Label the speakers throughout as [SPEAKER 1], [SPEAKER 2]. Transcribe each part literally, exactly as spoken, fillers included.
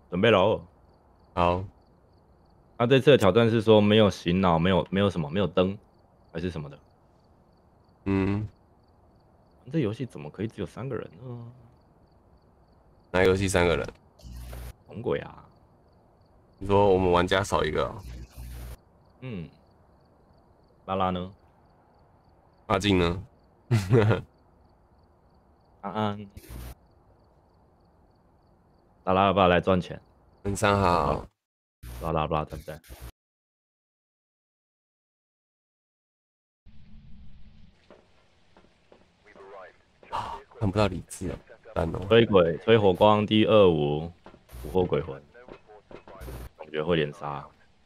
[SPEAKER 1] 准备喽。
[SPEAKER 2] 好，
[SPEAKER 1] 那这次的挑战是说没有醒脑，没有没有什么，没有灯，还是什么的？
[SPEAKER 2] 嗯，
[SPEAKER 1] 这游戏怎么可以只有三个人呢？
[SPEAKER 2] 哪游戏三个人？
[SPEAKER 1] 什么鬼啊？
[SPEAKER 2] 你说我们玩家少一个、哦，
[SPEAKER 1] 嗯，拉拉呢？
[SPEAKER 2] 阿静呢？
[SPEAKER 1] 安安，拉拉要不要来赚钱？
[SPEAKER 2] 晚上好，
[SPEAKER 1] 拉拉拉在不在？
[SPEAKER 2] 看不到理智哦，蛋哦。
[SPEAKER 1] 吹鬼，吹火光，第二五，捕获鬼魂，感觉会连杀。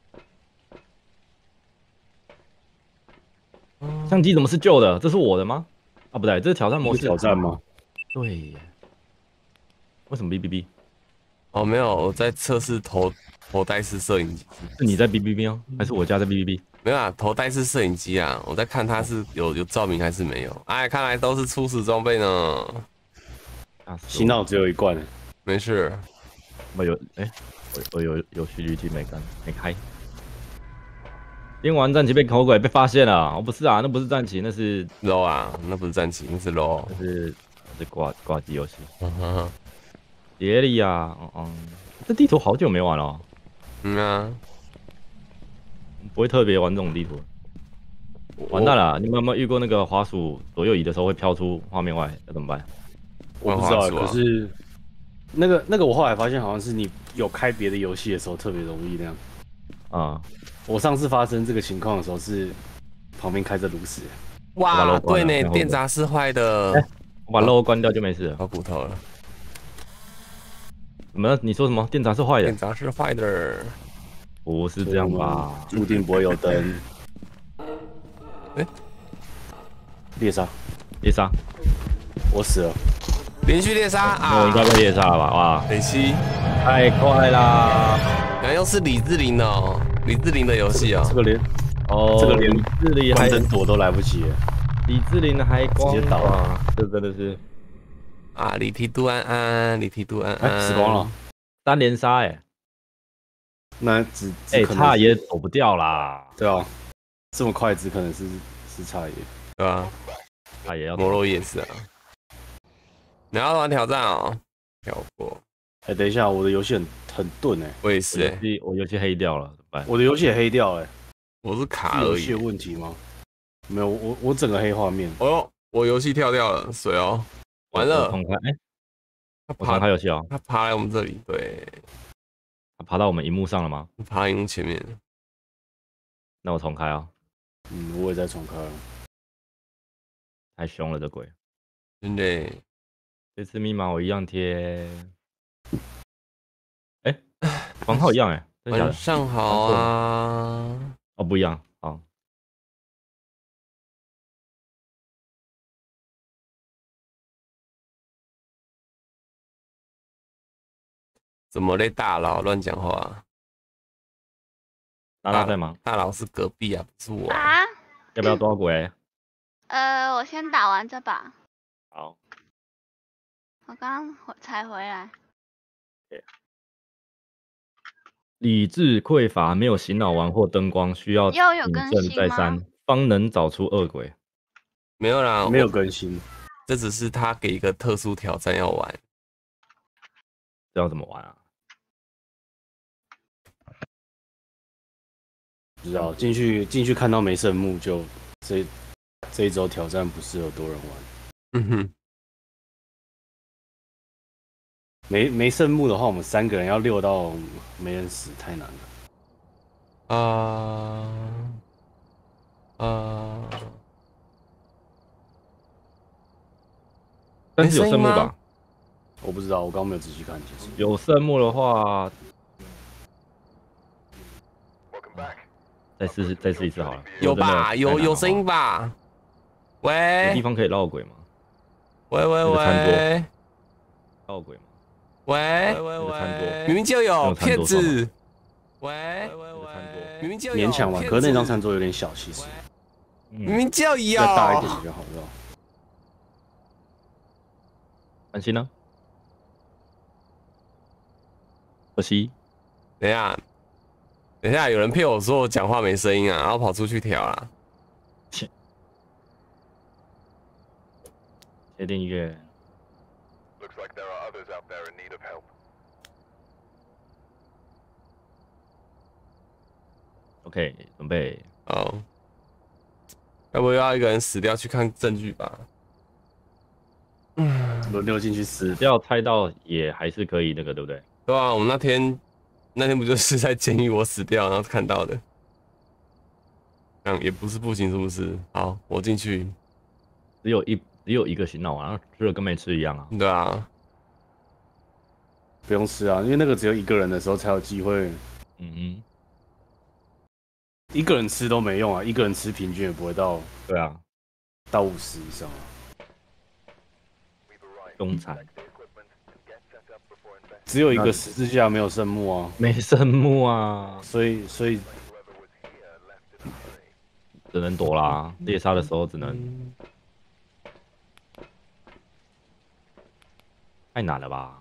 [SPEAKER 1] 相机怎么是旧的？这是我的吗？啊，不对，这是挑战模式。
[SPEAKER 3] 挑战吗？
[SPEAKER 1] 对耶。为什么 B B B？
[SPEAKER 2] 哦，没有，我在测试头头戴式摄影机。
[SPEAKER 1] 是你在 B B B 哦，还是我家在 B B B？
[SPEAKER 2] 没有啊，头戴式摄影机啊，我在看它是有有照明还是没有。哎，看来都是初始装备呢。
[SPEAKER 3] 洗脑只有一罐，
[SPEAKER 2] 没事。
[SPEAKER 1] 我有哎、欸，我我有有序滤镜没干没开。边玩战旗被口鬼被发现了，哦不是啊，那不是战旗，那是
[SPEAKER 2] low 啊，那不是战旗，那是 low，
[SPEAKER 1] 那是那是挂挂机游戏。
[SPEAKER 2] 嗯哼，
[SPEAKER 1] 杰里呀，嗯嗯，这地图好久没玩了、哦。
[SPEAKER 2] 嗯啊，
[SPEAKER 1] 不会特别玩这种地图。完蛋了！你们有没有遇过那个滑鼠左右移的时候会飘出画面外？要怎么办？
[SPEAKER 3] 我不知道、
[SPEAKER 2] 啊，
[SPEAKER 3] 可是那个那个我后来发现好像是你有开别的游戏的时候特别容易那样。
[SPEAKER 1] 啊、嗯，
[SPEAKER 3] 我上次发生这个情况的时候是旁边开着炉石。
[SPEAKER 2] 哇，对呢，电闸是坏的。
[SPEAKER 1] 欸、我把 logo 关掉就没事了。
[SPEAKER 2] 好骨头了。
[SPEAKER 1] 怎么？你说什么？电闸是坏的？
[SPEAKER 2] 电闸是坏的。
[SPEAKER 1] 不是这样吧？
[SPEAKER 3] 注定不会有灯。
[SPEAKER 2] 哎、欸，
[SPEAKER 3] 猎杀，
[SPEAKER 1] 猎杀，
[SPEAKER 3] 我死了。
[SPEAKER 2] 连续猎杀啊！
[SPEAKER 1] 我应该被猎杀了吧？哇，
[SPEAKER 2] 北西，
[SPEAKER 1] 太快啦！
[SPEAKER 2] 原来又是李志玲哦，李志玲的游戏哦。
[SPEAKER 3] 这个连
[SPEAKER 1] 哦，
[SPEAKER 3] 这个连
[SPEAKER 1] 志玲还
[SPEAKER 3] 真躲都来不及。
[SPEAKER 1] 李志玲还光
[SPEAKER 3] 直接倒了，
[SPEAKER 1] 这真的是
[SPEAKER 2] 啊！李提督安安，李提督安安，
[SPEAKER 3] 死光了，
[SPEAKER 1] 三连杀哎！
[SPEAKER 3] 那只
[SPEAKER 1] 哎，差也走不掉啦。
[SPEAKER 3] 对啊，这么快只可能是是差野，
[SPEAKER 2] 对吧？
[SPEAKER 1] 差也要
[SPEAKER 2] 摩洛也是啊。你要玩挑战哦，跳过。
[SPEAKER 3] 哎、欸，等一下，我的游戏很很钝哎，
[SPEAKER 2] 我也是哎、
[SPEAKER 1] 欸，我游戏黑掉了，怎么办？
[SPEAKER 3] 我的游戏也黑掉哎，
[SPEAKER 2] 我是卡而已。
[SPEAKER 3] 游戏的问题吗？没有，我我整个黑画面。
[SPEAKER 2] 哦呦，我游戏跳掉了，水哦，完了。
[SPEAKER 1] 重开，哎、欸，
[SPEAKER 2] 他
[SPEAKER 1] 爬开游戏哦，
[SPEAKER 2] 他爬来我们这里，对，
[SPEAKER 1] 他爬到我们荧幕上了吗？
[SPEAKER 2] 爬到荧幕前面。
[SPEAKER 1] 那我重开啊。
[SPEAKER 3] 嗯，我也在重开了。
[SPEAKER 1] 太凶了，这鬼。
[SPEAKER 2] 真的。
[SPEAKER 1] 这次密码我一样贴。哎、欸，房号一样哎、欸，
[SPEAKER 2] 晚上好啊。
[SPEAKER 1] 哦，不一样，好。
[SPEAKER 2] 怎么嘞，大佬乱讲话？
[SPEAKER 1] 大佬在吗？
[SPEAKER 2] 大佬是隔壁啊，不是我
[SPEAKER 4] 啊。
[SPEAKER 1] 要不要抓鬼？
[SPEAKER 4] 呃，我先打完这把。
[SPEAKER 1] 好。
[SPEAKER 4] 我刚刚才回来。
[SPEAKER 1] 理智匮乏，没有醒脑丸或灯光，需要
[SPEAKER 4] 谨
[SPEAKER 1] 慎再三，方能找出恶鬼。
[SPEAKER 2] 没有啦，
[SPEAKER 3] 没有更新，
[SPEAKER 2] 这只是他给一个特殊挑战要玩。
[SPEAKER 1] 这要怎么玩啊？
[SPEAKER 3] 不知道进去进去看到没圣木就这这一周挑战不适合多人玩。
[SPEAKER 2] 嗯哼。
[SPEAKER 3] 没没圣木的话，我们三个人要溜到没人死，太难了。
[SPEAKER 2] 啊啊！
[SPEAKER 1] 但是有圣木吧？
[SPEAKER 3] 我不知道，我刚刚没有仔细看。其实
[SPEAKER 1] 有圣木的话，再试试再试一次好了。
[SPEAKER 2] 有吧？有有声音吧？喂？
[SPEAKER 1] 有地方可以绕鬼吗？
[SPEAKER 2] 喂喂喂！
[SPEAKER 1] 绕鬼吗？
[SPEAKER 2] 喂喂喂喂！明明就有骗子。喂喂喂！明明就有
[SPEAKER 3] 勉强玩，可是那张餐桌有点小，其实。
[SPEAKER 2] 明明就有。
[SPEAKER 3] 再大一点比较好绕。
[SPEAKER 1] 安心呢？ 可惜。
[SPEAKER 2] 等一下，等一下，有人骗我说我讲话没声音啊，然后跑出去调啦。
[SPEAKER 1] 切，谢订阅。OK， 准备。
[SPEAKER 2] 哦，要不要一个人死掉去看证据吧？
[SPEAKER 3] 轮流进去死
[SPEAKER 1] 只要猜到也还是可以那个，对不对？
[SPEAKER 2] 对啊，我们那天那天不就是在监狱我死掉，然后看到的？这样也不是不行，是不是？好，我进去。
[SPEAKER 1] 只有一只有一个醒脑啊，吃了跟没吃一样啊。
[SPEAKER 2] 对啊，
[SPEAKER 3] 不用吃啊，因为那个只有一个人的时候才有机会。
[SPEAKER 1] 嗯嗯，
[SPEAKER 3] 一个人吃都没用啊，一个人吃平均也不会到
[SPEAKER 1] 对啊，
[SPEAKER 3] 到五十以上啊。
[SPEAKER 1] 中产
[SPEAKER 3] 只有一个十字架没有圣木啊，
[SPEAKER 1] 没圣木啊，
[SPEAKER 3] 所以所以
[SPEAKER 1] 只能躲啦。猎杀的时候只能，太难了吧？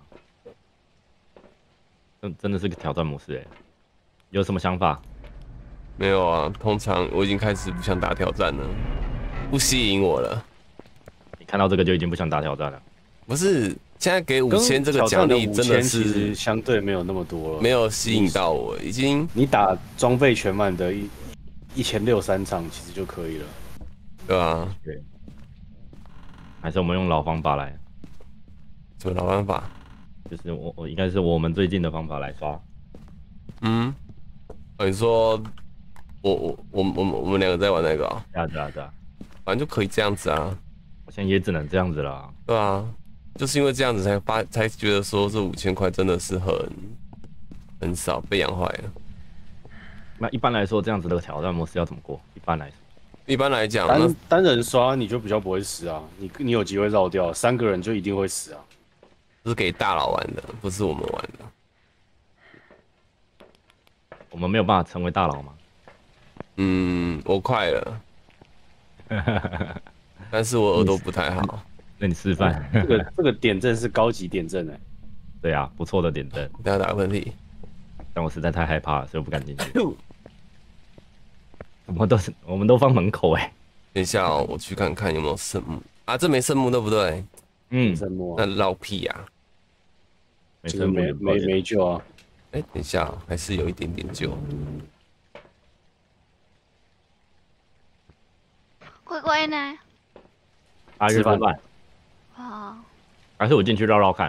[SPEAKER 1] 真真的是个挑战模式哎，有什么想法？
[SPEAKER 2] 没有啊，通常我已经开始不想打挑战了，不吸引我了。
[SPEAKER 1] 你看到这个就已经不想打挑战了。
[SPEAKER 2] 不是，现在给五千这个奖励真的是
[SPEAKER 3] 其实相对没有那么多了，
[SPEAKER 2] 没有吸引到我，已经
[SPEAKER 3] 你打装备全满的一一千六三场其实就可以了。
[SPEAKER 2] 对啊，
[SPEAKER 1] 对，还是我们用老方法来，
[SPEAKER 2] 什么老办法？
[SPEAKER 1] 就是我我应该是我们最近的方法来刷。
[SPEAKER 2] 嗯，哦、你说我我我我们我们两个在玩那个啊、
[SPEAKER 1] 对啊对啊对啊，
[SPEAKER 2] 反正就可以这样子啊，
[SPEAKER 1] 我现在也只能这样子了。
[SPEAKER 2] 对啊，就是因为这样子才发才觉得说这五千块真的是很很少，被养坏了。
[SPEAKER 1] 那一般来说，这样子的挑战模式要怎么过？一般来说，
[SPEAKER 2] 一般来讲，那
[SPEAKER 3] 单单人刷你就比较不会死啊，你你有机会绕掉，三个人就一定会死啊。
[SPEAKER 2] 是给大佬玩的，不是我们玩的。
[SPEAKER 1] 我们没有办法成为大佬吗？
[SPEAKER 2] 嗯，我快了，但是我耳朵不太好。
[SPEAKER 1] 那你示范。
[SPEAKER 3] 这个这个点阵是高级点阵哎、
[SPEAKER 1] 对啊，不错的点灯，
[SPEAKER 2] 等一下打个喷嚏。
[SPEAKER 1] 但我实在太害怕了，所以我不敢进去。我们都是，我们都放门口哎、
[SPEAKER 2] 等一下哦，我去看看有没有圣木啊，这没圣木对不对？
[SPEAKER 1] 嗯，
[SPEAKER 3] 圣木
[SPEAKER 2] 那
[SPEAKER 3] 啊，
[SPEAKER 2] 绕屁啊！
[SPEAKER 1] 没事，
[SPEAKER 3] 这个没没没救啊。
[SPEAKER 2] 哎、等一下哦，还是有一点点救。
[SPEAKER 4] 龟龟呢？
[SPEAKER 1] 阿月饭饭，
[SPEAKER 4] 哦，
[SPEAKER 1] 还是我进去绕绕看。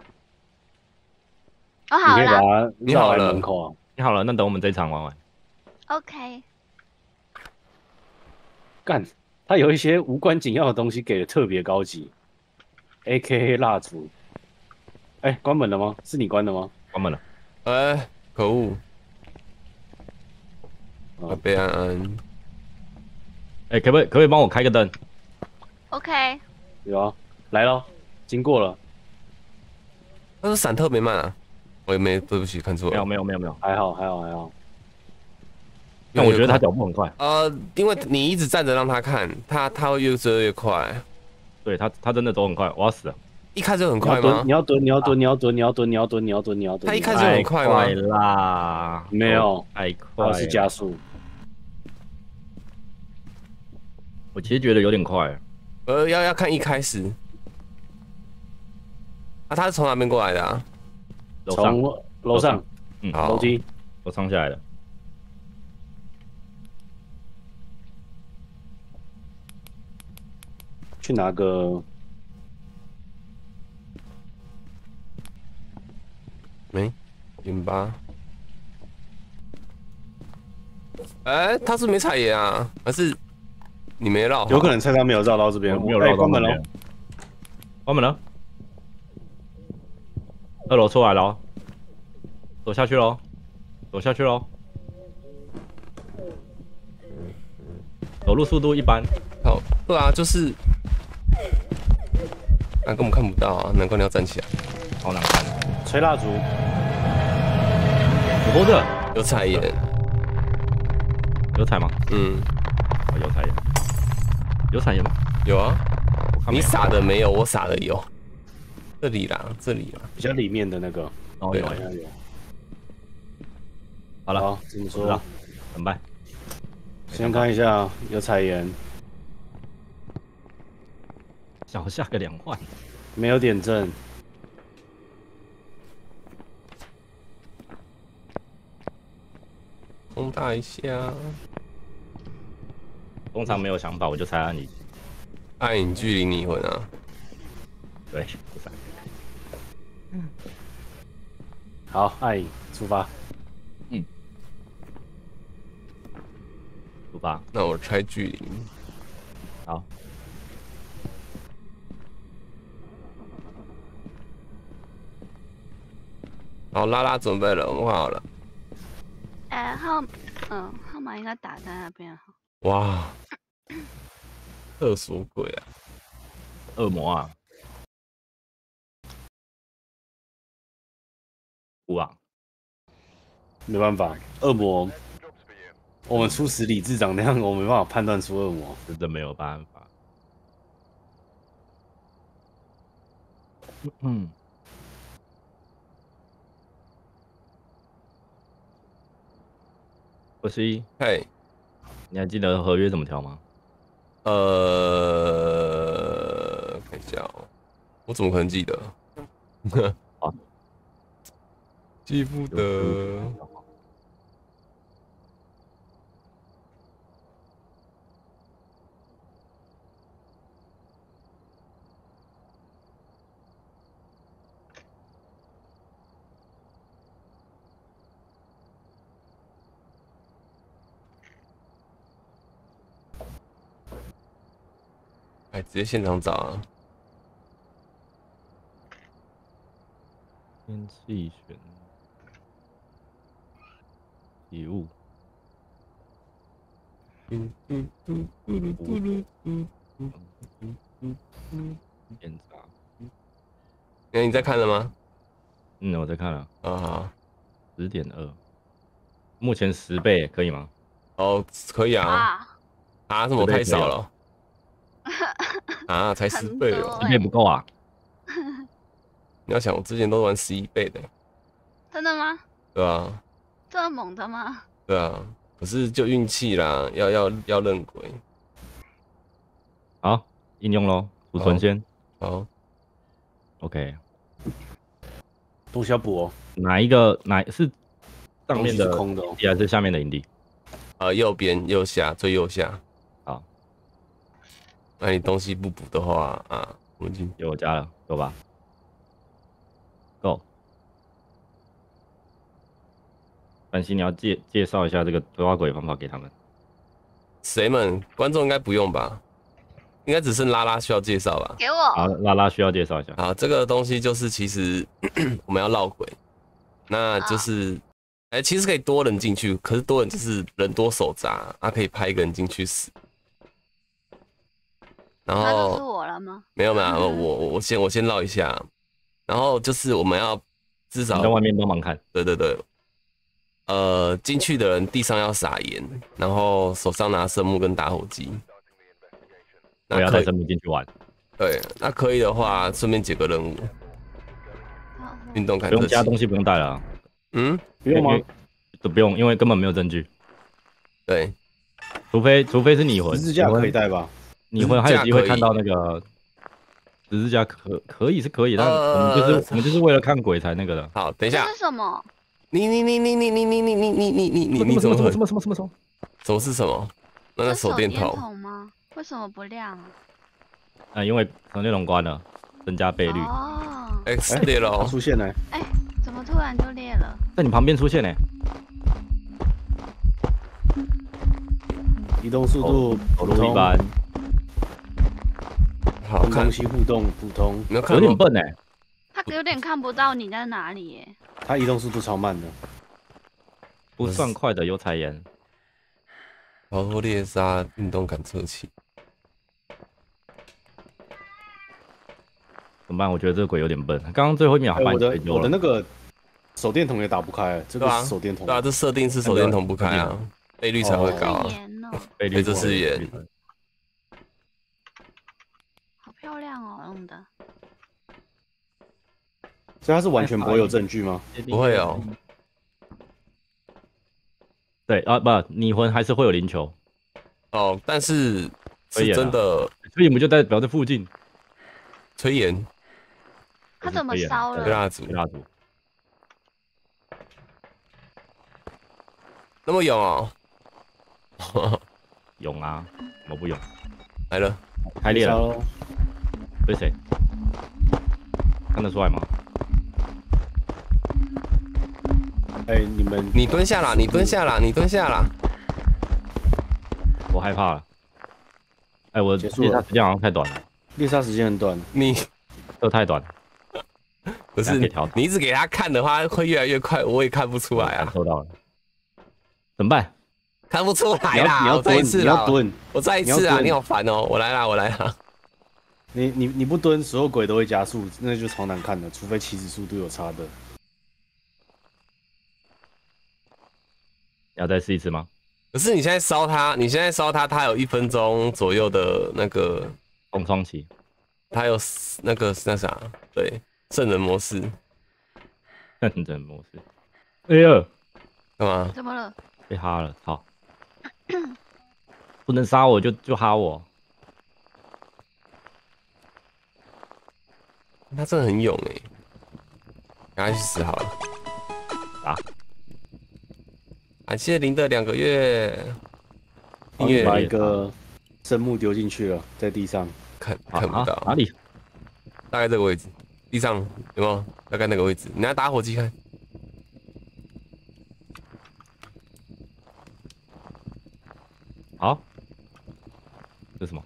[SPEAKER 4] 哦好
[SPEAKER 3] 你可以把
[SPEAKER 4] 了
[SPEAKER 3] 它绕来
[SPEAKER 2] 你好了
[SPEAKER 3] 门口啊。
[SPEAKER 1] 你好了，那等我们这一场玩完。
[SPEAKER 4] ，OK，
[SPEAKER 3] 干，它有一些无关紧要的东西给的特别高级 ，A K A 蜡烛。哎、关门了吗？是你关的吗？
[SPEAKER 1] 关门了。
[SPEAKER 2] 哎、可恶！
[SPEAKER 3] 哦
[SPEAKER 2] 阿贝安安，
[SPEAKER 1] 哎、可不可以可不可以帮我开个灯？
[SPEAKER 4] OK，
[SPEAKER 3] 有啊，来了，经过了，
[SPEAKER 2] 他说闪特别慢啊，我也没，对不起，看错
[SPEAKER 1] 没有
[SPEAKER 2] 了。
[SPEAKER 1] 没有没有没有，
[SPEAKER 3] 还好还好还好。
[SPEAKER 1] 但我觉得他脚步很快。
[SPEAKER 2] 呃，因为你一直站着让他看，他他会越追越快。
[SPEAKER 1] 对他他真的走很快，我要死了。
[SPEAKER 2] 一开始就很
[SPEAKER 3] 你要
[SPEAKER 2] 快吗
[SPEAKER 3] 蹲你？要蹲你要蹲你要蹲你要蹲你要蹲你要蹲你要蹲。
[SPEAKER 2] 他一开始就很快吗
[SPEAKER 1] 太啦，
[SPEAKER 3] 没有
[SPEAKER 1] 太快了，
[SPEAKER 3] 它是加速。
[SPEAKER 1] 我其实觉得有点快。
[SPEAKER 2] 呃，要要看一开始。啊，他是从哪边过来的啊？
[SPEAKER 1] 楼上
[SPEAKER 3] 从楼上
[SPEAKER 1] 嗯，
[SPEAKER 2] 好
[SPEAKER 3] 楼梯，
[SPEAKER 1] 楼上下来的。
[SPEAKER 3] 去拿个
[SPEAKER 2] 没，点吧。哎、他是没踩盐啊，还是你没绕好？
[SPEAKER 3] 有可能菜单没有绕到这边，
[SPEAKER 1] 我没有
[SPEAKER 3] 哎
[SPEAKER 1] 绕到那边
[SPEAKER 3] 关门了。
[SPEAKER 1] 关门了。二楼出来了哦，走下去喽，走下去喽。走路速度一般，
[SPEAKER 2] 好，对啊，就是，啊，根本看不到啊，难怪你要站起来。
[SPEAKER 1] 好难看。
[SPEAKER 3] 吹蜡烛，
[SPEAKER 1] 有活着，
[SPEAKER 2] 有踩盐，
[SPEAKER 1] 有踩吗？
[SPEAKER 2] 嗯，
[SPEAKER 1] 哦有踩盐，有踩盐吗？
[SPEAKER 2] 有啊，你
[SPEAKER 1] 我看没有
[SPEAKER 2] 撒的没有，我撒的有。这里啦，这里啦，
[SPEAKER 3] 比较里面的那个，
[SPEAKER 1] 哦有
[SPEAKER 3] 对好像有。
[SPEAKER 1] 好了，
[SPEAKER 3] 好，怎么说
[SPEAKER 1] 我知道？怎么办？
[SPEAKER 3] 先看一下有彩盐，
[SPEAKER 1] 小下个两万，
[SPEAKER 3] 没有点阵，
[SPEAKER 2] 轰大一下，
[SPEAKER 1] 通常没有想法我就猜按你。
[SPEAKER 2] 暗影距离你魂啊！
[SPEAKER 1] 对，不猜。
[SPEAKER 3] 好，爱出发。
[SPEAKER 1] 出发。
[SPEAKER 2] 那我猜距离。
[SPEAKER 1] 好。
[SPEAKER 2] 好，拉拉准备了，我们换好了。
[SPEAKER 4] 哎，号，嗯，号码应该打在那边哈。
[SPEAKER 2] 哇，厕所鬼啊！
[SPEAKER 1] 恶魔啊！哭啊！
[SPEAKER 3] 没办法，恶魔，我们初始理智长那样，我没办法判断出恶魔。
[SPEAKER 1] 真的没有办法。嗯。不是，
[SPEAKER 2] 嘿，
[SPEAKER 1] 你还记得合约怎么调吗？
[SPEAKER 2] 呃，看一下哦，我怎么可能记得？
[SPEAKER 1] 啊，
[SPEAKER 2] 记不得。哎，直接现场找啊！
[SPEAKER 1] 天气选礼物，
[SPEAKER 2] 嗯嗯嗯嗯嗯嗯嗯。
[SPEAKER 1] 检查。
[SPEAKER 2] 哎，你在看了吗？
[SPEAKER 1] 嗯，我在看了。
[SPEAKER 2] 啊好。
[SPEAKER 1] 十点二，目前十倍可以吗？
[SPEAKER 2] 哦，可以啊。
[SPEAKER 4] 啊，
[SPEAKER 2] 啊，怎么太少了？啊，才十倍哦，
[SPEAKER 1] 十倍不够啊！
[SPEAKER 2] 你要想，我之前都玩十一倍的，
[SPEAKER 4] 真的吗？
[SPEAKER 2] 对啊，
[SPEAKER 4] 这么猛的吗？
[SPEAKER 2] 对啊，可是就运气啦，要要要认鬼。
[SPEAKER 1] 好，应用咯，储存先。
[SPEAKER 2] 好
[SPEAKER 1] ，OK。
[SPEAKER 3] 东西要补哦。
[SPEAKER 1] 哪一个哪是上面
[SPEAKER 3] 东西
[SPEAKER 1] 的
[SPEAKER 3] 是空的哦
[SPEAKER 1] 营地还是下面的营地？
[SPEAKER 2] 呃，右边右下最右下。
[SPEAKER 1] 好，
[SPEAKER 2] 那你东西不补的话啊，我们进
[SPEAKER 1] 有我加了，够吧？够。凡西，你要介介绍一下这个抓鬼方法给他们。
[SPEAKER 2] 谁们？观众应该不用吧？应该只剩拉拉需要介绍吧？
[SPEAKER 4] 给我。
[SPEAKER 1] 好，拉拉需要介绍一下。
[SPEAKER 2] 好，这个东西就是其实我们要绕鬼，那就是哎、欸，其实可以多人进去，可是多人就是人多手杂，啊，可以派一个人进去死。然
[SPEAKER 4] 那就是
[SPEAKER 2] 后
[SPEAKER 4] 我了吗？
[SPEAKER 2] 没有没有，我我我先我先绕一下，然后就是我们要至少
[SPEAKER 1] 你在外面帮忙看。
[SPEAKER 2] 对对对，呃，进去的人地上要撒盐，然后手上拿圣木跟打火机。
[SPEAKER 1] 我要带生命进去玩。
[SPEAKER 2] 对，那可以的话，顺便解个任务。运动感测器。
[SPEAKER 1] 不用加东西，不用带了。
[SPEAKER 2] 嗯，
[SPEAKER 3] 不用吗？
[SPEAKER 1] 都不用，因为根本没有证据。
[SPEAKER 2] 对，
[SPEAKER 1] 除非除非是拟魂，
[SPEAKER 3] 十字架可以带吧？
[SPEAKER 1] 拟魂还有机会看到那个十字架，可可以是可以，但我们就是我们就是为了看鬼才那个的。
[SPEAKER 2] 好，等一下。
[SPEAKER 4] 这是什么？
[SPEAKER 2] 你你你你你你你你你你你你你你
[SPEAKER 1] 什么什么什么什么什么什么？
[SPEAKER 2] 什么是什么？那那手电筒
[SPEAKER 4] 吗？为什么不亮啊？
[SPEAKER 1] 啊，因为手电筒关了，增加倍率。
[SPEAKER 4] 哦。
[SPEAKER 2] X 裂了，
[SPEAKER 3] 出现了。
[SPEAKER 4] 哎，怎么突然就裂了？
[SPEAKER 1] 在你旁边出现呢。
[SPEAKER 3] 移动速度
[SPEAKER 1] 走路一般。
[SPEAKER 2] 好看。
[SPEAKER 3] 东西互动普通。
[SPEAKER 2] 没有看
[SPEAKER 1] 有点笨哎。
[SPEAKER 4] 他有点看不到你在哪里耶。
[SPEAKER 3] 他移动速度超慢的。
[SPEAKER 1] 不算快的有彩盐。
[SPEAKER 2] 逃脱猎杀运动感测器。
[SPEAKER 1] 怎么办？我觉得这个鬼有点笨。刚刚最后一秒把你推丢了。
[SPEAKER 3] 我的那个手电筒也打不开，这个是手电筒。
[SPEAKER 2] 对啊，这设定是手电筒不开啊，倍率才会高啊。
[SPEAKER 1] 倍率
[SPEAKER 2] 这是盐。
[SPEAKER 4] 好漂亮哦，用的。
[SPEAKER 3] 所以它是完全不会有证据吗？
[SPEAKER 2] 不会哦。
[SPEAKER 1] 对啊，不，拟魂还是会有灵球，
[SPEAKER 2] 哦，但是是
[SPEAKER 1] 推演啊
[SPEAKER 2] 真的
[SPEAKER 1] 所以我们就代表在附近。
[SPEAKER 2] 推演
[SPEAKER 4] 他怎么
[SPEAKER 1] 推演
[SPEAKER 4] 烧了？
[SPEAKER 2] 推蜡烛
[SPEAKER 1] 推蜡烛，
[SPEAKER 2] 那么勇哦，
[SPEAKER 1] 勇啊，怎么不勇？
[SPEAKER 2] 来了，
[SPEAKER 1] 开裂了，
[SPEAKER 3] 了，
[SPEAKER 1] 对谁？看得出来吗？
[SPEAKER 3] 哎，你们
[SPEAKER 2] 你蹲下啦，你蹲下啦，你蹲下啦。
[SPEAKER 1] 我害怕了。哎，我
[SPEAKER 3] 结束了
[SPEAKER 1] 猎杀时间好像太短了，
[SPEAKER 3] 猎杀时间很短，
[SPEAKER 2] 你
[SPEAKER 1] 这太短了，
[SPEAKER 2] 不是
[SPEAKER 1] 可以调
[SPEAKER 2] 你一直给他看的话，会越来越快，我也看不出来啊，
[SPEAKER 1] 感受到了，怎么办？
[SPEAKER 2] 看不出来
[SPEAKER 3] 你要
[SPEAKER 2] 啦。
[SPEAKER 3] 你要
[SPEAKER 2] 我再一
[SPEAKER 3] 蹲，
[SPEAKER 2] 次啦，
[SPEAKER 3] 你要蹲，
[SPEAKER 2] 我再一次啊，
[SPEAKER 3] 你要蹲
[SPEAKER 2] 你好烦哦，我来啦，我来啦。
[SPEAKER 3] 你你你不蹲，所有鬼都会加速，那就超难看的，除非起始速度有差的。
[SPEAKER 1] 要再试一次吗？
[SPEAKER 2] 可是你现在烧它，你现在烧它，它有一分钟左右的那个，
[SPEAKER 1] 空窗期，
[SPEAKER 2] 它有那个那啥，对，圣人模式
[SPEAKER 1] 认真模式。哎呀，
[SPEAKER 2] 干嘛？
[SPEAKER 4] 怎么了？
[SPEAKER 1] 被哈了，操！不能杀我就就哈我，
[SPEAKER 2] 他真的很勇哎，赶快去死好了。
[SPEAKER 1] 啊！
[SPEAKER 2] 感谢零的两个月订
[SPEAKER 3] 然后你把
[SPEAKER 2] 阅，
[SPEAKER 1] 哦
[SPEAKER 3] 一个生木丢进去了，在地上。
[SPEAKER 2] 看
[SPEAKER 1] 啊
[SPEAKER 2] 看不到
[SPEAKER 1] 啊，哪里？
[SPEAKER 2] 大概这个位置，地上有没有？大概那个位置，你拿打火机看。
[SPEAKER 1] 好，这是什么？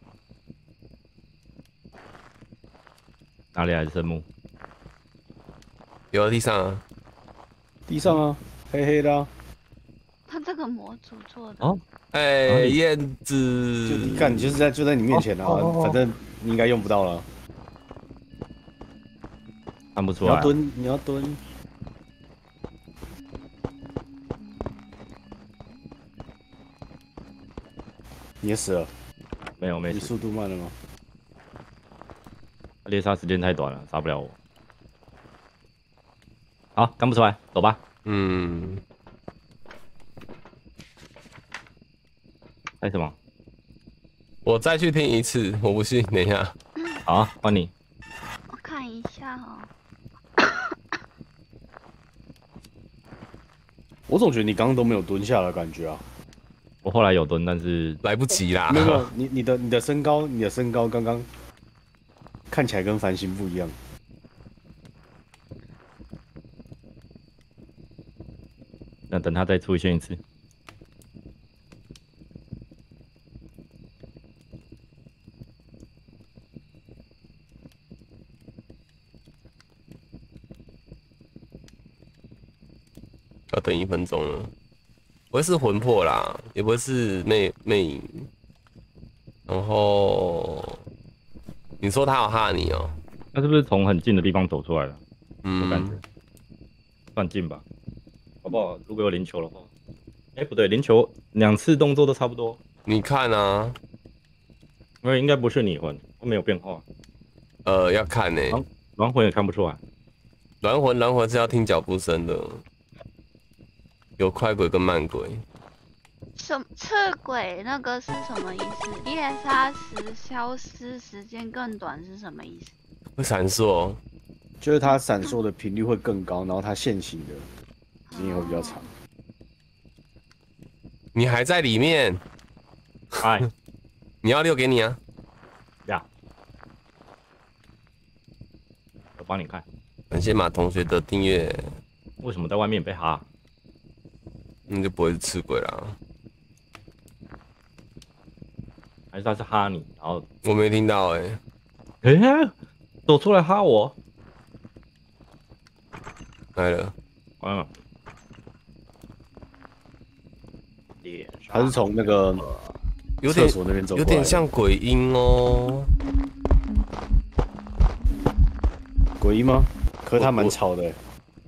[SPEAKER 1] 哪里来的生木？
[SPEAKER 2] 有地上啊，
[SPEAKER 3] 地上啊，黑黑的、啊，
[SPEAKER 4] 他这个模组做的，
[SPEAKER 1] 哦，
[SPEAKER 2] 哎、
[SPEAKER 1] 哪里
[SPEAKER 2] 燕
[SPEAKER 3] 就
[SPEAKER 2] 子，
[SPEAKER 3] 你看，你就是在就在你面前啊，
[SPEAKER 1] 哦哦哦
[SPEAKER 3] 反正你应该用不到了。
[SPEAKER 1] 看不出来啊。
[SPEAKER 3] 你要蹲，你要蹲。你也死了，
[SPEAKER 1] 没有没事，
[SPEAKER 3] 你速度慢了吗？
[SPEAKER 1] 猎杀时间太短了，杀不了我。好，看不出来，走吧。
[SPEAKER 2] 嗯，
[SPEAKER 1] 猜什么？
[SPEAKER 2] 我再去听一次，我不信，等一下，
[SPEAKER 1] 好啊，换你。
[SPEAKER 4] 我看一下哦。
[SPEAKER 3] 我总觉得你刚刚都没有蹲下的感觉啊。
[SPEAKER 1] 我后来有蹲，但是
[SPEAKER 2] 来不及啦。
[SPEAKER 3] 没有没有，你你的你的身高，你的身高刚刚看起来跟繁星不一样。
[SPEAKER 1] 那等他再出现一次。
[SPEAKER 2] 要等一分钟了，不会是魂魄啦，也不会是魅魅影。然后你说他有哈你哦、
[SPEAKER 1] 他是不是从很近的地方走出来了？我感觉
[SPEAKER 2] 嗯，
[SPEAKER 1] 算近吧，好不好？如果有灵球的话，哎、不对，灵球两次动作都差不多，
[SPEAKER 2] 你看啊，
[SPEAKER 1] 因为应该不是拟魂，没有变化，
[SPEAKER 2] 呃，要看呢、
[SPEAKER 1] 好亡魂也看不出来。
[SPEAKER 2] 蓝魂蓝魂是要听脚步声的，有快鬼跟慢鬼。
[SPEAKER 4] 什赤鬼那个是什么意思？猎杀时消失时间更短是什么意思？
[SPEAKER 2] 会闪烁，
[SPEAKER 3] 就是它闪烁的频率会更高，然后它现行的时间也会比较长。
[SPEAKER 2] 你还在里面，
[SPEAKER 1] 哎
[SPEAKER 2] 你要六给你啊，
[SPEAKER 1] 呀，我帮你看，
[SPEAKER 2] 感谢马同学的订阅，
[SPEAKER 1] 为什么在外面被哈？
[SPEAKER 2] 那就不会是赤鬼啦。
[SPEAKER 1] 还是他是哈你？然后
[SPEAKER 2] 我没听到哎、
[SPEAKER 1] 哎、走出来哈我？
[SPEAKER 2] 来了，
[SPEAKER 1] 完了，
[SPEAKER 3] 它是从那个
[SPEAKER 2] 有点
[SPEAKER 3] 厕所那边走过来的，
[SPEAKER 2] 有点像鬼音哦、
[SPEAKER 3] 诡异吗？可是它
[SPEAKER 2] 我
[SPEAKER 3] 蛮吵的欸。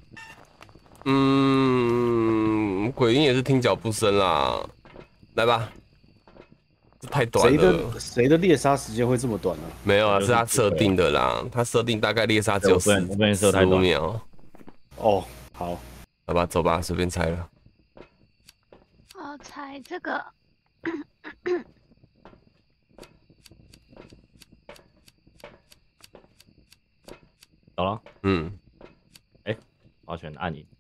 [SPEAKER 2] 嗯，鬼音也是听脚步声啦。来吧，这太短
[SPEAKER 3] 谁
[SPEAKER 2] 了。
[SPEAKER 3] 的谁的猎杀时间会这么短呢、
[SPEAKER 2] 没有啊，
[SPEAKER 1] 就是
[SPEAKER 2] 是他设定的啦。他设定大概猎杀只有十
[SPEAKER 1] 对我不能我不能设太
[SPEAKER 2] 十五
[SPEAKER 1] 短
[SPEAKER 2] 秒。
[SPEAKER 3] 哦，好，
[SPEAKER 2] 好吧，走吧，随便猜了。
[SPEAKER 4] 哎，这个
[SPEAKER 1] 走了。
[SPEAKER 2] 嗯，
[SPEAKER 1] 哎、欸，我要选暗影。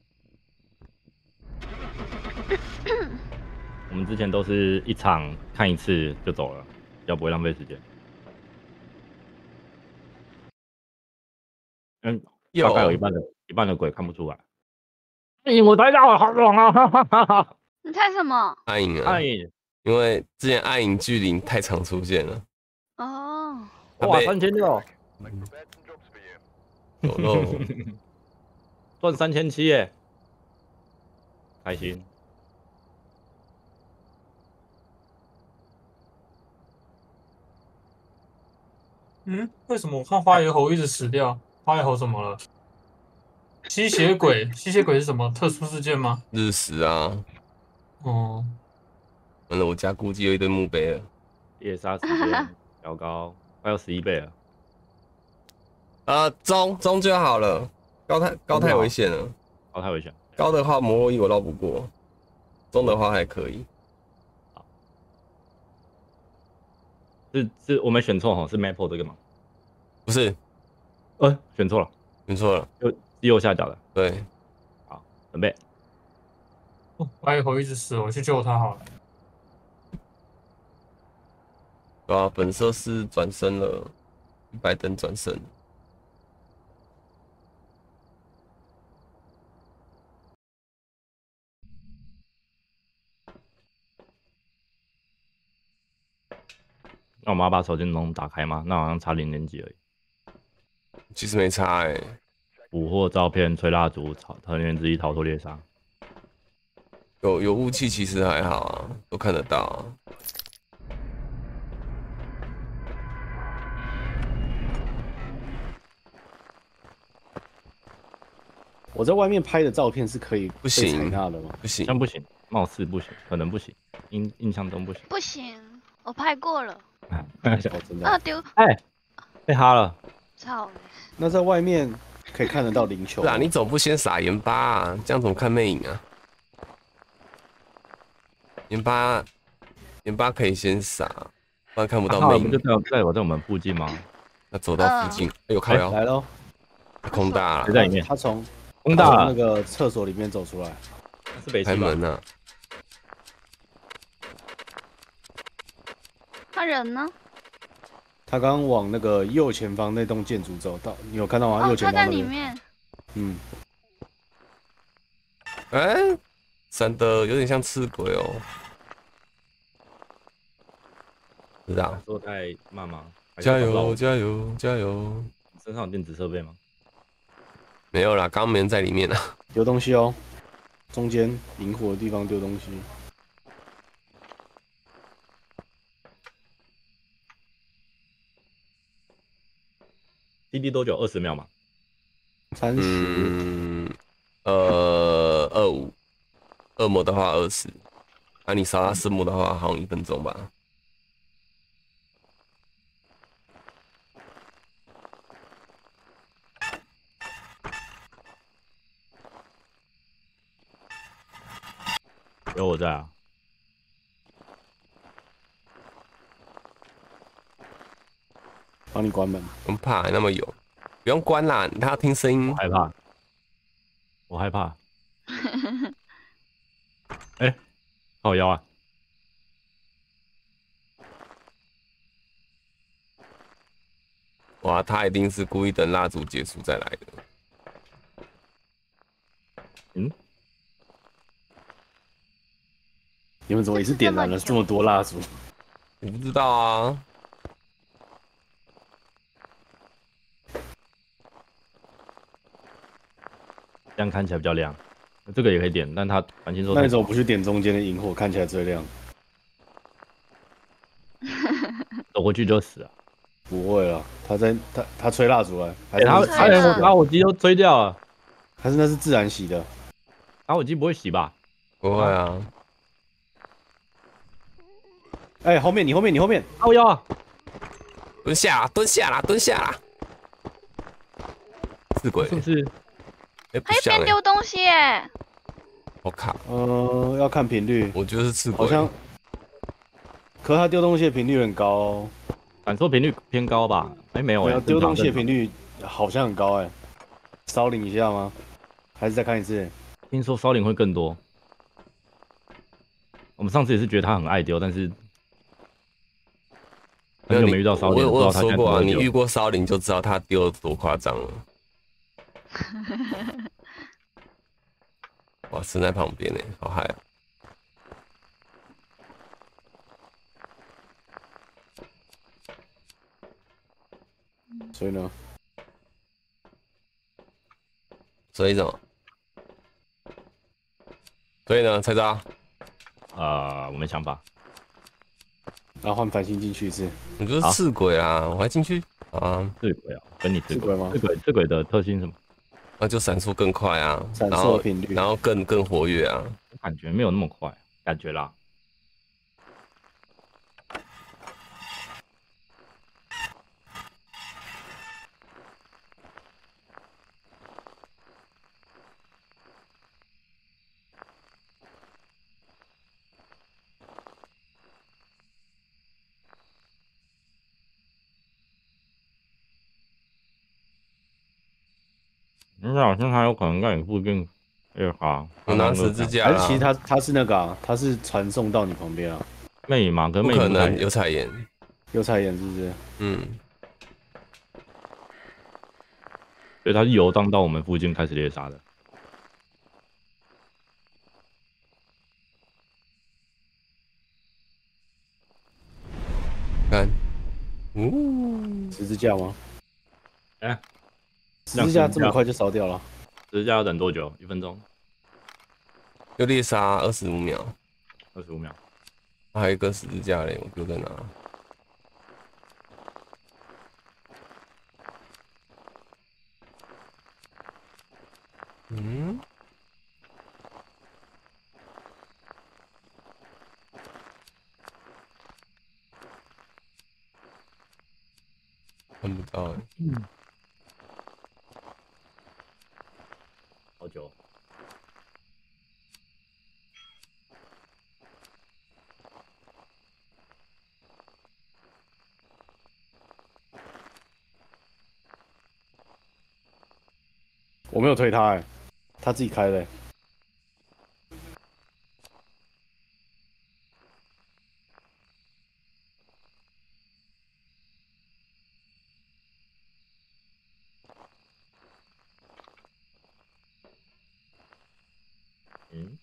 [SPEAKER 1] 我们之前都是一场看一次就走了，比较不会浪费时间。嗯，大概有一半的一半的鬼看不出来。暗影我猜到了，好爽啊！哈哈哈哈。
[SPEAKER 4] 你猜什么？
[SPEAKER 2] 暗影啊，
[SPEAKER 1] 暗影。
[SPEAKER 2] 因为之前暗影巨灵太常出现了。
[SPEAKER 4] 哦。
[SPEAKER 1] 哇，三千六。
[SPEAKER 2] 有肉。
[SPEAKER 1] 赚三千七耶，开心。
[SPEAKER 5] 嗯，为什么我看花野猴一直死掉？花野猴怎么了？吸血鬼，吸血鬼是什么特殊事件吗？
[SPEAKER 2] 日食啊。
[SPEAKER 5] 哦。
[SPEAKER 2] 完了，我家估计有一堆墓碑了。
[SPEAKER 1] 猎杀时间较高，快要十一倍了。
[SPEAKER 2] 啊，中中就好了，高太高太危险了。
[SPEAKER 1] 高太危险。
[SPEAKER 2] 高的话，摩洛伊我绕不过，中的话还可以。
[SPEAKER 1] 是是我们选错哈，是 Maple 这个吗？
[SPEAKER 2] 不是，
[SPEAKER 1] 呃，选错了，
[SPEAKER 2] 选错了，
[SPEAKER 1] 右右下角的。
[SPEAKER 2] 对，
[SPEAKER 1] 好，准备。
[SPEAKER 5] 哦，花野猴一直死，我去救他好了。
[SPEAKER 2] 对啊，本色是转身了，白灯转身。
[SPEAKER 1] 那我们要把手电筒打开吗？那好像差零点几而已。
[SPEAKER 2] 其实没差哎、欸。
[SPEAKER 1] 捕获照片、吹蜡烛、逃团员之一逃脱猎杀。
[SPEAKER 2] 有有雾气其实还好啊，都看得到、啊。
[SPEAKER 3] 我在外面拍的照片是可以
[SPEAKER 2] 不行
[SPEAKER 3] 采纳的吗？
[SPEAKER 2] 不行，
[SPEAKER 1] 像不行，貌似不行，可能不行，印印象中不行。
[SPEAKER 4] 不行，我拍过了。
[SPEAKER 3] 哦，真的。
[SPEAKER 4] 啊丢！
[SPEAKER 1] 哎，被哈了。
[SPEAKER 4] 操！
[SPEAKER 3] 那在外面可以看得到灵球。
[SPEAKER 2] 是啊，你总不先撒盐巴啊？这样怎么看魅影啊？盐巴，盐巴可以先撒，不然看不到魅影。
[SPEAKER 1] 不就在在我在我们附近吗？
[SPEAKER 2] 那走到附近，哎呦靠腰，
[SPEAKER 3] 来喽！
[SPEAKER 2] 空大了，
[SPEAKER 1] 在里面。
[SPEAKER 3] 他从
[SPEAKER 1] 空大
[SPEAKER 3] 那个厕所里面走出来。
[SPEAKER 1] 是北
[SPEAKER 2] 开门啊！
[SPEAKER 4] 他人呢？
[SPEAKER 3] 他刚刚往那个右前方那栋建筑走到，你有看到吗？
[SPEAKER 4] 哦，
[SPEAKER 3] 右前
[SPEAKER 4] 他
[SPEAKER 3] 方那边。
[SPEAKER 4] 在里面。
[SPEAKER 3] 嗯。
[SPEAKER 2] 哎、欸，闪的有点像刺鬼哦。是啊。
[SPEAKER 1] 说太慢吗？
[SPEAKER 2] 加油加油加油！
[SPEAKER 1] 身上有电子设备吗？
[SPEAKER 2] 没有啦，刚刚没人在里面啊。
[SPEAKER 3] 丢东西哦，中间引火的地方丢东西。
[SPEAKER 1] D D 多久？二十秒嘛。
[SPEAKER 3] 三十。
[SPEAKER 2] 嗯，呃，二五。恶魔的话二十，啊，你杀他四魔的话好像一分钟吧。
[SPEAKER 1] 有我在啊。
[SPEAKER 3] 帮你关门。
[SPEAKER 2] 不用怕，那么有，不用关啦，他要听声音。
[SPEAKER 1] 我害怕，我害怕。哎、欸，靠腰啊！
[SPEAKER 2] 哇，他一定是故意等蜡烛结束再来的。
[SPEAKER 1] 嗯。
[SPEAKER 3] 你们怎么也是点燃了这么多蜡烛？
[SPEAKER 2] 我不知道啊。
[SPEAKER 1] 这样看起来比较亮，这个也可以点，但它环境说。
[SPEAKER 3] 那你怎么不去点中间的萤火，看起来最亮？
[SPEAKER 1] 走过去就死了。
[SPEAKER 3] 不会啊，他在他他吹蜡烛啊，还
[SPEAKER 1] 是他他连打火机都吹掉了，
[SPEAKER 3] 还是那是自然洗的？
[SPEAKER 1] 打火机不会洗吧？
[SPEAKER 2] 不会啊。
[SPEAKER 3] 哎、欸，后面你后面你后面，
[SPEAKER 1] 靠腰啊！
[SPEAKER 2] 蹲下啦，蹲下啦，蹲下啦！是鬼
[SPEAKER 1] 是不是？
[SPEAKER 2] 哎、欸，
[SPEAKER 4] 他一边丢东西耶！
[SPEAKER 2] 好卡，
[SPEAKER 3] 呃，要看频率，
[SPEAKER 2] 我觉得是刺鬼。
[SPEAKER 3] 好像，可是他丢东西的频率很高哦。
[SPEAKER 1] 感受频率偏高吧？哎，没有哎，
[SPEAKER 3] 没有丢东西的
[SPEAKER 1] 正常
[SPEAKER 3] 频率好像很高哎，烧领一下吗？还是再看一次？
[SPEAKER 1] 听说烧灵会更多。我们上次也是觉得他很爱丢，但是很久没遇到烧灵，
[SPEAKER 2] 我有我有说过啊，你遇
[SPEAKER 1] 遇
[SPEAKER 2] 过烧灵就知道他丢的多夸张了。哇，神在旁边呢，好嗨啊！
[SPEAKER 3] 所以呢？
[SPEAKER 2] 所以什么？所以呢，猜猜？
[SPEAKER 1] 呃，我没想法。
[SPEAKER 3] 然后换繁星进去一次。
[SPEAKER 2] 你就是刺鬼啊！我还进去啊？
[SPEAKER 1] 刺鬼啊，跟你刺
[SPEAKER 3] 刺鬼吗？
[SPEAKER 1] 刺鬼刺鬼的特性是什么？
[SPEAKER 2] 那就闪烁更快啊，
[SPEAKER 3] 闪
[SPEAKER 2] 然后
[SPEAKER 3] 烁频率，
[SPEAKER 2] 然后更更活跃啊。
[SPEAKER 1] 感觉没有那么快，感觉啦。那好像他有可能在你附近猎杀。
[SPEAKER 2] 我拿十字架啦，
[SPEAKER 3] 还是其实他他是那个啊，他是传送到你旁边啊？
[SPEAKER 1] 魅影嘛，跟
[SPEAKER 2] 不
[SPEAKER 1] 魅影
[SPEAKER 2] 可能有彩眼。
[SPEAKER 3] 有彩眼是不是？
[SPEAKER 2] 嗯，
[SPEAKER 1] 所以他是游荡到我们附近开始猎杀的。
[SPEAKER 2] 看，嗯，
[SPEAKER 3] 十字架吗？
[SPEAKER 1] 哎、
[SPEAKER 3] 十字架这么快就烧掉了？
[SPEAKER 1] 十字架要等多久？一分钟，
[SPEAKER 2] 又猎杀二十五秒，
[SPEAKER 1] 二十五秒。
[SPEAKER 2] 还有一个十字架嘞，我丢在哪？嗯，看不到哎。
[SPEAKER 1] 嗯，好久。
[SPEAKER 3] 我没有推他哎、欸，他自己开的、欸。
[SPEAKER 1] 嗯，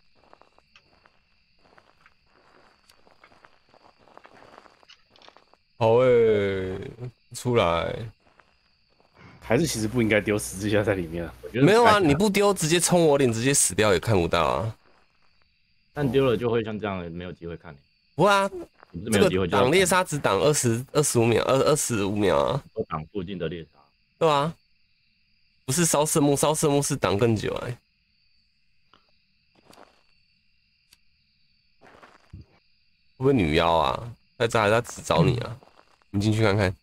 [SPEAKER 2] 好诶、出来。
[SPEAKER 3] 还是其实不应该丢十字架在里面啊？
[SPEAKER 1] 我觉得
[SPEAKER 2] 没有啊，
[SPEAKER 1] 该
[SPEAKER 2] 你不丢直接冲我脸，直接死掉也看不到啊。
[SPEAKER 1] 但丢了就会像这样，没有机会看你。
[SPEAKER 2] 不啊，
[SPEAKER 1] 你是没有机会就要
[SPEAKER 2] 这个挡猎杀只挡二十二十五秒，二二十五秒啊，
[SPEAKER 1] 都挡附近的猎杀。
[SPEAKER 2] 对啊，不是烧圣木，烧圣木是挡更久哎、欸。会不会女妖啊？在这还在只找你啊？你进去看看。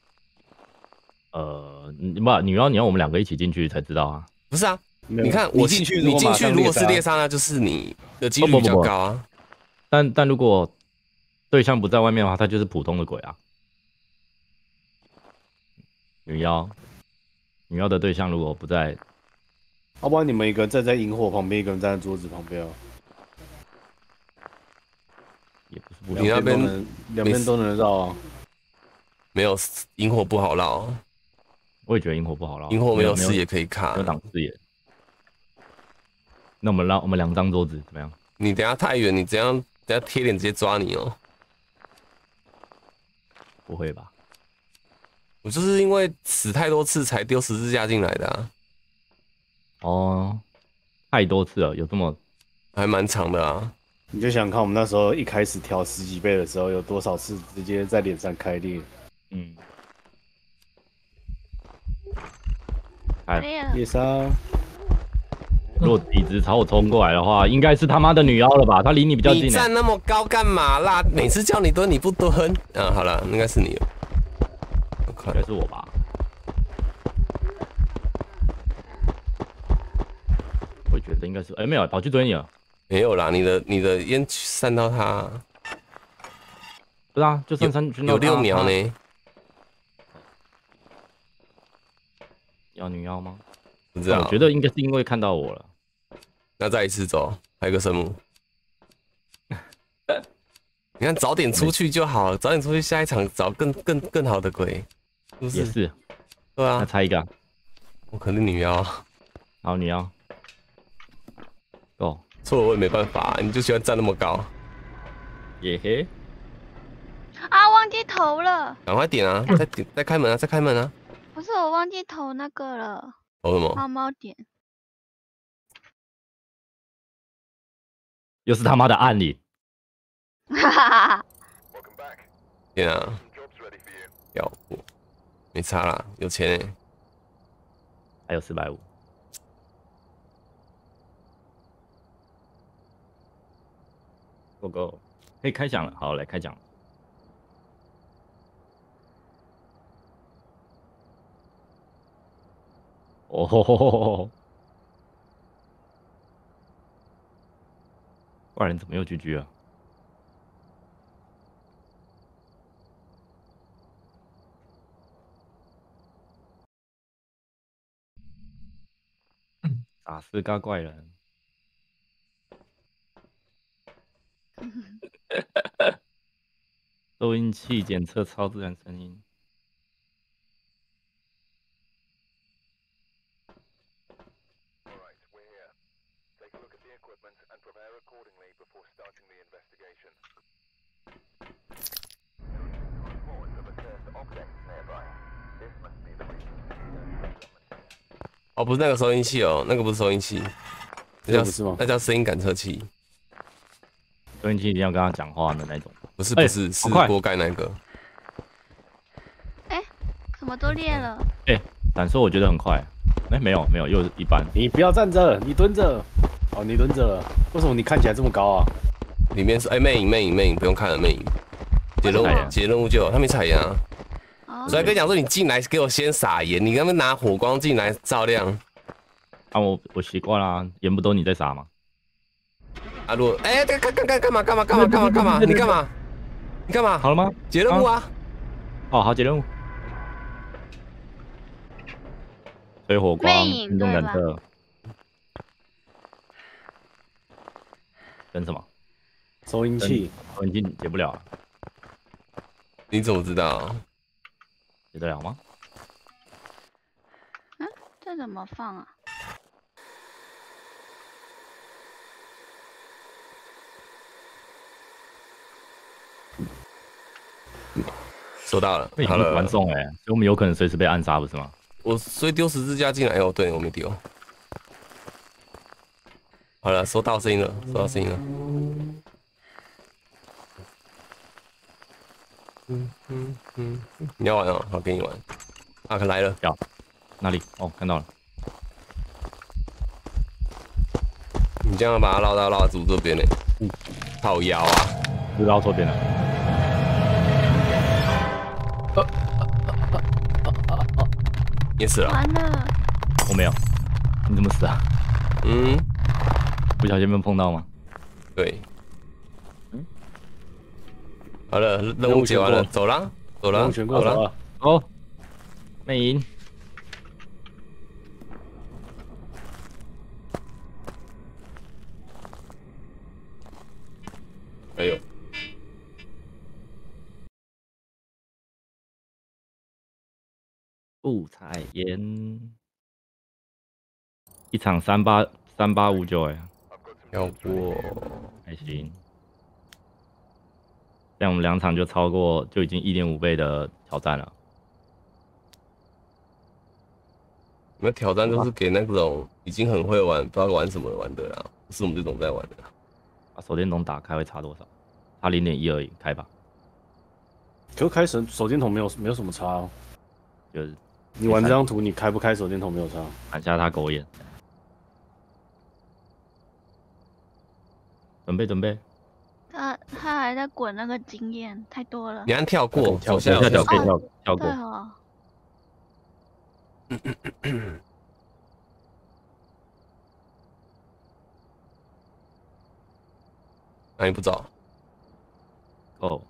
[SPEAKER 1] 呃，你不，你要你要我们两个一起进去才知道啊。
[SPEAKER 2] 不是啊，
[SPEAKER 3] 没有
[SPEAKER 2] 你看我
[SPEAKER 3] 进去，
[SPEAKER 2] 你进去如果是猎
[SPEAKER 3] 杀，
[SPEAKER 2] 杀，那就是你的几率比较高啊。
[SPEAKER 1] 但但如果对象不在外面的话，他就是普通的鬼啊。女妖，女妖的对象如果不在，
[SPEAKER 3] 要不然你们一个人站在萤火旁边，一个人站在桌子旁边啊。
[SPEAKER 1] 也不是不
[SPEAKER 2] 你那边
[SPEAKER 3] 两都能两边都能绕啊。
[SPEAKER 2] 没有萤火不好绕，
[SPEAKER 1] 我也觉得萤火不好了。
[SPEAKER 2] 萤火没有视野可以看
[SPEAKER 1] 没有，挡视野。那我们让我们两张桌子怎么样？
[SPEAKER 2] 你等下太远，你怎样？等下贴脸直接抓你哦、喔。
[SPEAKER 1] 不会吧？
[SPEAKER 2] 我就是因为死太多次才丢十字架进来的啊。
[SPEAKER 1] 哦，太多次了，有这么
[SPEAKER 2] 还蛮长的啊。
[SPEAKER 3] 你就想看我们那时候一开始调十几倍的时候，有多少次直接在脸上开裂？
[SPEAKER 1] 嗯。哎，
[SPEAKER 4] 裂了，
[SPEAKER 3] 猎杀，
[SPEAKER 1] 如果体质朝我冲过来的话，应该是他妈的女妖了吧？她离你比较近、欸。
[SPEAKER 2] 你站那么高干嘛啦？每次叫你蹲你不蹲。啊，好了，应该是你了。
[SPEAKER 1] 应该是我吧？我觉得应该是，哎、欸，没有，跑去追你了。
[SPEAKER 2] 没有啦，你的你的烟散到他，
[SPEAKER 1] 不是啊，就算三
[SPEAKER 2] 有六秒。呢。
[SPEAKER 1] 要女妖吗？
[SPEAKER 2] 不知道，
[SPEAKER 1] 我觉得应该是因为看到我了。
[SPEAKER 2] 那再一次走，还有个圣母。你看，早点出去就好，早点出去，下一场找更更更好的鬼，是不是？
[SPEAKER 1] 也是，
[SPEAKER 2] 对啊。
[SPEAKER 1] 那猜一个、啊，
[SPEAKER 2] 我肯定女妖。
[SPEAKER 1] 好，女妖。哦，
[SPEAKER 2] 错了我也没办法，你就喜欢站那么高。
[SPEAKER 1] 耶嘿。
[SPEAKER 4] 啊，忘记投了。
[SPEAKER 2] 赶快点啊！再点，再开门啊！再开门啊！
[SPEAKER 4] 不是我忘记投那个了。
[SPEAKER 2] 投什么？
[SPEAKER 4] 猫猫点。
[SPEAKER 1] 又是他妈的暗里。
[SPEAKER 4] 哈哈哈。
[SPEAKER 2] 点啊！要不没差啦，有钱哎、欸。
[SPEAKER 1] 还有四百五。Go Go， 可以开奖了。好，来开奖。哦吼吼吼吼！怪人怎么又 G G 了？打四嘎怪人。收音器检测超自然声音。
[SPEAKER 2] 哦，不是那个收音器哦，那个不是收音器，那叫
[SPEAKER 3] 不是吗？
[SPEAKER 2] 那叫声音感测器。
[SPEAKER 1] 收音器一定要跟他讲话的那种。
[SPEAKER 2] 不是不是、欸、是锅盖那个。
[SPEAKER 4] 哎、欸，什么都裂了。
[SPEAKER 1] 哎、欸，闪烁我觉得很快。哎、欸，没有没有，又是一般。
[SPEAKER 3] 你不要站着，你蹲着。哦，你蹲着了。为什么你看起来这么高啊？
[SPEAKER 2] 里面是哎魅影魅影魅影，不用看了魅影。解任务解任务就有，他没采盐啊。所以跟你讲说，你进来给我先撒盐，你刚刚拿火光进来照亮。
[SPEAKER 1] 啊，我我习惯啦，盐不都你在撒吗？
[SPEAKER 2] 啊，如果哎，干干干干干嘛干嘛干嘛干嘛干嘛？你干嘛？你干嘛？
[SPEAKER 1] 好了吗？
[SPEAKER 2] 解任务啊！
[SPEAKER 1] 哦，好，解任务。吹火光，运动感测。等什么？
[SPEAKER 3] 收音器。
[SPEAKER 1] 收音器解不了了。
[SPEAKER 2] 你怎么知道？
[SPEAKER 1] 解得了吗？
[SPEAKER 4] 嗯，这怎么放啊？
[SPEAKER 2] 收到了，
[SPEAKER 1] 好了，传送哎，所以我们有可能随时被暗杀，不是吗？
[SPEAKER 2] 我所以丢十字架进来哦，对我没丢。好了，收到声音了，收到声音了。嗯嗯嗯，你要玩哦，好，给你玩。阿克来了，
[SPEAKER 1] 要哪里？哦，看到了。
[SPEAKER 2] 你这样把它绕到蜡烛这边呢？嗯，靠腰啊！
[SPEAKER 1] 是绕错边了。
[SPEAKER 2] 呃，你死了？
[SPEAKER 4] 完了，
[SPEAKER 1] 我没有。你怎么死啊？
[SPEAKER 2] 嗯，
[SPEAKER 1] 不小心被碰到吗？
[SPEAKER 2] 对。嗯。好了，任务解完了，走啦，走啦，
[SPEAKER 3] 全过走了。
[SPEAKER 1] 哦，魅影。
[SPEAKER 2] 没有。
[SPEAKER 1] 不采烟。一场三八三八五九哎，
[SPEAKER 2] 要过
[SPEAKER 1] 还行。这样我们两场就超过，就已经一点五倍的挑战了。
[SPEAKER 2] 那挑战都是给那种已经很会玩，不知道玩什么玩的啦，不是我们这种在玩的。
[SPEAKER 1] 把手电筒打开会差多少？差零点一而已，开吧。
[SPEAKER 3] 可是开手手电筒没有没有什么差哦。
[SPEAKER 1] 就是
[SPEAKER 3] 你玩这张图，你开不开手电筒没有差。
[SPEAKER 1] 按下他狗眼。准备准备。
[SPEAKER 4] 他他还在滚那个经验，太多了。
[SPEAKER 2] 你按跳过，
[SPEAKER 1] 跳下跳跳可以跳跳过。
[SPEAKER 4] 对哦。
[SPEAKER 2] 那你不找？
[SPEAKER 1] 哦，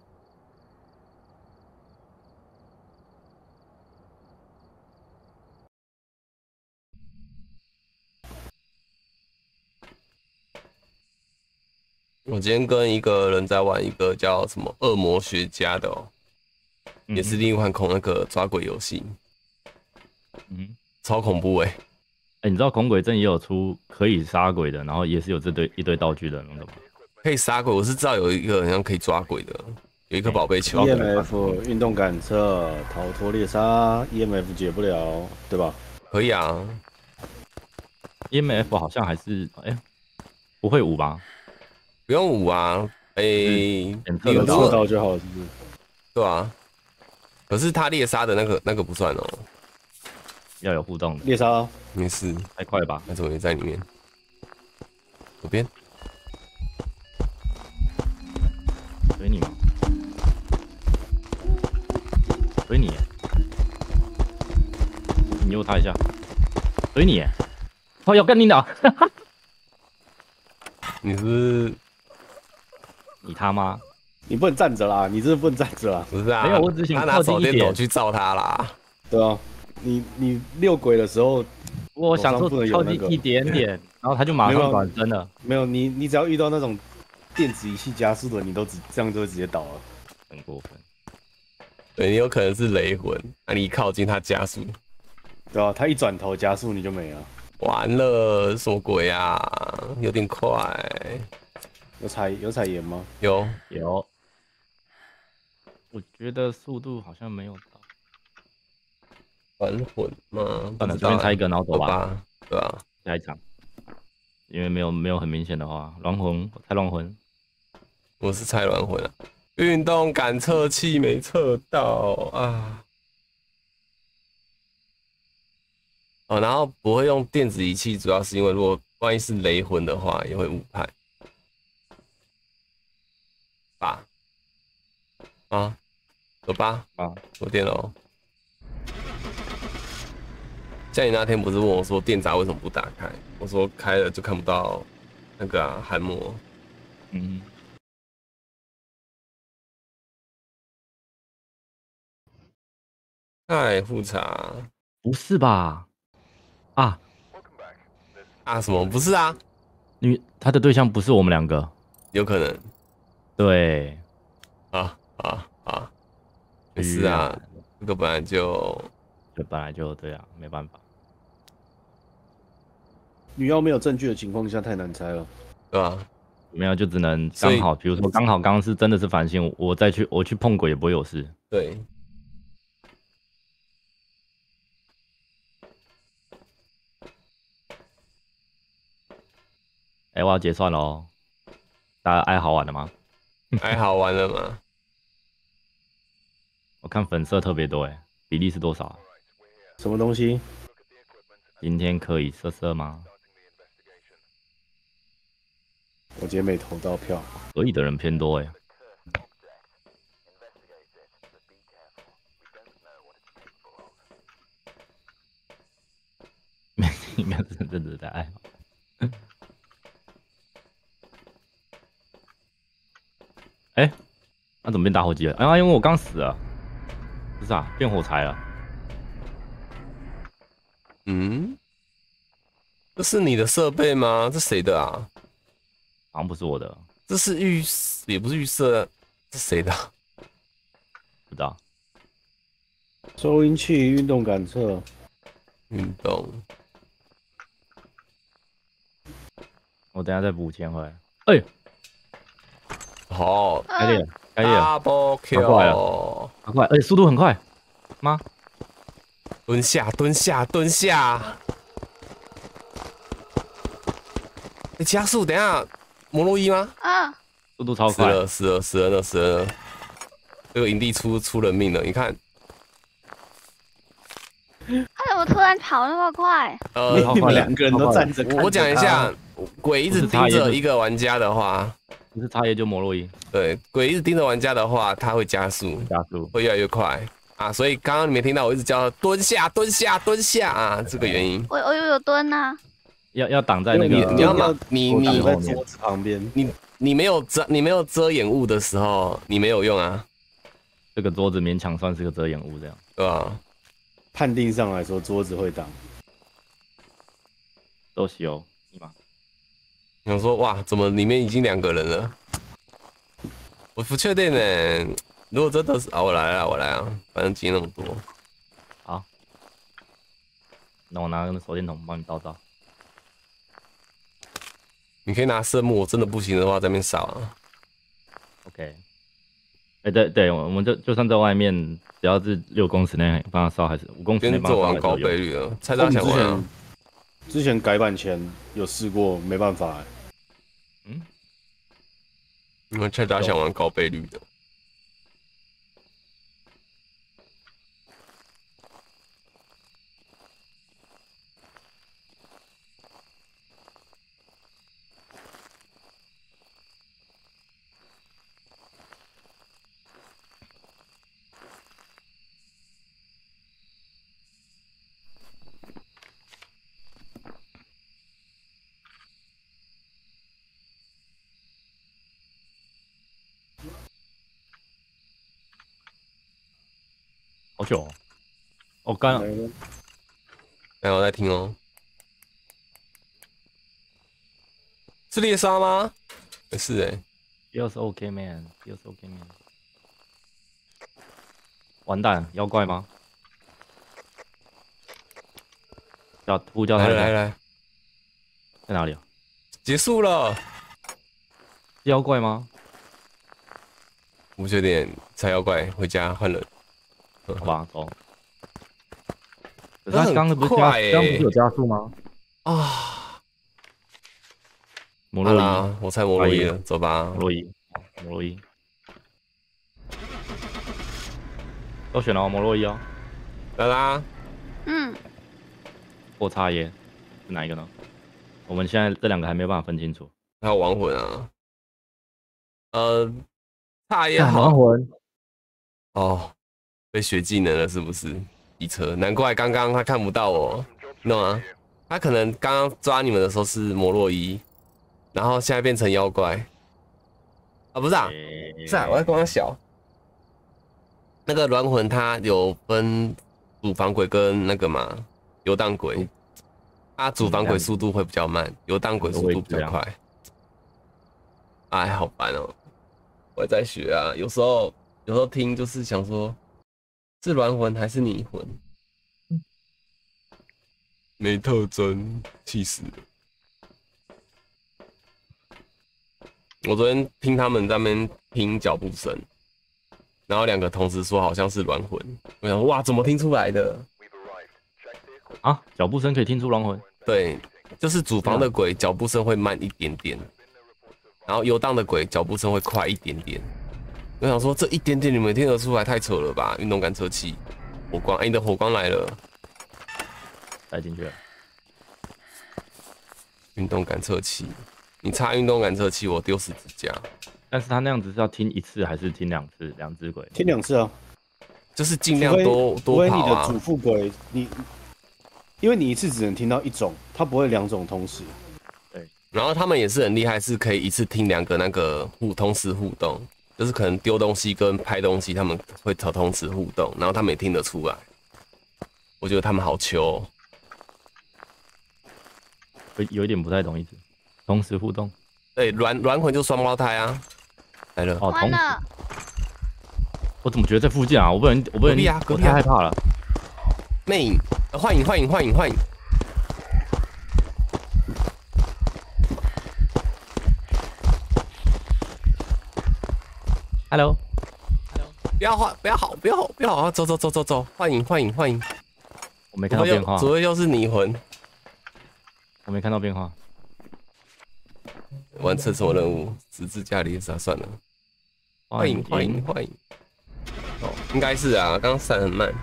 [SPEAKER 2] 我今天跟一个人在玩一个叫什么恶魔学家的哦，
[SPEAKER 1] 嗯
[SPEAKER 2] 也是另一款恐那个抓鬼游戏，
[SPEAKER 1] 嗯，
[SPEAKER 2] 超恐怖哎、欸！
[SPEAKER 1] 哎、欸，你知道恐鬼症也有出可以杀鬼的，然后也是有这堆一堆道具的那个吗？
[SPEAKER 2] 可以杀鬼，我是知道有一个好像可以抓鬼的，有一颗宝贝球。
[SPEAKER 3] E M F 运动感测、逃脱猎杀 ，E M F 解不了，对吧？
[SPEAKER 2] 可以啊
[SPEAKER 1] ，E M F 好像还是哎、欸，不会舞吧？
[SPEAKER 2] 不用舞啊，哎、欸，
[SPEAKER 1] 有
[SPEAKER 3] 有测到就好，是不是？
[SPEAKER 2] 对啊，可是他猎杀的那个那个不算哦，
[SPEAKER 1] 要有互动的。
[SPEAKER 3] 猎杀
[SPEAKER 2] 没事，
[SPEAKER 1] 太快了吧？
[SPEAKER 2] 他怎么也在里面？左边，
[SPEAKER 1] 追你吗？追你耶，你诱他一下，追你耶，哦要干你的，
[SPEAKER 2] 你是不是
[SPEAKER 1] 你他妈！
[SPEAKER 3] 你不能站着啦，你真的不能站着啦。
[SPEAKER 2] 不是啊？
[SPEAKER 1] 没有我只想
[SPEAKER 2] 他拿
[SPEAKER 1] 靠近一点
[SPEAKER 2] 手电筒去照他啦。
[SPEAKER 3] 对啊，你你遛鬼的时候，
[SPEAKER 1] 我想说
[SPEAKER 3] 手上不能有那个
[SPEAKER 1] 靠近一点点，然后他就马
[SPEAKER 3] 没有
[SPEAKER 1] 上转身了。
[SPEAKER 3] 没有你你只要遇到那种电子仪器加速的，你都直这样就会直接倒了。
[SPEAKER 1] 很过分。
[SPEAKER 2] 对你有可能是雷魂，那、啊、你一靠近他加速，
[SPEAKER 3] 对啊，他一转头加速你就没了。
[SPEAKER 2] 完了，什么鬼啊？有点快。
[SPEAKER 3] 有彩有彩盐吗？
[SPEAKER 2] 有
[SPEAKER 1] 有，我觉得速度好像没有到。
[SPEAKER 2] 还魂吗？
[SPEAKER 1] 算了，随便猜一个，然后走吧。
[SPEAKER 2] 吧，对吧、啊？
[SPEAKER 1] 下一场，因为没有没有很明显的话，乱魂猜乱魂。
[SPEAKER 2] 我是猜乱魂啊。运动感测器没测到啊。哦，然后不会用电子仪器，主要是因为如果万一是雷魂的话，也会误判。吧，啊，走吧，
[SPEAKER 1] 啊，
[SPEAKER 2] 我电喽。像你那天不是问我说电闸为什么不打开？我说开了就看不到那个啊寒魔。
[SPEAKER 1] 嗯，
[SPEAKER 2] 太复杂。
[SPEAKER 1] 不是吧？啊
[SPEAKER 2] 啊什么？不是啊，
[SPEAKER 1] 女他的对象不是我们两个。
[SPEAKER 2] 有可能。
[SPEAKER 1] 对，
[SPEAKER 2] 啊啊啊！没事啊，这个本来就
[SPEAKER 1] 这本来就对啊，没办法。
[SPEAKER 3] 女妖没有证据的情况下太难猜了。
[SPEAKER 2] 对吧？
[SPEAKER 1] 没有，就只能
[SPEAKER 2] 所以
[SPEAKER 1] 刚好，比如说刚好刚刚是真的是繁星，我再去我去碰鬼也不会有事。
[SPEAKER 2] 对。
[SPEAKER 1] 哎、欸，我要结算喽。大家爱好玩的吗？
[SPEAKER 2] 还好玩了吗？
[SPEAKER 1] 我看粉色特别多哎，比例是多少、啊？
[SPEAKER 3] 什么东西？
[SPEAKER 1] 今天可以色色吗？
[SPEAKER 3] 我今天没投到票。
[SPEAKER 1] 可以的人偏多哎。没应该是真的在爱好。哎、欸，那怎么变打火机了？啊，因为我刚死了。不是啊，变火柴了。
[SPEAKER 2] 嗯，这是你的设备吗？这谁的啊？
[SPEAKER 1] 好像不是我的。
[SPEAKER 2] 这是预，也不是预设，这谁的、啊？
[SPEAKER 1] 不知道。
[SPEAKER 3] 收音器运动感测。
[SPEAKER 2] 运动。
[SPEAKER 1] 我等一下再补钱回来。哎、欸，
[SPEAKER 2] 好，
[SPEAKER 1] 开裂了，开裂了。
[SPEAKER 2] Double
[SPEAKER 1] 好快
[SPEAKER 2] kill，
[SPEAKER 1] 很快，而且速度很快。妈，
[SPEAKER 2] 蹲下，蹲下，蹲下。你、欸、加速，等一下，摩洛伊吗？
[SPEAKER 4] 啊！
[SPEAKER 1] 速度超快。
[SPEAKER 2] 死了，死了，死了，死了！这个营地出出人命了，你看。
[SPEAKER 4] 他怎么突然跑那么快？
[SPEAKER 2] 呃，
[SPEAKER 3] 你们两个人都站着看着他。
[SPEAKER 2] 我讲一下，鬼一直盯着一个玩家的话，
[SPEAKER 1] 不是插叶就摩洛伊。
[SPEAKER 2] 对，鬼一直盯着玩家的话，他会加速，
[SPEAKER 1] 加速
[SPEAKER 2] 会越来越快啊。所以刚刚你没听到我一直叫蹲下、蹲下、蹲下啊，这个原因。
[SPEAKER 4] 我我有有蹲啊。
[SPEAKER 1] 要要挡在那个，
[SPEAKER 2] 你你要嘛，你你
[SPEAKER 3] 在桌子旁边，
[SPEAKER 2] 你你没有遮你没有遮掩物的时候，你没有用啊。
[SPEAKER 1] 这个桌子勉强算是个遮掩物，这样
[SPEAKER 2] 对吧？
[SPEAKER 3] 判定上来说，桌子会挡。
[SPEAKER 1] 都修吗？
[SPEAKER 2] 想说哇，怎么里面已经两个人了？我不确定呢。如果真的是啊，我来啊，我来啊，反正接那么多。
[SPEAKER 1] 好，那我拿个手电筒帮你照照。
[SPEAKER 2] 你可以拿圣木，真的不行的话在那边扫啊。
[SPEAKER 1] OK。哎、欸，对对，我们就就算在外面，只要是六公尺内帮他烧，还是五公尺内
[SPEAKER 2] 先
[SPEAKER 1] 帮他烧，
[SPEAKER 2] 做完高倍率了。蔡大想玩啊？
[SPEAKER 3] 之前改版前有试过，没办法、欸。
[SPEAKER 1] 嗯，
[SPEAKER 2] 因为蔡大想玩高倍率的。
[SPEAKER 1] 好久、哦，我刚，
[SPEAKER 2] 哎，我在听哦。是猎杀吗？没事哎。
[SPEAKER 1] Feels OK man，Feels OK man。完蛋，妖怪吗？要呼叫他
[SPEAKER 2] 来来来，
[SPEAKER 1] 在哪里啊？
[SPEAKER 2] 结束了。
[SPEAKER 1] 是妖怪吗？
[SPEAKER 2] 我不确定，猜妖怪回家换人。
[SPEAKER 1] 好吧，走。可是他刚刚不是加，刚刚不是有加速吗？
[SPEAKER 2] 啊，
[SPEAKER 1] 摩洛
[SPEAKER 2] 伊，我猜摩洛伊了，走吧。
[SPEAKER 1] 摩洛伊，摩洛伊，都选了摩洛伊哦。
[SPEAKER 2] 来啦。
[SPEAKER 4] 嗯。
[SPEAKER 1] 或叉耶是哪一个呢？我们现在这两个还没有办法分清楚。
[SPEAKER 2] 还有亡魂啊。呃，叉耶好。
[SPEAKER 1] 亡魂。
[SPEAKER 2] 哦。被学技能了是不是？机车，难怪刚刚他看不到我，你懂吗？他可能刚刚抓你们的时候是摩洛伊，然后现在变成妖怪。啊，不是啊，不是啊，我在跟他小。那个软魂它有分主防鬼跟那个嘛游荡鬼，它主防鬼速度会比较慢，游荡鬼速度比较快。哎，好烦哦！我也在学啊，有时候有时候听就是想说。是软魂还是泥魂？没特征，气死了！我昨天听他们在那边听脚步声，然后两个同时说好像是软魂，我想哇，怎么听出来的？
[SPEAKER 1] 啊，脚步声可以听出软魂？
[SPEAKER 2] 对，就是主房的鬼脚步声会慢一点点，然后游荡的鬼脚步声会快一点点。我想说，这一点点你们听得出来，太扯了吧？运动感测器，火光，哎、欸，你的火光来了，
[SPEAKER 1] 带进去了。
[SPEAKER 2] 运动感测器，你插运动感测器，我丢十指甲。
[SPEAKER 1] 但是他那样子是要听一次还是听两次？两只鬼？
[SPEAKER 3] 听两次啊，
[SPEAKER 2] 就是尽量多多跑啊。
[SPEAKER 3] 因为你的主副鬼，你因为你一次只能听到一种，它不会两种同时。
[SPEAKER 2] 对，然后他们也是很厉害，是可以一次听两个那个互同时互动。就是可能丢东西跟拍东西，他们会同时互动，然后他们也听得出来。我觉得他们好球、哦，
[SPEAKER 1] 有有一点不太懂意思。同时互动，
[SPEAKER 2] 对，软软魂就双胞胎啊，来了。
[SPEAKER 1] 哦，同时。我怎么觉得在附近啊？我不能，我不能，
[SPEAKER 2] 啊，
[SPEAKER 1] 我太害怕了。
[SPEAKER 2] 魅影，幻影，幻影，幻影，幻影。
[SPEAKER 1] Hello，
[SPEAKER 2] 不要换，不要好，不要好，不要好，走走走走走，幻影幻影幻影。
[SPEAKER 1] 我没看到变化。
[SPEAKER 2] 左右又是泥魂，
[SPEAKER 1] 我没看到变化。
[SPEAKER 2] 完成什么任务？十字架猎杀算了。幻影幻影幻影。哦，应该是啊，刚刚闪很慢。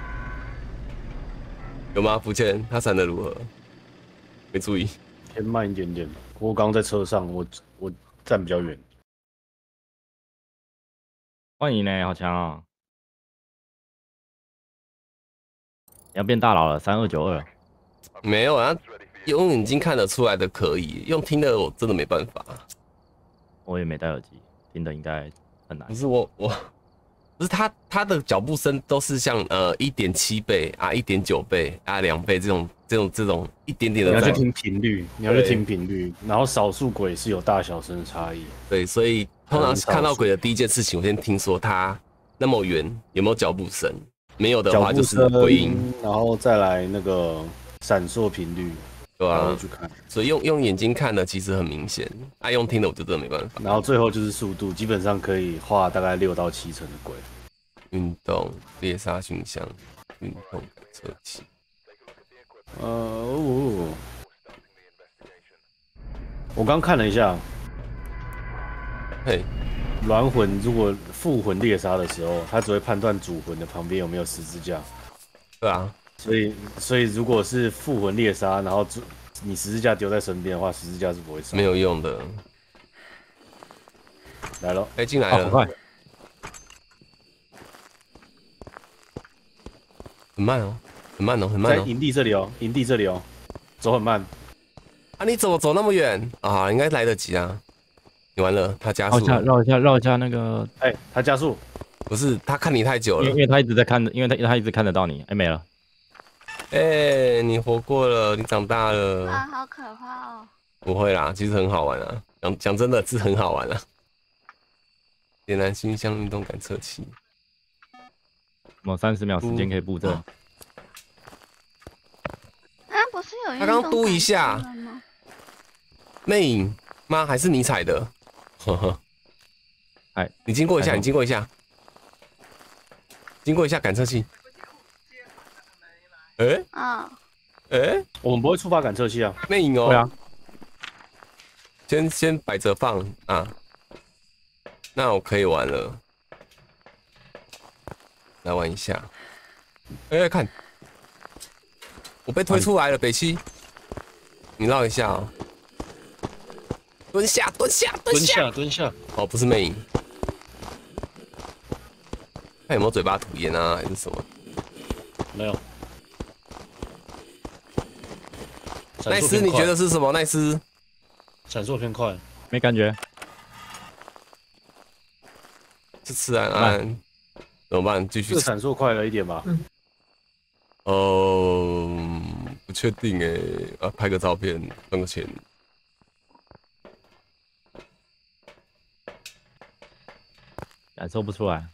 [SPEAKER 2] 有吗？福建他闪的如何？没注意。
[SPEAKER 3] 偏慢一点点。我刚刚在车上，我我站比较远。
[SPEAKER 1] 欢迎呢，好强啊、哦！你要变大佬了，三二九二。
[SPEAKER 2] 没有啊，用眼睛看得出来的可以，用听的我真的没办法。
[SPEAKER 1] 我也没戴耳机，听的应该很难
[SPEAKER 2] 不。是我我，不是他他的脚步声都是像呃一点七倍啊、一点九倍啊、两倍这种这种这种一点点的在。
[SPEAKER 3] 你要去听频率，你要去听频率，然后少数鬼是有大小声的差异。
[SPEAKER 2] 对，所以通常看到鬼的第一件事情，我先听说他那么远有没有脚步声，没有的
[SPEAKER 3] 脚步
[SPEAKER 2] 话就是
[SPEAKER 3] 声
[SPEAKER 2] 回音，，
[SPEAKER 3] 然后再来那个闪烁频率，
[SPEAKER 2] 对吧、
[SPEAKER 3] 然后去看，
[SPEAKER 2] 所以用用眼睛看的其实很明显，爱、用听的我就真的没办法。
[SPEAKER 3] 然后最后就是速度，基本上可以画大概六到七成的鬼。
[SPEAKER 2] 运动猎杀熏香，运动感测器。
[SPEAKER 3] 呃，哦我刚看了一下，
[SPEAKER 2] 嘿，
[SPEAKER 3] 卵魂如果复魂猎杀的时候，它只会判断主魂的旁边有没有十字架，
[SPEAKER 2] 对啊，
[SPEAKER 3] 所以所以如果是复魂猎杀，然后主你十字架丢在身边的话，十字架是不会烧。
[SPEAKER 2] 没有用的。
[SPEAKER 3] 来了，
[SPEAKER 2] 哎、进来
[SPEAKER 1] 啊，
[SPEAKER 2] 了，
[SPEAKER 1] 很快，
[SPEAKER 2] 很慢哦，很慢哦，很慢哦。
[SPEAKER 3] 在营地这里哦，营地这里哦，走很慢。
[SPEAKER 2] 啊，你怎么走那么远啊？应该来得及啊。你完了，他加
[SPEAKER 1] 绕一下，
[SPEAKER 2] 速了，
[SPEAKER 1] 绕一下，绕一下那个，
[SPEAKER 3] 哎、他加速，
[SPEAKER 2] 不是他看你太久了
[SPEAKER 1] 因为因。为他一直在看，因为他他一直看得到你，哎，没了。
[SPEAKER 2] 哎、你活过了，你长大了。
[SPEAKER 4] 哇，好可怕哦！
[SPEAKER 2] 不会啦，其实很好玩啊。讲讲真的是很好玩啊。点燃熏香运动感测器，
[SPEAKER 1] 我们三十秒时间可以布阵。
[SPEAKER 2] 哦
[SPEAKER 4] 啊，不是有
[SPEAKER 2] 他刚刚嘟一下
[SPEAKER 4] 运动感测吗？
[SPEAKER 2] 魅影吗？还是你踩的？呵呵，
[SPEAKER 1] 哎，
[SPEAKER 2] 你经过一下，
[SPEAKER 1] 哎
[SPEAKER 2] 你经过一下，经过一下感测器。哎、
[SPEAKER 4] 啊，
[SPEAKER 2] 哎、
[SPEAKER 3] 我们不会触发感测器啊。
[SPEAKER 2] 魅影哦。
[SPEAKER 1] 对啊，
[SPEAKER 2] 先先摆着放啊，那我可以玩了，来玩一下。哎、看，我被推出来了，北七，你绕一下哦。蹲下，蹲下，蹲
[SPEAKER 3] 蹲
[SPEAKER 2] 下。
[SPEAKER 3] 下，蹲下。
[SPEAKER 2] 哦，不是魅影，看有没有嘴巴吐烟啊，还是什么？
[SPEAKER 3] 没有。
[SPEAKER 2] 奈斯，你觉得是什么？奈斯，
[SPEAKER 3] 闪烁偏快？
[SPEAKER 1] 没感觉。
[SPEAKER 2] 是次安安，怎么办？继续
[SPEAKER 3] 这个。闪烁快了一点吧？
[SPEAKER 2] 哦，不确定哎，啊，拍个照片，赚个钱。
[SPEAKER 1] 感受不出来。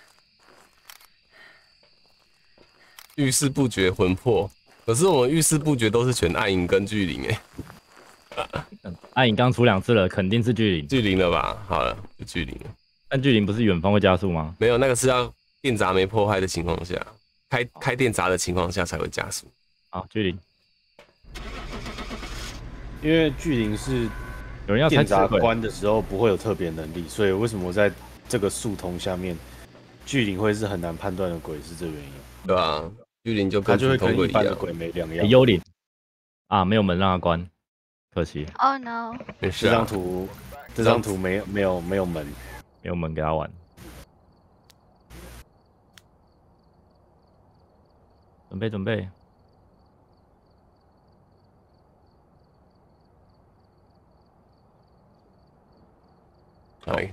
[SPEAKER 2] 遇事不决魂魄，可是我们遇事不决都是选暗影跟巨灵哎，
[SPEAKER 1] 暗影刚出两次了，肯定是巨灵。
[SPEAKER 2] 巨灵了吧？好了，就巨灵了。
[SPEAKER 1] 但巨灵不是远方会加速吗？
[SPEAKER 2] 没有，那个是要电闸没破坏的情况下，开开电闸的情况下才会加速。
[SPEAKER 1] 好，巨灵。
[SPEAKER 3] 因为巨灵是
[SPEAKER 1] 有人要猜
[SPEAKER 3] 电闸
[SPEAKER 1] 刺鬼，
[SPEAKER 3] 关的时候不会有特别能力，所以为什么在这个速通下面，巨灵会是很难判断的鬼是这个原因。
[SPEAKER 2] 对吧？巨灵就跟普
[SPEAKER 3] 它就会跟
[SPEAKER 2] 通鬼一样，
[SPEAKER 3] 一般的鬼没两样。
[SPEAKER 1] 幽灵啊，没有门让他关，可惜
[SPEAKER 4] Oh no！
[SPEAKER 3] 这张
[SPEAKER 2] 没事啊。
[SPEAKER 3] 图，这张图没有没有没有门。
[SPEAKER 1] 没有门给他玩。准备准备，
[SPEAKER 2] 来，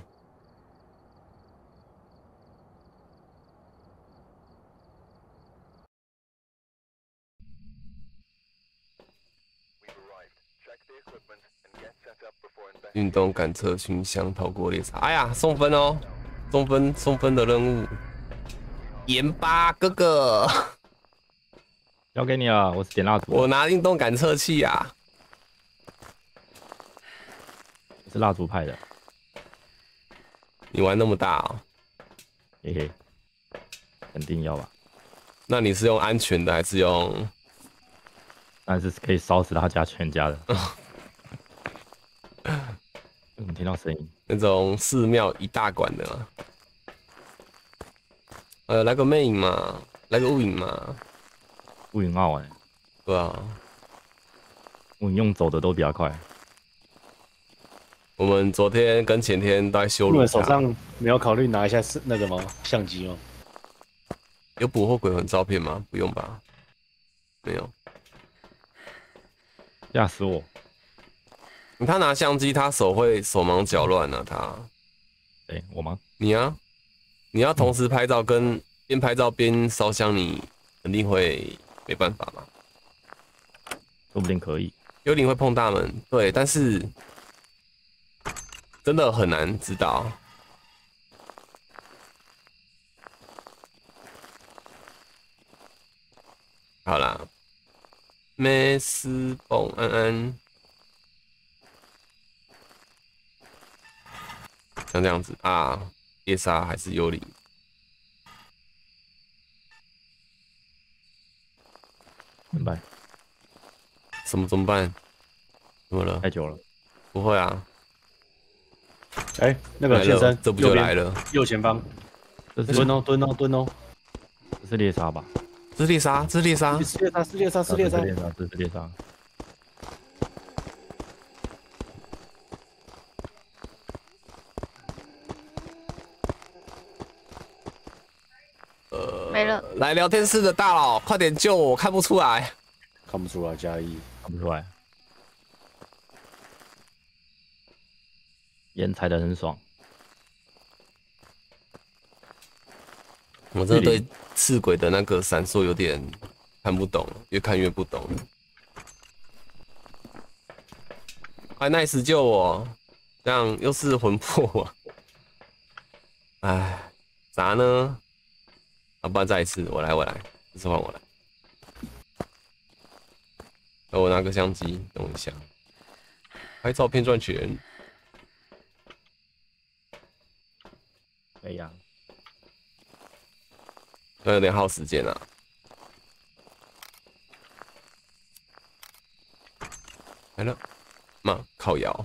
[SPEAKER 2] 运动感测熏香逃过猎杀。哎呀，送分哦，送分送分的任务。盐巴哥哥，
[SPEAKER 1] 交给你了，我是点蜡烛，
[SPEAKER 2] 我拿运动感测器啊。
[SPEAKER 1] 我是蜡烛派的，
[SPEAKER 2] 你玩那么大哦？
[SPEAKER 1] 嘿嘿，肯定要吧？
[SPEAKER 2] 那你是用安全的还是用？
[SPEAKER 1] 但是可以烧死他家全家的。怎么听到声音？
[SPEAKER 2] 那种寺庙一大管的嘛？呃，来个魅影嘛，来个雾影嘛，
[SPEAKER 1] 雾云好玩，
[SPEAKER 2] 对啊。
[SPEAKER 1] 雾云用走的都比较快。
[SPEAKER 2] 我们昨天跟前天都在修路
[SPEAKER 3] 你们手
[SPEAKER 2] 它，
[SPEAKER 3] 上没有考虑拿一下是那个吗？相机吗？
[SPEAKER 2] 有捕获鬼魂照片吗？不用吧？没有。
[SPEAKER 1] 吓死我！
[SPEAKER 2] 他拿相机，他手会手忙脚乱啊。他，
[SPEAKER 1] 对我吗？
[SPEAKER 2] 你啊，你要同时拍照，跟边拍照边烧香，你肯定会没办法嘛。
[SPEAKER 1] 说不定可以。
[SPEAKER 2] 幽灵会碰大门，对，但是真的很难知道。好啦，梅斯蹦安安，像这样子啊，猎杀还是幽灵？
[SPEAKER 1] 怎么办？
[SPEAKER 2] 什么怎么办？怎么了？
[SPEAKER 1] 太久了。
[SPEAKER 2] 不会啊，
[SPEAKER 3] 哎，那个
[SPEAKER 2] 来了
[SPEAKER 3] 先生，
[SPEAKER 2] 这不就
[SPEAKER 3] 右边
[SPEAKER 2] 来了？
[SPEAKER 3] 右前方，
[SPEAKER 1] 这是
[SPEAKER 3] 蹲哦蹲哦蹲哦，
[SPEAKER 1] 这是猎杀吧？
[SPEAKER 2] 这是猎杀，这是猎杀，
[SPEAKER 3] 是猎杀是猎杀是猎杀
[SPEAKER 1] 这是，猎杀，这是猎杀。
[SPEAKER 4] 没了。
[SPEAKER 2] 来聊天室的大佬，快点救我，看不出来。
[SPEAKER 3] 看不出来加一，
[SPEAKER 1] 看不出来。烟踩得很爽。
[SPEAKER 2] 我真的对刺鬼的那个闪烁有点看不懂，越看越不懂。快 nice 救我，这样又是魂魄啊！哎，啥呢？啊，不然再一次，我来，我来，这次换我来。那我拿个相机，等我一下，拍照片赚钱。
[SPEAKER 1] 可以啊。
[SPEAKER 2] 那有点耗时间啊。来了，妈，靠摇。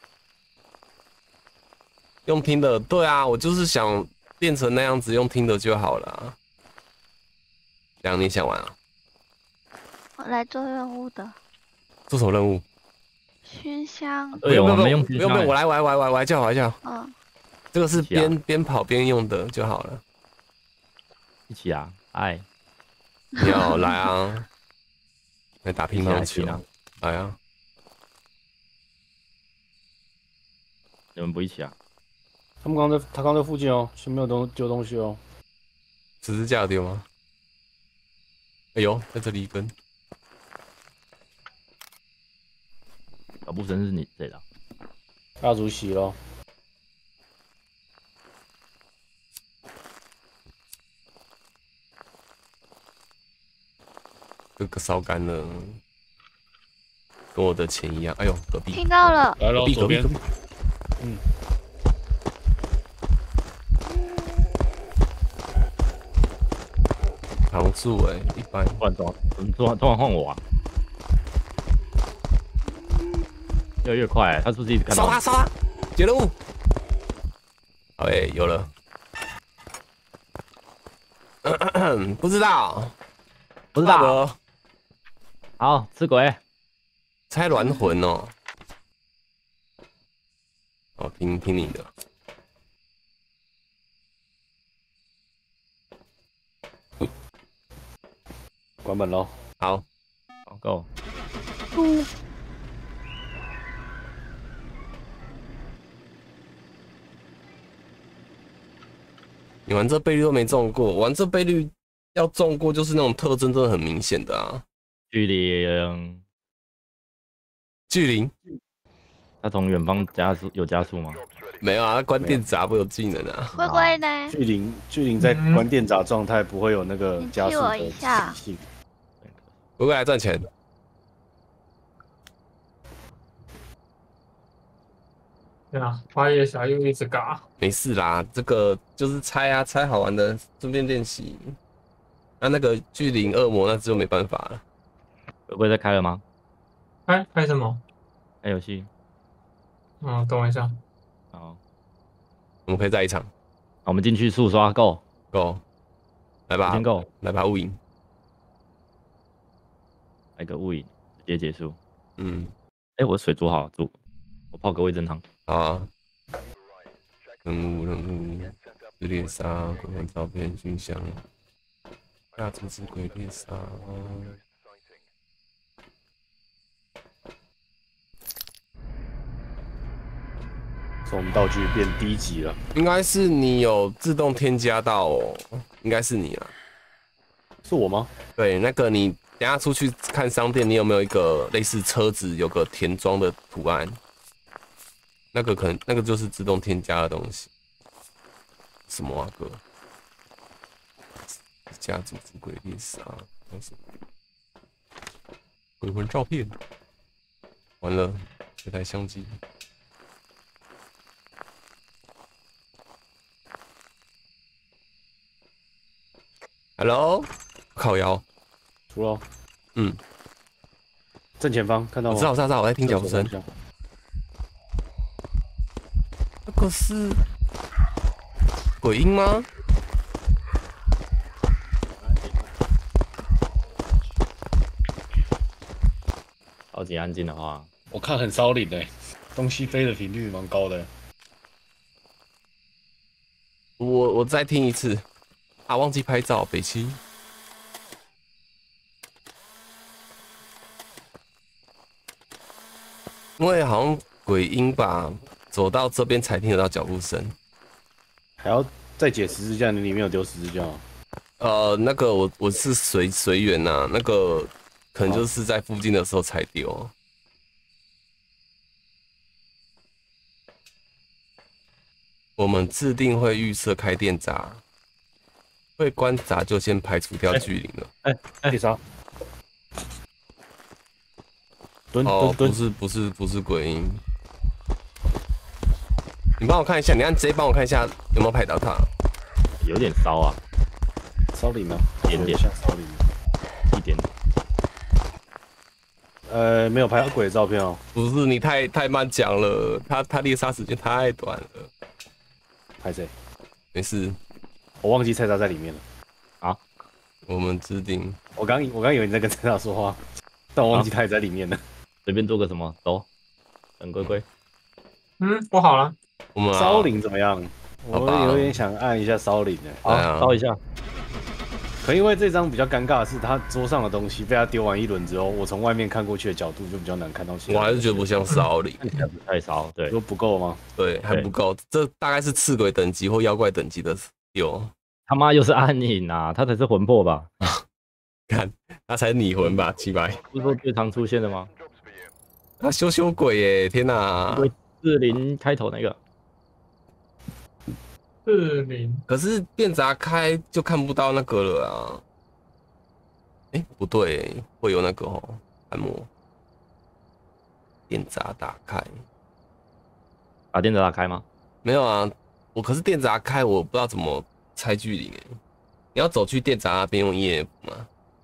[SPEAKER 2] 用听的，对啊，我就是想变成那样子，用听的就好了、啊。这样你想完啊？
[SPEAKER 4] 我来做任务的，
[SPEAKER 2] 做什么任务？
[SPEAKER 4] 熏香。
[SPEAKER 1] 对，我们用
[SPEAKER 2] 不用不用，我来，我来，我来，我来，我来叫，我来叫。
[SPEAKER 4] 嗯，
[SPEAKER 2] 这个是边边跑边用的就好了。
[SPEAKER 1] 一起啊，哎，
[SPEAKER 2] 你要来啊？来打乒乓球
[SPEAKER 1] 啊？
[SPEAKER 2] 来啊！
[SPEAKER 1] 你们不一起啊？
[SPEAKER 3] 他们刚在他刚在附近哦，前面有东丢东西哦。
[SPEAKER 2] 十字架丢吗？哎呦，在这里一根。
[SPEAKER 1] 小布神是你谁的？
[SPEAKER 3] 蜡烛洗咯。
[SPEAKER 2] 哥哥烧干了，跟我的钱一样。哎呦，隔壁
[SPEAKER 4] 听到了。
[SPEAKER 5] 来了，
[SPEAKER 2] 隔壁
[SPEAKER 5] 左边
[SPEAKER 2] 隔壁隔壁。
[SPEAKER 3] 嗯。
[SPEAKER 2] 常驻哎，一般。
[SPEAKER 1] 突然突然突然突然换我啊！越来越快、欸，他是不是一直看到？
[SPEAKER 2] 烧他烧他，解任务。好哎、欸，有了。不知道，
[SPEAKER 1] 不知道。
[SPEAKER 2] 道。
[SPEAKER 1] 好，吃鬼。
[SPEAKER 2] 猜软魂哦。哦，听听你的。
[SPEAKER 3] 关门咯。
[SPEAKER 2] 好，
[SPEAKER 1] 好，Go。
[SPEAKER 2] 你玩这倍率都没中过，玩这倍率要中过就是那种特征真的很明显的啊。
[SPEAKER 1] 距离，嗯，
[SPEAKER 2] 距离，
[SPEAKER 1] 他从远方加速有加速吗？
[SPEAKER 2] 没有啊，关电闸不有技能啊。
[SPEAKER 4] 龟龟呢？
[SPEAKER 3] 巨灵巨灵在关电闸状态不会有那个加速
[SPEAKER 4] 你踢我
[SPEAKER 3] 的
[SPEAKER 4] 一下
[SPEAKER 3] 习性。
[SPEAKER 2] 回过来赚钱。
[SPEAKER 5] 对啊，花叶侠又一直嘎。
[SPEAKER 2] 没事啦，这个就是猜啊，猜好玩的，顺便练习。那、啊、那个巨灵恶魔，那就没办法了。
[SPEAKER 1] 会不会再开了吗？
[SPEAKER 5] 开开什么？
[SPEAKER 1] 开游戏。
[SPEAKER 5] 嗯，等我一下。
[SPEAKER 1] 好，
[SPEAKER 2] 我们可以再一场。
[SPEAKER 1] 好，我们进去速刷 Go
[SPEAKER 2] Go， 来吧
[SPEAKER 1] 先 Go，
[SPEAKER 2] 来吧，雾影。
[SPEAKER 1] 来个雾影，直接结束。
[SPEAKER 2] 嗯，
[SPEAKER 1] 哎、欸，我水煮好了，煮，我泡个味噌汤。
[SPEAKER 2] 好啊。任务任务，猎杀鬼魂照片熏香，大组织鬼猎杀。
[SPEAKER 3] 从道具变低级了。
[SPEAKER 2] 应该是你有自动添加到哦，应该是你啦。
[SPEAKER 3] 是我吗？
[SPEAKER 2] 对，那个你等一下出去看商店，你有没有一个类似车子有个填装的图案？那个可能那个就是自动添加的东西。什么啊哥？家族之鬼猎杀，什么？鬼魂照片。完了，这台相机。Hello， 靠腰。
[SPEAKER 3] 除了，
[SPEAKER 2] 嗯，
[SPEAKER 3] 正前方看到吗？
[SPEAKER 2] 我知道，我知道，我在听脚步声。那个是鬼音吗？
[SPEAKER 1] 超级安静的话，
[SPEAKER 3] 我看很烧灵诶，东西飞的频率蛮高的。
[SPEAKER 2] 我我再听一次。啊，忘记拍照，北七。因为好像鬼音吧，走到这边才听得到脚步声。
[SPEAKER 3] 还要再解十字架，你里面有丢十字架吗？
[SPEAKER 2] 呃，那个我我是随随缘呐，那个可能就是在附近的时候才丢。我们制定会预设开电闸。会关闸就先排除掉巨灵了。
[SPEAKER 3] 哎哎，第啥？蹲
[SPEAKER 2] 哦，
[SPEAKER 3] 蹲蹲，
[SPEAKER 2] 不是不是不是鬼音。你帮我看一下，你按 J 帮我看一下有没有拍到他。
[SPEAKER 1] 有点骚啊，
[SPEAKER 3] 烧灵吗？
[SPEAKER 1] 一点点，
[SPEAKER 3] 烧灵，
[SPEAKER 1] 一点点。
[SPEAKER 3] 呃，没有拍到鬼的照片哦。
[SPEAKER 2] 不是你太太慢讲了，他他猎杀时间太短了。
[SPEAKER 3] 拍谁？
[SPEAKER 2] 没事。
[SPEAKER 3] 我忘记菜渣在里面了。
[SPEAKER 1] 啊，
[SPEAKER 2] 我们制定。
[SPEAKER 3] 我刚我刚以为你在跟菜渣说话，但我忘记他也在里面了。
[SPEAKER 1] 随便做个什么走，等龟龟。
[SPEAKER 5] 嗯，我好了。
[SPEAKER 2] 我们
[SPEAKER 3] 烧灵怎么样？我有点想按一下烧灵的。
[SPEAKER 1] 好，烧一下。
[SPEAKER 3] 可因为这张比较尴尬的是，他桌上的东西被他丢完一轮之后，我从外面看过去的角度就比较难看到其他。
[SPEAKER 2] 我还是觉得不像烧灵，
[SPEAKER 1] 看起来不太烧，对。
[SPEAKER 3] 说不够吗？
[SPEAKER 2] 对，还不够。这大概是赤鬼等级或妖怪等级的。有
[SPEAKER 1] 他妈又是暗影啊，他才是魂魄吧？
[SPEAKER 2] 看他才拟魂吧，七百。
[SPEAKER 1] 不是说最常出现的吗？
[SPEAKER 2] 他羞羞鬼耶！天哪，
[SPEAKER 1] 四零开头那个。
[SPEAKER 5] 四零。
[SPEAKER 2] 可是电闸开就看不到那个了啊。哎、欸，不对，会有那个哦，按摩。电闸打开，
[SPEAKER 1] 把电闸打开吗？
[SPEAKER 2] 没有啊。我可是电闸开，我不知道怎么猜距离哎。你要走去电闸那边用 E F 吗？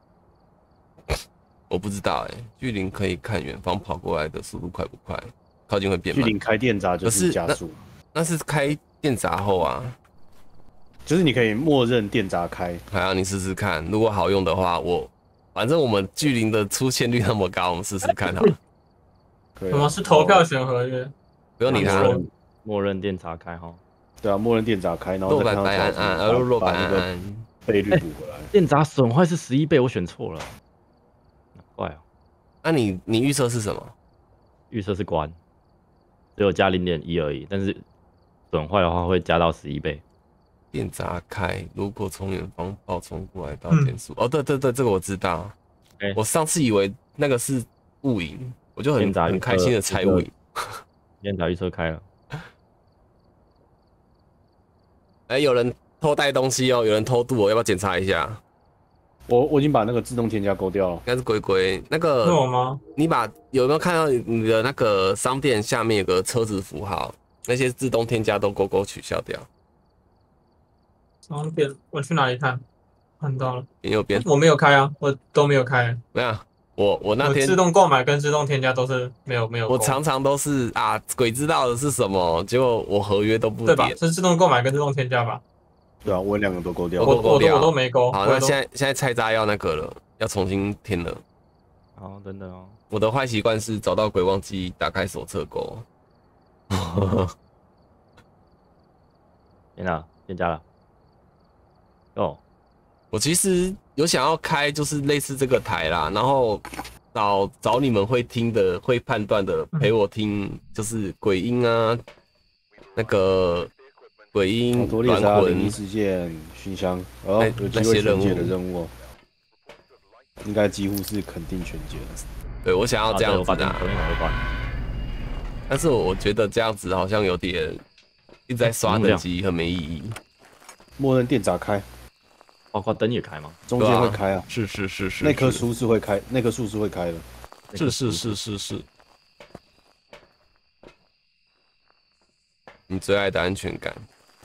[SPEAKER 2] 我不知道哎。距离可以看远方跑过来的速度快不快，靠近会变慢。
[SPEAKER 3] 距离开电闸就是加速，
[SPEAKER 2] 那, 那是开电闸后啊，
[SPEAKER 3] 就是你可以默认电闸开。
[SPEAKER 2] 好啊，你试试看，如果好用的话，我反正我们距离的出现率那么高，我们试试看好了。
[SPEAKER 3] 什
[SPEAKER 5] 么是投票选合约？
[SPEAKER 2] 不用理他。
[SPEAKER 1] 默认电闸开哈。
[SPEAKER 3] 对啊，默认电闸开，然后
[SPEAKER 2] 弱版白安安，而弱版安安
[SPEAKER 3] 倍率补回来。
[SPEAKER 1] 电闸损坏是十一倍，我选错了，难怪啊。
[SPEAKER 2] 那你你预测是什么？
[SPEAKER 1] 预测是关，只有加零点一而已，但是损坏的话会加到十一倍。
[SPEAKER 2] 电闸开，如果从远方爆冲过来到减速、嗯，哦，对对对，这个我知道。欸、我上次以为那个是雾影，我就很很开心的猜雾影。
[SPEAKER 1] 电闸预测开了。
[SPEAKER 2] 哎、欸，有人偷带东西哦，有人偷渡哦，要不要检查一下？
[SPEAKER 3] 我我已经把那个自动添加勾掉了。
[SPEAKER 2] 应该是龟龟那个。
[SPEAKER 5] 是我吗？
[SPEAKER 2] 你把有没有看到你的那个商店下面有个车子符号？那些自动添加都勾勾取消掉。
[SPEAKER 5] 商店，我去哪里看？看到了。
[SPEAKER 2] 右边。
[SPEAKER 5] 我没有开啊，我都没有开。
[SPEAKER 2] 没有，我我那天
[SPEAKER 5] 我自动购买跟自动添加都是没有没有。
[SPEAKER 2] 我常常都是啊，鬼知道的是什么，结果我合约都不
[SPEAKER 5] 对吧？是自动购买跟自动添加吧？
[SPEAKER 3] 对啊，我两个都勾掉，
[SPEAKER 2] 我都勾掉，
[SPEAKER 5] 我都没勾。
[SPEAKER 2] 好，那现在现在菜渣要那个了，要重新填了。
[SPEAKER 1] 好，等等哦。
[SPEAKER 2] 我的坏习惯是找到鬼忘记打开手册勾。
[SPEAKER 1] 天哪，添加了。哦，
[SPEAKER 2] 我其实有想要开，就是类似这个台啦，然后找找你们会听的、会判断的陪我听，就是鬼音啊、 那个鬼婴
[SPEAKER 3] 好多猎
[SPEAKER 2] 卵
[SPEAKER 3] 杀灵异
[SPEAKER 2] 魂，
[SPEAKER 3] 事件熏香，哦
[SPEAKER 2] 那，
[SPEAKER 3] 有机会
[SPEAKER 2] 那些任
[SPEAKER 3] 全解的
[SPEAKER 2] 务
[SPEAKER 3] 任务哦，应该几乎是肯定全解的。
[SPEAKER 2] 对我想要这样子
[SPEAKER 1] 啊对我把
[SPEAKER 2] 啊
[SPEAKER 1] 昨，天晚上关。
[SPEAKER 2] 但是我觉得这样子好像有点一直在刷等级，很没意义。
[SPEAKER 3] 默认电闸开，
[SPEAKER 1] 包括灯也开吗？
[SPEAKER 3] 中间会开啊，
[SPEAKER 2] 是是是是，
[SPEAKER 3] 那棵树是会开，那棵树是会开的。
[SPEAKER 2] 是是是是是，你最爱的安全感。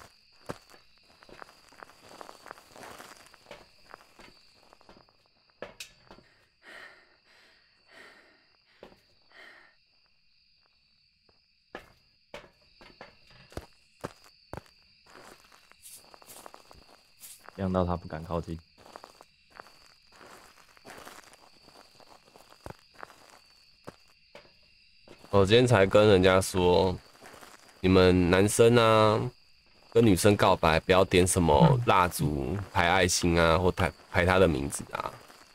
[SPEAKER 1] 亮到他不敢靠近。
[SPEAKER 2] 我今天才跟人家说，你们男生啊，跟女生告白不要点什么蜡烛、拍爱心啊，或拍拍他的名字啊。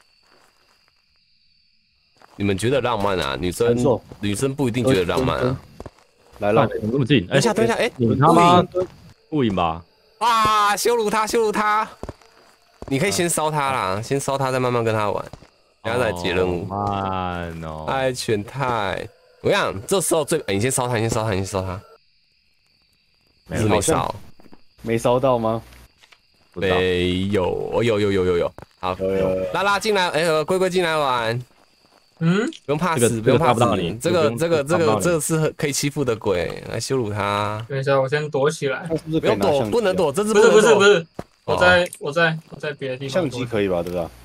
[SPEAKER 2] 你们觉得浪漫啊？女生
[SPEAKER 3] 感受
[SPEAKER 2] 女生不一定觉得浪漫啊。
[SPEAKER 3] 来了，
[SPEAKER 1] 怎么那么近？
[SPEAKER 2] 等一下，等一下，哎、
[SPEAKER 1] 你他妈
[SPEAKER 2] 录影
[SPEAKER 1] 不赢吧？
[SPEAKER 2] 哇，羞辱他，羞辱他！你可以先烧他啦，先烧他，再慢慢跟他玩，等下再解任务。
[SPEAKER 1] 哦慢哦，
[SPEAKER 2] 爱犬太，我跟你讲，这时候最，欸你先烧他，你先烧他，你先烧他，
[SPEAKER 1] 没有
[SPEAKER 2] 是没
[SPEAKER 3] 好像
[SPEAKER 2] 烧，
[SPEAKER 3] 没烧到吗？
[SPEAKER 1] 不知道
[SPEAKER 2] 没有，我有有有有有，好，
[SPEAKER 3] 有有有
[SPEAKER 2] 拉拉进来，哎、呃，龟龟进来玩，
[SPEAKER 5] 嗯，
[SPEAKER 2] 不用怕
[SPEAKER 1] 这个
[SPEAKER 2] 死，不用怕死
[SPEAKER 1] 这个抓不到你，
[SPEAKER 2] 这个这个这
[SPEAKER 1] 这个抓不到你
[SPEAKER 2] 个这个是很可以欺负的鬼，来羞辱他，
[SPEAKER 5] 等一下，我先躲起来
[SPEAKER 3] 那。是不是
[SPEAKER 2] 不用躲，
[SPEAKER 3] 可以拿相机啊
[SPEAKER 2] 不能，躲，这只
[SPEAKER 5] 不是
[SPEAKER 2] 能躲
[SPEAKER 5] 不是不是，我
[SPEAKER 2] 哦
[SPEAKER 5] 在我在我在别的地方
[SPEAKER 3] 相
[SPEAKER 5] 躲。
[SPEAKER 3] 机可以吧？对吧？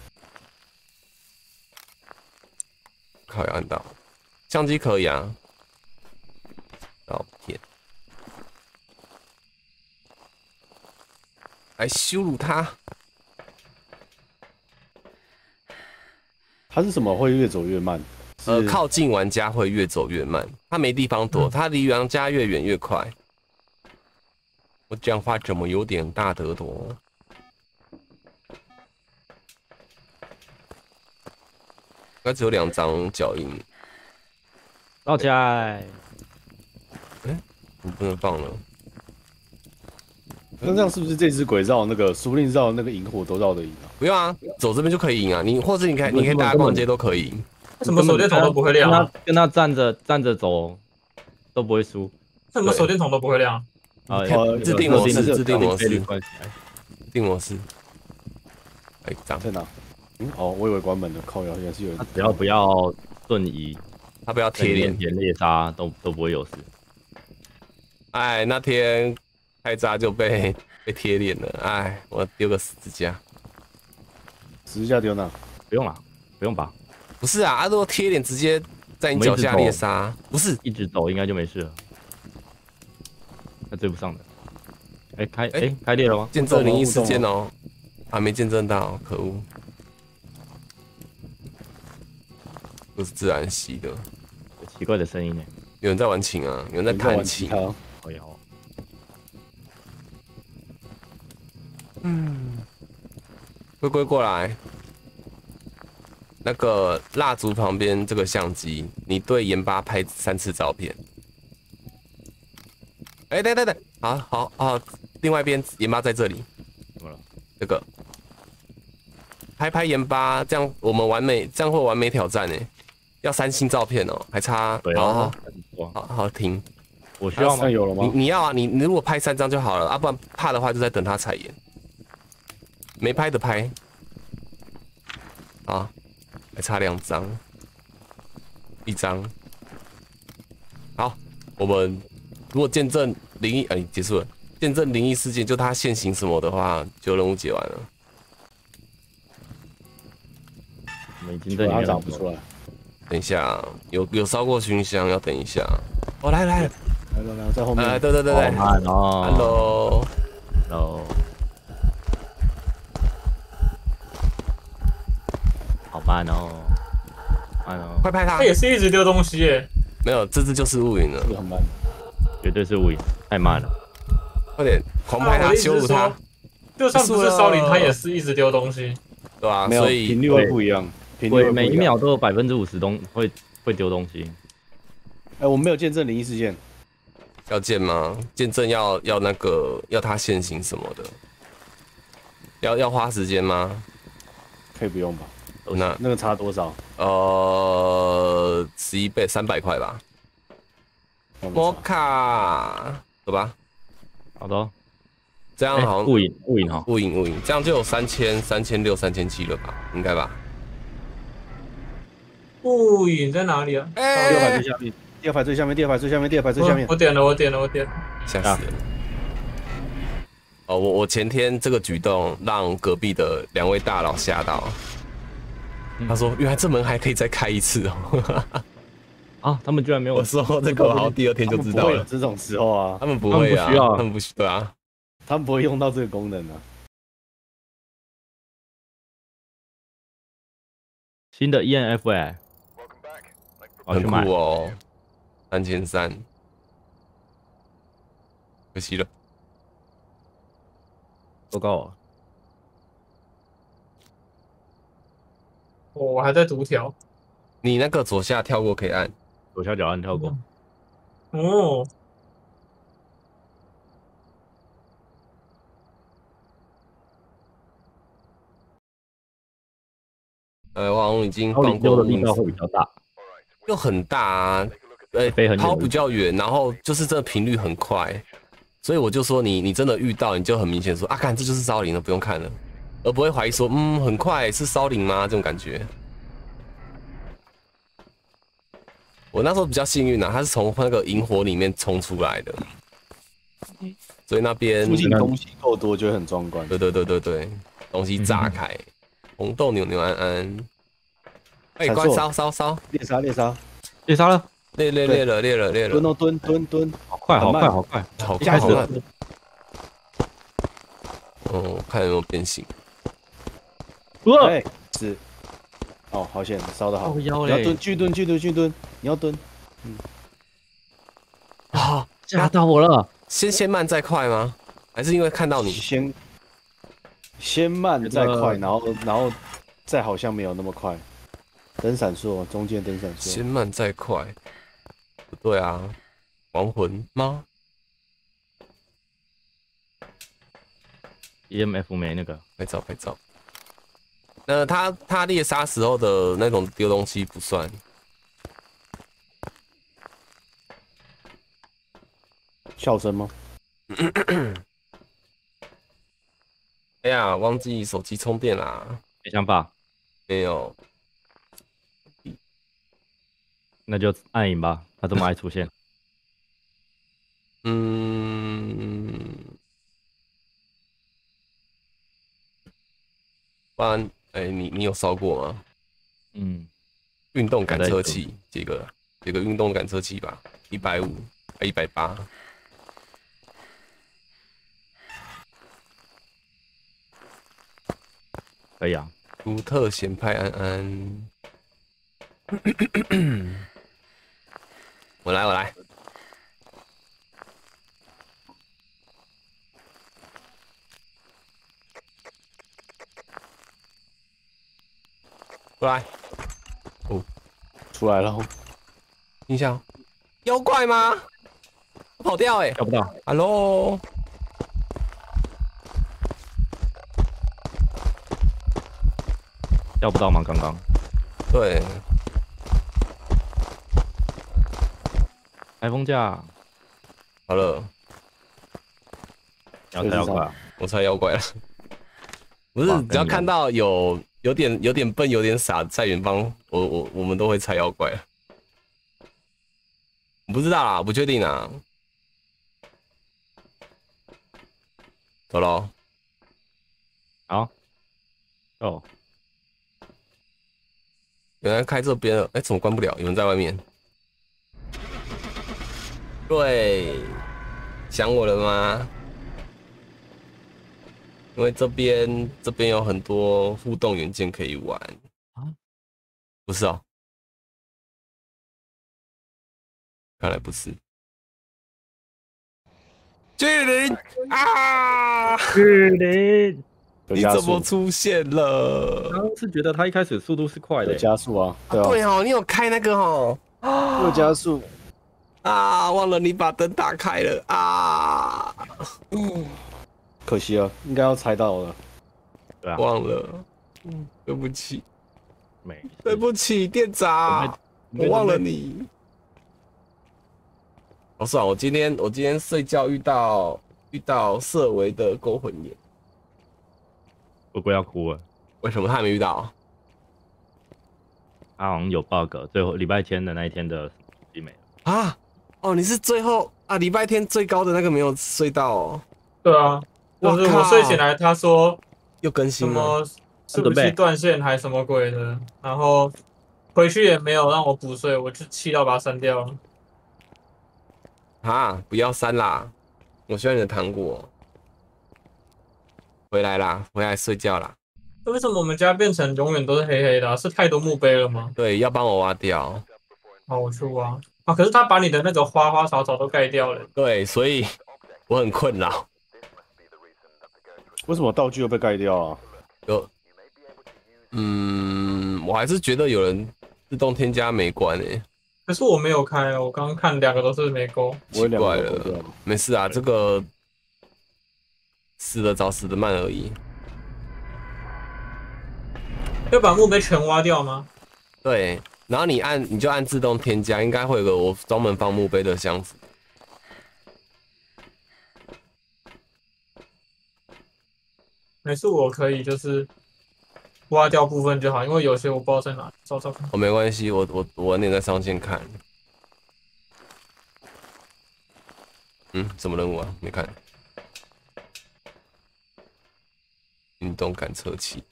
[SPEAKER 2] 靠，要按到，相机可以啊，照片，来羞辱他。
[SPEAKER 3] 它是什么会越走越慢？
[SPEAKER 2] 呃，
[SPEAKER 3] 是
[SPEAKER 2] 靠近玩家会越走越慢，他没地方躲，他离玩家越远越快。我讲话怎么有点大得多？应该只有两张脚印，
[SPEAKER 1] 绕起来。
[SPEAKER 2] 我不能放了。
[SPEAKER 3] 那这样是不是这只鬼绕那个，说不定绕那个萤火都绕得赢啊？
[SPEAKER 2] 不用啊，走这边就可以赢啊！你或者你可以，你可以大家逛街都可以。
[SPEAKER 5] 为什么手电筒都不会亮
[SPEAKER 1] 跟
[SPEAKER 5] 啊？
[SPEAKER 1] 他跟他站着站着走都不会输。
[SPEAKER 5] 为什么手电筒都不会亮？
[SPEAKER 1] 啊，
[SPEAKER 3] 呃
[SPEAKER 2] 自定模式，自定模式，
[SPEAKER 1] 倍率关起来。
[SPEAKER 2] 定模式。哎，这样
[SPEAKER 3] 在哪？嗯，哦，我以为关门了，靠，原来是有人
[SPEAKER 1] 他。只要不要瞬移，
[SPEAKER 2] 他不要贴脸。
[SPEAKER 1] 连猎杀都都不会有事。
[SPEAKER 2] 哎，那天开闸就被被贴脸了，哎，我丢个十字架。
[SPEAKER 3] 十字架丢哪？
[SPEAKER 1] 不用啦，不用吧，
[SPEAKER 2] 不是啊，啊，如果贴脸直接在你脚下猎杀，不是？
[SPEAKER 1] 一直走应该就没事了。他追不上的。哎，开
[SPEAKER 2] 哎
[SPEAKER 1] 哎开猎了吗？
[SPEAKER 2] 见证灵异事件哦，还没见证到，可恶！不是自然系的，
[SPEAKER 1] 有奇怪的声音呢。
[SPEAKER 2] 有人在玩琴啊，有人在弹琴。
[SPEAKER 3] 他
[SPEAKER 1] 好摇。
[SPEAKER 2] 嗯，龟龟过来，那个蜡烛旁边这个相机，你对盐巴拍三次照片。哎、对对对，好好好，另外一边盐巴在这里，
[SPEAKER 1] 怎么了？
[SPEAKER 2] 这个拍拍盐巴，这样我们完美，这样会完美挑战呢。要三星照片哦，还差，
[SPEAKER 1] 对
[SPEAKER 2] 好好
[SPEAKER 1] 啊，很多
[SPEAKER 2] 好好停。
[SPEAKER 1] 我需要吗
[SPEAKER 3] 上？有了
[SPEAKER 2] 你
[SPEAKER 3] 吗？
[SPEAKER 2] 你要啊，你你如果拍三张就好了，啊，不然怕的话就在等他踩盐。没拍的拍，啊，还差两张，一张。好，我们如果见证灵异，哎，结束了。见证灵异事件，就他现行什么的话，就任务解完了。
[SPEAKER 1] 我们已经在里
[SPEAKER 3] 他
[SPEAKER 1] 面了
[SPEAKER 3] 长不出来。
[SPEAKER 2] 等一下，有有烧过熏香，要等一下。哦，来来，
[SPEAKER 3] 来来来，在后面。
[SPEAKER 2] 哎，对对对对
[SPEAKER 1] 好慢哦。
[SPEAKER 2] ，Hello，
[SPEAKER 1] Hello。好慢哦，慢哦，
[SPEAKER 2] 快拍他
[SPEAKER 5] 他！也是一直丢东西耶。
[SPEAKER 2] 没有，这只就是雾云了
[SPEAKER 3] 这，个很慢。
[SPEAKER 1] 绝对是无影，太慢了。
[SPEAKER 2] 快点狂拍他，
[SPEAKER 5] 啊我的意思
[SPEAKER 2] 羞辱他
[SPEAKER 5] 是说，就算不是烧灵，他也是一直丢东西。
[SPEAKER 2] 对吧？
[SPEAKER 3] 没有
[SPEAKER 2] 所以
[SPEAKER 3] 频率会不一样，频率会不一样
[SPEAKER 1] 会每一秒都有百分之五十东会会丢东西。
[SPEAKER 3] 哎，我们没有见证灵异事件，
[SPEAKER 2] 要见吗？见证要要那个要他现行什么的，要要花时间吗？
[SPEAKER 3] 可以不用吧？
[SPEAKER 2] 那
[SPEAKER 3] 那个差多少？
[SPEAKER 2] 呃，十一倍，三百块吧。摩
[SPEAKER 3] 那不差
[SPEAKER 2] 卡，走吧。
[SPEAKER 1] 好的、哦，
[SPEAKER 2] 这样好像
[SPEAKER 1] 误饮误饮哈，
[SPEAKER 2] 误饮误饮，这样就有三千、三千六、三千七了吧？应该吧？
[SPEAKER 5] 不饮在哪里啊？
[SPEAKER 3] 第二排最下面，第二排最下面，第二排最下面，第二排最下面
[SPEAKER 5] 我。我点了，我点了，我点了。
[SPEAKER 2] 吓死了！哦，我我前天这个举动让隔壁的两位大佬吓到，他说原来这门还可以再开一次哦。
[SPEAKER 1] 啊，他们居然没有。
[SPEAKER 2] 我说这个，好像第二天就知道
[SPEAKER 3] 他们不会有
[SPEAKER 2] 了。
[SPEAKER 3] 这种时候啊，
[SPEAKER 2] 他们不会啊，
[SPEAKER 1] 他们不需要
[SPEAKER 2] 他们不需对啊。
[SPEAKER 3] 他们不会用到这个功能啊。
[SPEAKER 1] 新的 E N F 哎、我
[SPEAKER 2] 很酷
[SPEAKER 1] 去买。
[SPEAKER 2] 哦，三千三，可惜了。
[SPEAKER 1] 多高啊？
[SPEAKER 5] 我我还在读条。
[SPEAKER 2] 你那个左下跳过可以按，
[SPEAKER 1] 左下角按跳过。
[SPEAKER 5] 哦，
[SPEAKER 2] 呃，我好像已经
[SPEAKER 1] 抛
[SPEAKER 2] 放过
[SPEAKER 1] 离丢的力道
[SPEAKER 2] 五
[SPEAKER 1] 会比较大。
[SPEAKER 2] 又很大啊，呃
[SPEAKER 1] 飞很，远
[SPEAKER 2] 抛比较远，然后就是这频率很快，所以我就说你你真的遇到，你就很明显说啊，看这就是骚灵了，不用看了，而不会怀疑说嗯很快是骚灵吗？这种感觉。我那时候比较幸运啊，他是从那个萤火里面冲出来的，所以那边
[SPEAKER 3] 附近东西够多就会很壮观。
[SPEAKER 2] 对对对对对，东西炸开，红豆扭扭安安，哎，关
[SPEAKER 3] 闪烁
[SPEAKER 2] 烧烧烧，
[SPEAKER 3] 猎杀猎杀，
[SPEAKER 1] 猎杀了，
[SPEAKER 2] 裂裂裂了裂了裂了，
[SPEAKER 3] 蹲哦蹲蹲蹲，
[SPEAKER 1] 好快好
[SPEAKER 3] 很慢
[SPEAKER 1] 快好快！
[SPEAKER 2] 好
[SPEAKER 1] 一开始
[SPEAKER 2] 快好慢。嗯，看有没有变形。
[SPEAKER 1] 哇，
[SPEAKER 3] 哎是，哦好险烧的好，你
[SPEAKER 1] 靠腰嘞
[SPEAKER 3] 要蹲，巨蹲巨蹲巨蹲，你要蹲，
[SPEAKER 2] 啊，
[SPEAKER 1] 吓到我了！
[SPEAKER 2] 先先慢再快吗？还是因为看到你？
[SPEAKER 3] 先先慢再快，然后然后再好像没有那么快，灯闪烁，中间灯闪烁，
[SPEAKER 2] 先慢再快？不对啊，亡魂吗？
[SPEAKER 1] E M F 没那个，
[SPEAKER 2] 拍照拍照。那他他猎杀时候的那种丢东西不算。
[SPEAKER 3] 笑声吗？
[SPEAKER 2] 哎呀，忘记手机充电啦。
[SPEAKER 1] 没想法，
[SPEAKER 2] 没有。
[SPEAKER 1] 那就按赢吧。他这么爱出现，
[SPEAKER 2] 嗯，不然，哎、你你有烧过吗？
[SPEAKER 1] 嗯，
[SPEAKER 2] 运动感测器，这个这个运动感测器吧，一百五，还一百八。
[SPEAKER 1] 可以啊。
[SPEAKER 2] 独特咸派安安，我来我来。过来，
[SPEAKER 3] 出来了，
[SPEAKER 2] 听一下哦，妖怪吗？我跑掉哎、欸、
[SPEAKER 1] 跳不到，
[SPEAKER 2] ，Hello，
[SPEAKER 1] 跳不到吗？刚刚
[SPEAKER 2] 对，
[SPEAKER 1] 台风假，
[SPEAKER 2] 好了，
[SPEAKER 1] 要太要快啊！
[SPEAKER 2] 我猜妖怪了。不是
[SPEAKER 1] 哇，
[SPEAKER 2] 只要看到有有点有点笨、有点傻，在远方，我我我们都会猜妖怪了。我不知道啦，不确定啊。走喽。
[SPEAKER 1] 好，哦，
[SPEAKER 2] 原来开这边了，哎、怎么关不了？有人在外面。对，想我了吗？因为这边这边有很多互动元件可以玩
[SPEAKER 1] 啊？
[SPEAKER 2] 不是哦，看来不是。巨灵啊！
[SPEAKER 1] 巨灵，
[SPEAKER 2] 你
[SPEAKER 3] 有加速，
[SPEAKER 2] 怎么出现了？
[SPEAKER 1] 刚刚是觉得他一开始速度是快的
[SPEAKER 3] 有
[SPEAKER 1] 欸，
[SPEAKER 3] 加速啊，对啊，
[SPEAKER 2] 对哦，你有开那个哦。
[SPEAKER 3] 有加速，
[SPEAKER 2] 啊，忘了你把灯打开了啊！
[SPEAKER 3] 可惜了，应该要猜到了。
[SPEAKER 1] 对啊，
[SPEAKER 2] 忘了，嗯，对不起，
[SPEAKER 1] 没，
[SPEAKER 2] 对不起，店长，我忘了你。好爽！我今天我今天睡觉遇到遇到色维的勾魂眼，
[SPEAKER 1] 不过要哭了。
[SPEAKER 2] 为什么他还没遇到？
[SPEAKER 1] 他好像有 bug，最后礼拜天的那一天的东西没了。
[SPEAKER 2] 啊？哦，你是最后啊，礼拜天最高的那个没有睡到哦。
[SPEAKER 5] 对啊，就是我睡醒来，他说
[SPEAKER 2] 又更
[SPEAKER 5] 什
[SPEAKER 2] 新了，
[SPEAKER 5] 么伺服器断线还什么鬼的，然后回去也没有让我补睡，我就气到把它删掉了。
[SPEAKER 2] 啊！不要删啦，我需要你的糖果。回来啦，回来睡觉啦。
[SPEAKER 5] 为什么我们家变成永远都是黑黑的、啊？是太多墓碑了吗？
[SPEAKER 2] 对，要帮我挖掉。
[SPEAKER 5] 好，我去挖啊！可是他把你的那个花花草草都盖掉了。
[SPEAKER 2] 对，所以我很困扰。
[SPEAKER 3] 为什么道具又被盖掉啊？
[SPEAKER 2] 有，嗯，我还是觉得有人自动添加没关诶、欸。
[SPEAKER 5] 可是我没有开哦，我刚刚看两个都是没勾。
[SPEAKER 2] 奇怪了，没事啊，这个死的早，死的慢而已。
[SPEAKER 5] 要把墓碑全挖掉吗？
[SPEAKER 2] 对，然后你按你就按自动添加，应该会有个我专门放墓碑的箱子。
[SPEAKER 5] 没事，我可以就是挖掉部分就好，因为有些我不知道在哪，找找看。
[SPEAKER 2] 哦，没关系，我我我晚点在上线看。嗯，什么任务啊？没看。运动感测器。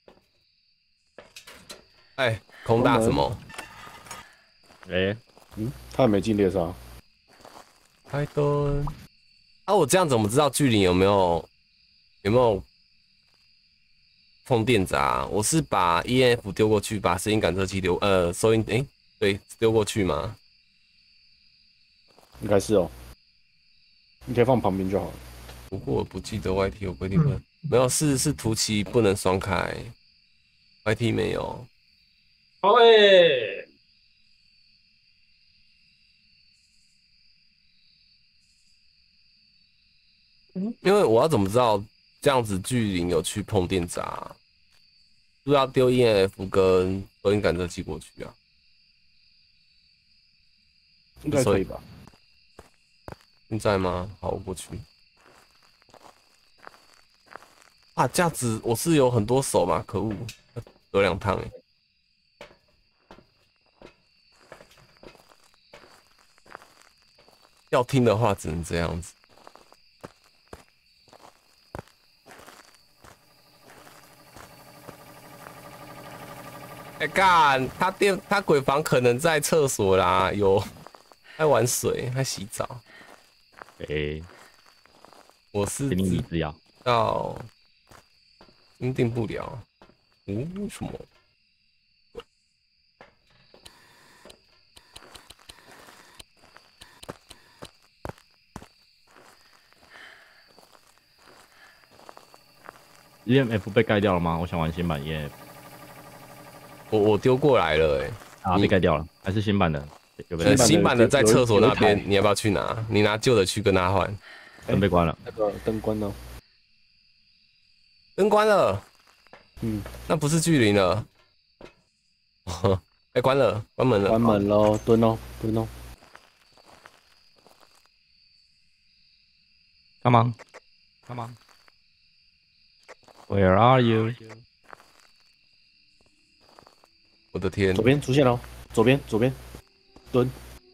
[SPEAKER 2] 哎，空大什么？
[SPEAKER 1] 哎、欸，
[SPEAKER 3] 嗯，他还没进猎杀。
[SPEAKER 2] 开灯。啊，我这样怎么知道距离有没有有没有碰电闸、啊？我是把 E N F 丢过去，把声音感测器丢呃收音哎、欸、对丢过去吗？
[SPEAKER 3] 应该是哦。你可以放旁边就好了。
[SPEAKER 2] 不过我不记得 Y T 有规定不能，嗯、没有是是图奇不能双开 ，Y T 没有。
[SPEAKER 5] 好诶、欸。
[SPEAKER 2] 因为我要怎么知道这样子距离有去碰电闸、啊？是不是要丢 E N F 跟收音感测器过去啊？
[SPEAKER 3] 应该可以吧？
[SPEAKER 2] 现在吗？好，我过去。啊，这样子我是有很多手嘛，可恶，得两趟哎。要听的话只能这样子。哎、欸、干，他电他鬼房可能在厕所啦，有在玩水，在洗澡。
[SPEAKER 1] 哎、欸，
[SPEAKER 2] 我是
[SPEAKER 1] 定理治疗
[SPEAKER 2] 到定定不了，嗯，为什么？
[SPEAKER 1] ？E M F 被盖掉了吗？我想玩新版 E M F。
[SPEAKER 2] 我我丢过来了、欸，哎，
[SPEAKER 1] 啊，被盖掉了，还是新版的？有
[SPEAKER 2] 呃，新版的在厕所那边，你要不要去拿？你拿旧的去跟他换。
[SPEAKER 1] 灯被关了，
[SPEAKER 3] 那个灯关了，
[SPEAKER 2] 灯关了，
[SPEAKER 3] 嗯，
[SPEAKER 2] 那不是巨灵了。哎、欸，关了，关门了，
[SPEAKER 3] 关门喽，蹲哦，蹲哦。
[SPEAKER 1] Come on, come on. Where are you?
[SPEAKER 2] 我的天！
[SPEAKER 3] 左边出现了，左边左边，蹲。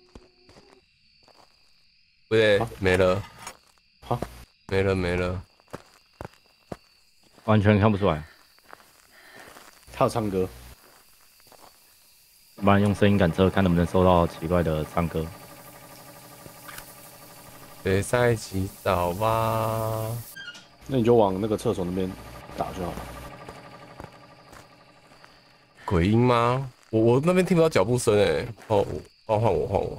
[SPEAKER 2] 不对，没了。
[SPEAKER 3] 好，
[SPEAKER 2] 没了没了，
[SPEAKER 1] 完全看不出来。
[SPEAKER 3] 他有唱歌，
[SPEAKER 1] 不然用声音感测看能不能收到奇怪的唱歌。
[SPEAKER 2] 别再洗澡吧。
[SPEAKER 3] 那你就往那个厕所那边打就好了。
[SPEAKER 2] 鬼音吗？我我那边听不到脚步声哎。哦，换换我换我。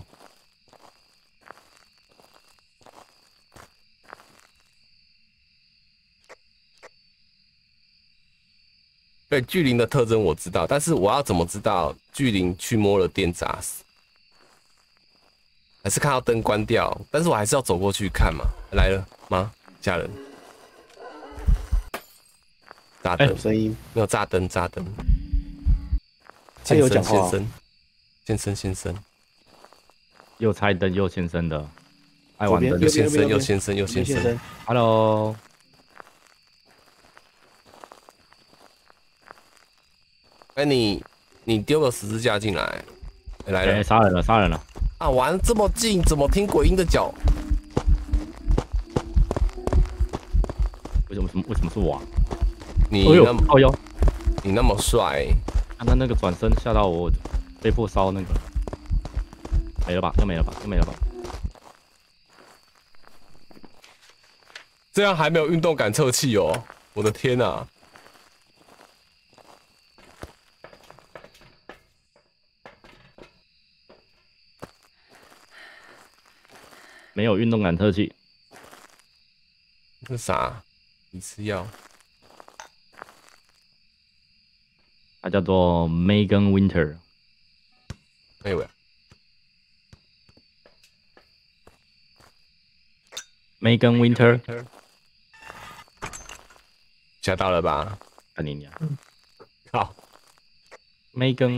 [SPEAKER 2] 对巨灵的特征我知道，但是我要怎么知道巨灵去摸了电闸？ 还是看到灯关掉，但是我还是要走过去看嘛。来了吗？家人？炸灯，
[SPEAKER 3] 有声音，
[SPEAKER 2] 没有炸灯，炸灯。
[SPEAKER 3] 他有讲话、啊。
[SPEAKER 2] 先生，先生，先生，
[SPEAKER 1] 又猜灯又先生的，爱玩灯
[SPEAKER 2] 又先生，又先生，又先生。
[SPEAKER 1] Hello。
[SPEAKER 2] 哎、欸，你你丢个十字架进来，欸、来了，
[SPEAKER 1] 杀、欸、人了，杀人了！
[SPEAKER 2] 啊，玩这么近，怎么听鬼音的脚？
[SPEAKER 1] 为什么什么为什么是我、啊？
[SPEAKER 2] 你那么
[SPEAKER 1] 哦哟，
[SPEAKER 2] 你那么帅，
[SPEAKER 1] 刚刚那个转身吓到我，被迫烧那个，没了吧？又没了吧？又没了吧？
[SPEAKER 2] 这样还没有运动感测器哦！我的天哪、啊！
[SPEAKER 1] 没有运动感测器，
[SPEAKER 2] 这啥？你吃药？
[SPEAKER 1] 它叫做 Megan Winter。
[SPEAKER 2] 哎喂
[SPEAKER 1] ，Megan Winter，
[SPEAKER 2] 吓到了吧？
[SPEAKER 1] 看你娘！
[SPEAKER 2] 好
[SPEAKER 1] ，Megan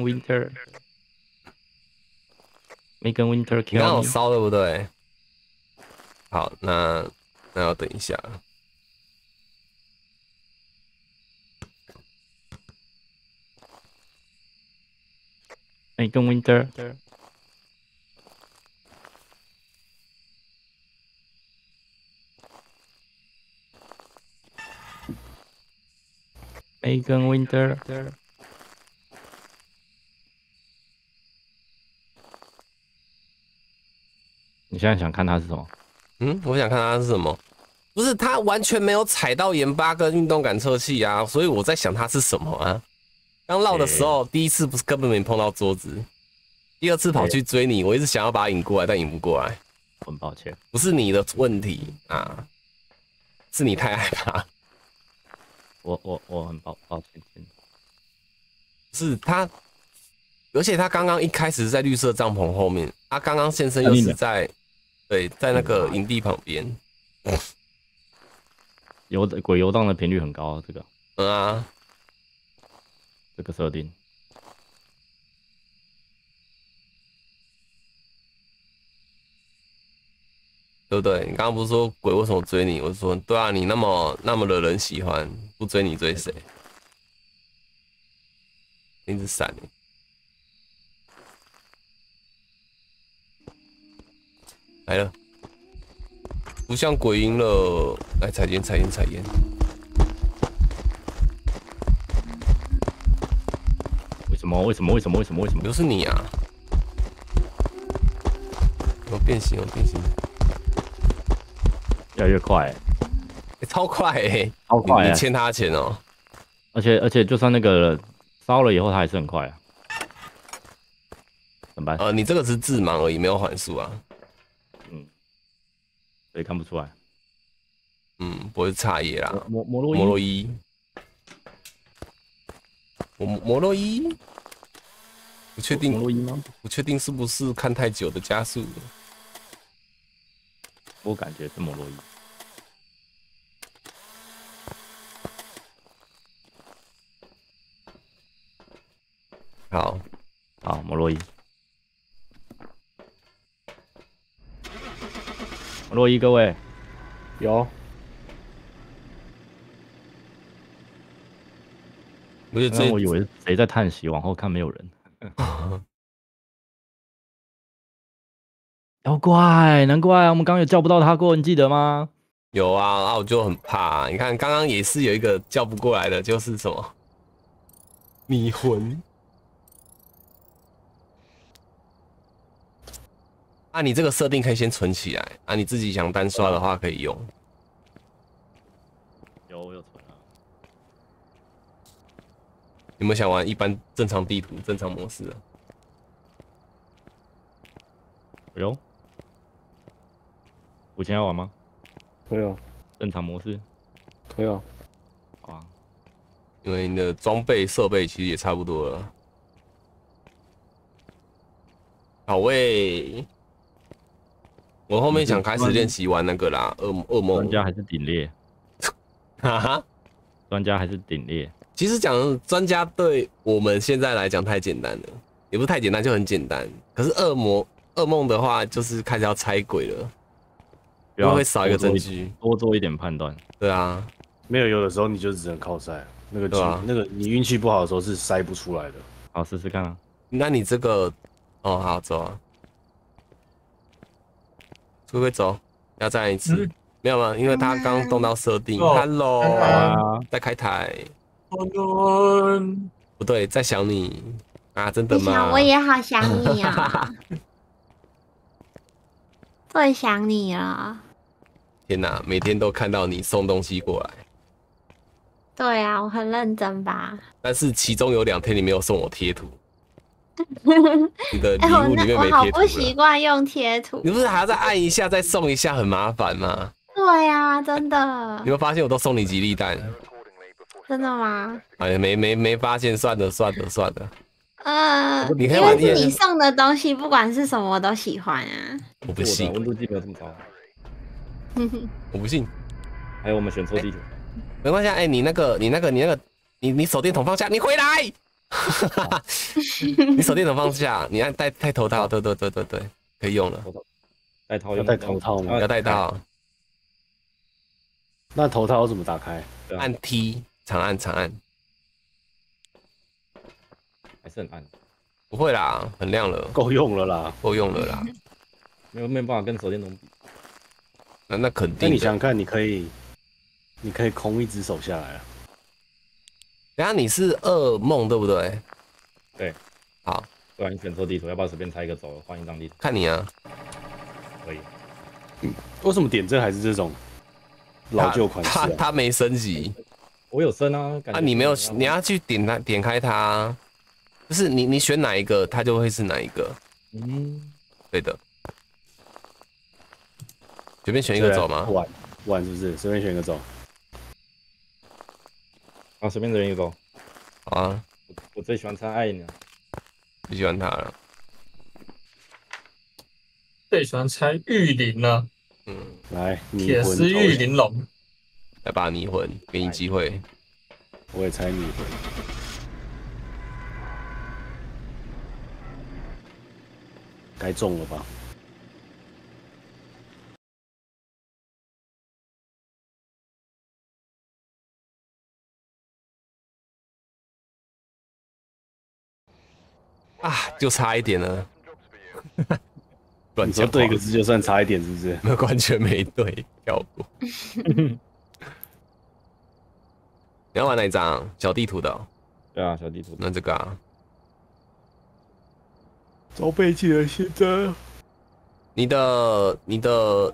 [SPEAKER 1] Winter，Megan Winter，
[SPEAKER 2] 你刚好烧对不对？好，那那要等一下。
[SPEAKER 1] Megan Winter， Megan Winter， 你现在想看它是什么？
[SPEAKER 2] 嗯，我想看它是什么。不是，它完全没有踩到盐巴跟运动感测器啊，所以我在想它是什么啊。刚绕的时候，欸、第一次不是根本没碰到桌子，第二次跑去追你，我一直想要把它引过来，但引不过来。
[SPEAKER 1] 很抱歉，
[SPEAKER 2] 不是你的问题啊，是你太害怕。
[SPEAKER 1] 我我我很抱抱歉。
[SPEAKER 2] 是他，而且他刚刚一开始是在绿色帐篷后面，他刚刚现身又是在，对，在那个营地旁边。
[SPEAKER 1] 游的鬼游荡的频率很高、啊，这个。
[SPEAKER 2] 嗯啊。
[SPEAKER 1] 这个设定，
[SPEAKER 2] 对不对？你刚刚不是说鬼为什么追你？我说对啊，你那么那么惹人喜欢，不追你追谁？一直闪你，来了，不像鬼音了，来采烟采烟采烟。
[SPEAKER 1] 为什么？为什么？为什么？为什么？为什么？
[SPEAKER 2] 又是你啊！有变形，有变形，
[SPEAKER 1] 越来越快、欸
[SPEAKER 2] 欸，超快哎、欸，
[SPEAKER 1] 超快、欸！
[SPEAKER 2] 你欠他钱哦、喔。
[SPEAKER 1] 而且而且，就算那个烧了以后，它还是很快啊。怎么办？
[SPEAKER 2] 呃，你这个是致盲而已，没有缓速啊。
[SPEAKER 1] 嗯，所以看不出来。
[SPEAKER 2] 嗯，不会是差野啦。
[SPEAKER 1] 摩摩洛
[SPEAKER 2] 摩洛伊，摩摩洛伊。不确定，不确定是不是看太久的加速。
[SPEAKER 1] 我感觉是摩洛伊。
[SPEAKER 2] 好，
[SPEAKER 1] 好，摩洛伊。摩洛伊，各位
[SPEAKER 3] 有。
[SPEAKER 2] 我觉得
[SPEAKER 1] 我以为谁在叹息，往后看没有人。妖怪，难怪我们刚刚有叫不到他过，你记得吗？
[SPEAKER 2] 有啊，啊，我就很怕、啊。你看，刚刚也是有一个叫不过来的，就是什么迷魂。啊，你这个设定可以先存起来啊，你自己想单刷的话可以用。
[SPEAKER 1] 有，我有存啊。
[SPEAKER 2] 有没有想玩一般正常地图、正常模式啊？
[SPEAKER 1] 有。五千要玩吗？
[SPEAKER 3] 可以啊。
[SPEAKER 1] 正常模式。
[SPEAKER 3] 可以啊。
[SPEAKER 1] 好啊。
[SPEAKER 2] 因为你的装备设备其实也差不多了。好喂。 我后面想开始练习玩那个啦，噩噩梦。
[SPEAKER 1] 专家还是顶猎？
[SPEAKER 2] 哈哈，
[SPEAKER 1] 专家还是顶猎？
[SPEAKER 2] 其实讲专家对我们现在来讲太简单了，也不是太简单，就很简单。可是恶魔噩梦的话，就是开始要猜鬼了，因为会少一个证据，
[SPEAKER 1] 多做一点判断。
[SPEAKER 2] 对啊，
[SPEAKER 3] 没有有的时候你就只能靠筛，那个机、
[SPEAKER 2] 啊、
[SPEAKER 3] 那个你运气不好的时候是筛不出来的。
[SPEAKER 1] 好，试试看啊。
[SPEAKER 2] 那你这个，哦，好走啊，会不会走？要再来一次？嗯、没有吗？因为他刚动到设定。
[SPEAKER 5] 哦、
[SPEAKER 2] Hello，、啊、再开台。不对，在想你啊，真的吗？
[SPEAKER 6] 我也好想你啊、喔，最想你了。
[SPEAKER 2] 天哪，每天都看到你送东西过来。
[SPEAKER 6] 对啊，我很认真吧。
[SPEAKER 2] 但是其中有两天你没有送我贴图。你的礼物里面没贴图、欸、
[SPEAKER 6] 我好不习惯用贴图。
[SPEAKER 2] 你不是还要再按一下再送一下，很麻烦吗？
[SPEAKER 6] 对啊，真的。
[SPEAKER 2] 你有没有发现我都送你吉利蛋？
[SPEAKER 6] 真的吗？
[SPEAKER 2] 哎，没没没发现，算了算了算了。
[SPEAKER 6] 呃，
[SPEAKER 2] 你
[SPEAKER 6] 因为是你送的东西，不管是什么我都喜欢啊。
[SPEAKER 2] 我不信，
[SPEAKER 1] 温度计没有这么高。
[SPEAKER 2] 我不信。
[SPEAKER 1] 还有我们选错地图。
[SPEAKER 2] 没关系，哎、欸，你那个你那个你那个你你手电筒放下，你回来。你手电筒放下，你按戴戴头套，对对对对对，可以用了。
[SPEAKER 1] 戴头
[SPEAKER 3] 要戴头套吗？
[SPEAKER 2] 要戴套。
[SPEAKER 3] 那头套要怎么打开？
[SPEAKER 2] 按 T， 长按长按。
[SPEAKER 1] 还是很暗。
[SPEAKER 2] 不会啦，很亮了，
[SPEAKER 3] 够用了啦，
[SPEAKER 2] 够用了啦。
[SPEAKER 1] 没有没有办法跟手电筒比。
[SPEAKER 2] 那那肯定。
[SPEAKER 3] 那你想想看，你可以，你可以空一只手下来啊。
[SPEAKER 2] 等下你是噩梦对不对？
[SPEAKER 1] 对，
[SPEAKER 2] 好，
[SPEAKER 1] 不然你选错地图，要不要随便猜一个走，换一张地图？
[SPEAKER 2] 看你啊，
[SPEAKER 1] 可以。
[SPEAKER 3] 嗯、为什么点阵还是这种老旧款式、啊？
[SPEAKER 2] 他他没升级，
[SPEAKER 1] 我有升啊。
[SPEAKER 2] 啊，你没有，你要去点它，点开它，就是你你选哪一个，它就会是哪一个。
[SPEAKER 1] 嗯，
[SPEAKER 2] 对的。随便选一个走吗？
[SPEAKER 3] 玩玩是不是？随便选一个走。
[SPEAKER 1] 啊，随便选一个走。
[SPEAKER 2] 好啊，
[SPEAKER 1] 我, 我最喜欢猜爱你了，
[SPEAKER 2] 最喜欢他了。
[SPEAKER 5] 最喜欢猜玉灵了。
[SPEAKER 2] 嗯，
[SPEAKER 3] 来，
[SPEAKER 5] 铁丝玉玲珑，
[SPEAKER 2] 来吧，迷魂，给你机会。
[SPEAKER 3] 我也猜迷魂。该中了吧？
[SPEAKER 2] 啊，就差一点了。
[SPEAKER 3] 你说对一个字就算差一点，是不是？
[SPEAKER 2] 那完全没对，跳过。你要玩哪一张？小地图的、喔。
[SPEAKER 1] 对啊，小地图。
[SPEAKER 2] 那这个啊。
[SPEAKER 3] 招背起来，现在。
[SPEAKER 2] 你的你的，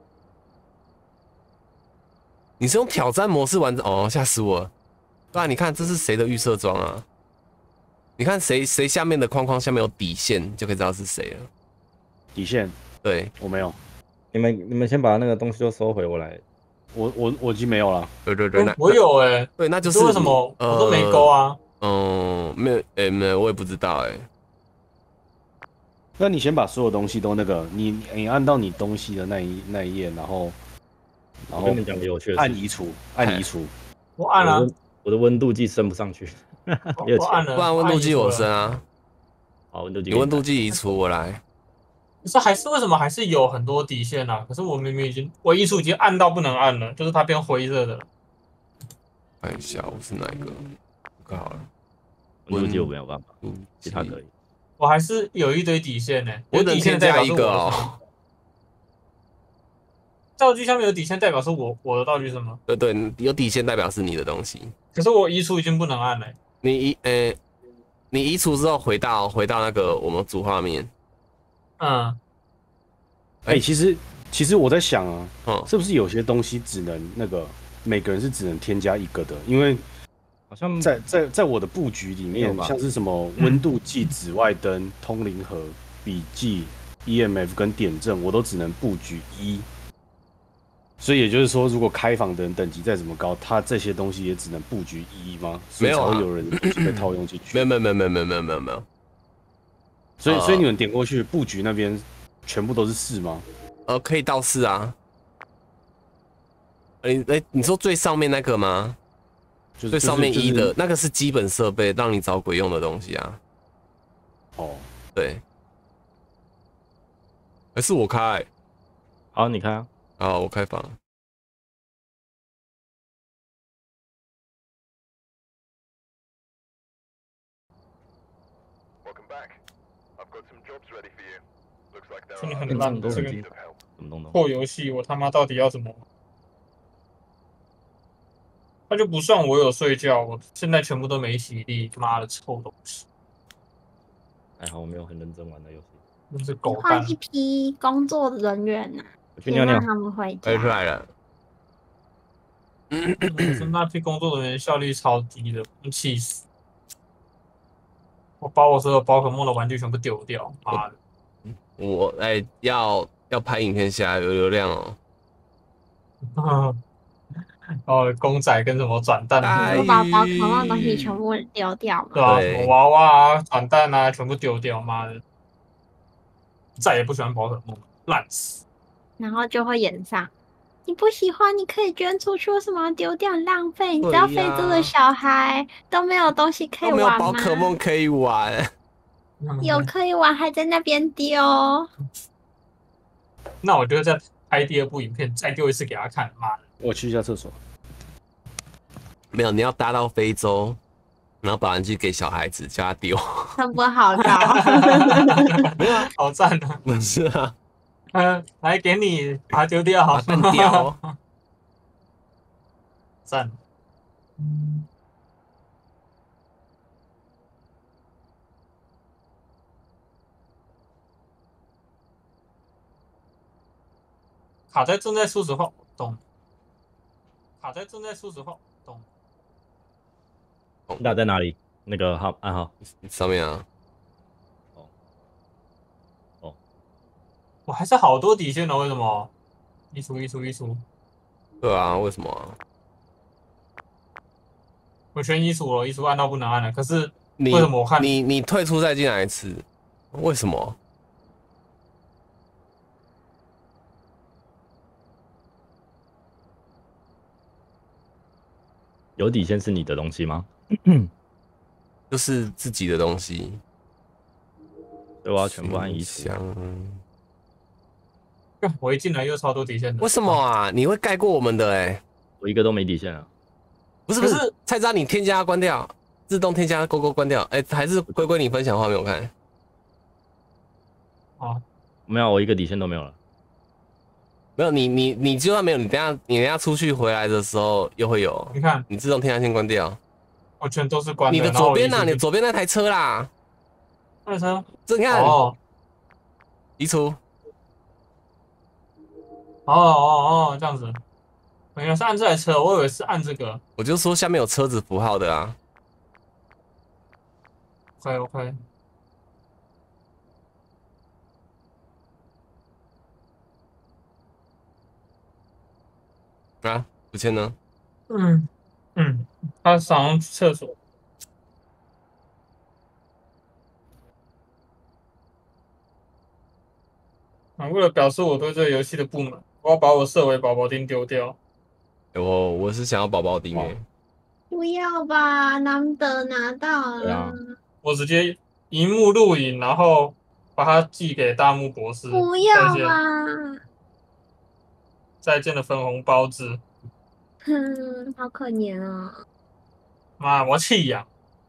[SPEAKER 2] 你是用挑战模式玩哦，吓死我了！对啊，你看这是谁的预设装啊？你看谁谁下面的框框下面有底线，就可以知道是谁了。
[SPEAKER 3] 底线？
[SPEAKER 2] 对，
[SPEAKER 3] 我没有。
[SPEAKER 1] 你们你们先把那个东西都收回，我来。
[SPEAKER 3] 我我我已经没有了。
[SPEAKER 2] 对对对，那
[SPEAKER 5] 我有哎、欸。
[SPEAKER 2] 对，那就是
[SPEAKER 5] 为什么我都没勾啊？
[SPEAKER 2] 嗯，没有，哎、欸，没有，我也不知道哎、欸。
[SPEAKER 3] 那你先把所有东西都那个，你你按到你东西的那一那一页，然后然后
[SPEAKER 1] 跟你讲有趣的，
[SPEAKER 3] 按移除，按移除。
[SPEAKER 5] 我按了、啊，
[SPEAKER 1] 我的温度计升不上去。
[SPEAKER 5] 我按了，
[SPEAKER 2] 不然温度计我升啊。
[SPEAKER 1] 好，温度计。
[SPEAKER 2] 你温度计移除我来。
[SPEAKER 5] 可是还是为什么还是有很多底线啊？可是我明明已经我移除已经按到不能按了，就是它变灰色的了。
[SPEAKER 2] 看一下我是哪一个，看好了。
[SPEAKER 1] 温度计我没有办法，其他可以。
[SPEAKER 5] 我还是有一堆底线呢、欸，
[SPEAKER 2] 我只能添加一个哦。
[SPEAKER 5] 道具下面有底线，代表是我我的道具是什么？
[SPEAKER 2] 对对，有底线代表是你的东西。
[SPEAKER 5] 可是我移除已经不能按了、欸。
[SPEAKER 2] 你移呃，你移除之后回到回到那个我们主画面。
[SPEAKER 5] 嗯。
[SPEAKER 3] 哎、欸，其实其实我在想啊，
[SPEAKER 2] 嗯，
[SPEAKER 3] 是不是有些东西只能那个每个人是只能添加一个的？因为
[SPEAKER 1] 好像
[SPEAKER 3] 在在在我的布局里面，像是什么温度计、紫外灯、通灵盒、笔记、E M F 跟点阵，我都只能布局一。所以也就是说，如果开房的人等级再怎么高，他这些东西也只能布局一吗？
[SPEAKER 2] 没有、啊，
[SPEAKER 3] 才会有人被套用进去。
[SPEAKER 2] 没有没有没有没有没有没有没有没有。
[SPEAKER 3] 所以所以你们点过去布局那边全部都是四吗？
[SPEAKER 2] 呃，可以到四啊。哎、哎、你说最上面那个吗？
[SPEAKER 3] 就是
[SPEAKER 2] 最上面一的、
[SPEAKER 3] 就是
[SPEAKER 2] 那个是基本设备，让你找鬼用的东西啊。
[SPEAKER 3] 哦，
[SPEAKER 2] 对。还是我开？
[SPEAKER 1] 好，你看啊，
[SPEAKER 2] 好，我开房。
[SPEAKER 5] 真的很
[SPEAKER 1] 变
[SPEAKER 5] 烂的这个
[SPEAKER 1] 成都很近，什么东东？
[SPEAKER 5] 破游戏，我他妈到底要怎么？他就不算我有睡觉，我现在全部都没洗力，妈的臭东西，
[SPEAKER 1] 还好我没有很认真玩的游戏。
[SPEAKER 5] 真是狗蛋！
[SPEAKER 6] 换一批工作人员呐、先
[SPEAKER 1] 我去尿尿
[SPEAKER 6] 让。他们回
[SPEAKER 2] 开出
[SPEAKER 6] 家。
[SPEAKER 2] 来了。
[SPEAKER 5] 我是那批工作人员效率超低的，我气死！我把我所有宝可梦的玩具全部丢掉，妈的！
[SPEAKER 2] 我哎、要要拍影片下来有流量哦。
[SPEAKER 5] 哦，公仔跟什么转蛋，
[SPEAKER 2] 大
[SPEAKER 6] 我把宝可梦的
[SPEAKER 2] 鱼
[SPEAKER 6] 东西全部丢掉嘛，
[SPEAKER 5] 对吧、
[SPEAKER 2] 对
[SPEAKER 5] 什么娃娃啊、转蛋啊，全部丢掉，妈的！再也不喜欢宝可梦，烂死！
[SPEAKER 6] 然后就会演上。你不喜欢，你可以捐出去，为什么要丢掉？很浪费！你知道
[SPEAKER 2] 对呀
[SPEAKER 6] 非洲的小孩都没有东西可以
[SPEAKER 2] 都没有
[SPEAKER 6] 玩吗？
[SPEAKER 2] 宝可梦可以玩。
[SPEAKER 6] 有可以玩，还在那边丢。
[SPEAKER 5] 那我就再拍第二部影片，再丢一次给他看，妈的！
[SPEAKER 3] 我去一下厕所。
[SPEAKER 2] 没有，你要搭到非洲，然后把玩具给小孩子，叫他丢。
[SPEAKER 6] 成本好高。
[SPEAKER 5] 好赞啊！
[SPEAKER 2] 不是啊，
[SPEAKER 5] 嗯，来给你，把它丢掉，
[SPEAKER 2] 把蛋丢。
[SPEAKER 5] 赞。卡在正在说实话，懂。卡在正在说实话，懂。
[SPEAKER 1] 那在哪里？那个号暗号。
[SPEAKER 2] 上面啊。
[SPEAKER 5] 我还是好多底线的，为什么？一出一出一出，
[SPEAKER 2] 对啊，为什么啊？
[SPEAKER 5] 我选一出了，一出按到不能按了。可是
[SPEAKER 2] 你
[SPEAKER 5] 为什么我看
[SPEAKER 2] 你你退出再进来一次？为什么？
[SPEAKER 1] 有底线是你的东西吗？
[SPEAKER 2] 就是自己的东西。
[SPEAKER 1] 对，我要全部按移除。
[SPEAKER 2] 香。
[SPEAKER 5] 我一进来又超多底线的？
[SPEAKER 2] 为什么啊？你会盖过我们的哎、欸？
[SPEAKER 1] 我一个都没底线啊。
[SPEAKER 2] 不是不是
[SPEAKER 5] 可是，
[SPEAKER 2] 菜渣你添加关掉，自动添加勾勾关掉。哎、欸，还是龟龟你分享画面我看。
[SPEAKER 5] 啊，
[SPEAKER 1] 没有，我一个底线都没有了。
[SPEAKER 2] 没有你你你就算没有，你等下你等下出去回来的时候又会有。
[SPEAKER 5] 你看，
[SPEAKER 2] 你自动添加先关掉。
[SPEAKER 5] 我全都是关的。
[SPEAKER 2] 你的左边
[SPEAKER 5] 呐、
[SPEAKER 2] 啊，你的左边那台车啦。
[SPEAKER 5] 那台车？
[SPEAKER 2] 这你看。
[SPEAKER 5] 哦。
[SPEAKER 2] 移除。
[SPEAKER 5] 哦哦哦，这样子。原来是按这台车，我以为是按这个。
[SPEAKER 2] 我就说下面有车子符号的啊。
[SPEAKER 5] OK OK。
[SPEAKER 2] 啊，不签呢？
[SPEAKER 5] 嗯嗯，他早上去厕所。啊，为了表示我对这个游戏的不满，我要把我设为宝宝丁丢掉。
[SPEAKER 2] 我我是想要宝宝丁诶。
[SPEAKER 6] 不要吧，难得拿到了。
[SPEAKER 1] 对啊，
[SPEAKER 5] 我直接荧幕录影，然后把它寄给大木博士。
[SPEAKER 6] 不要
[SPEAKER 5] 再
[SPEAKER 6] 吧。
[SPEAKER 5] 见，再见的粉红包子。
[SPEAKER 6] 哼，好可怜啊！
[SPEAKER 5] 妈，我气呀！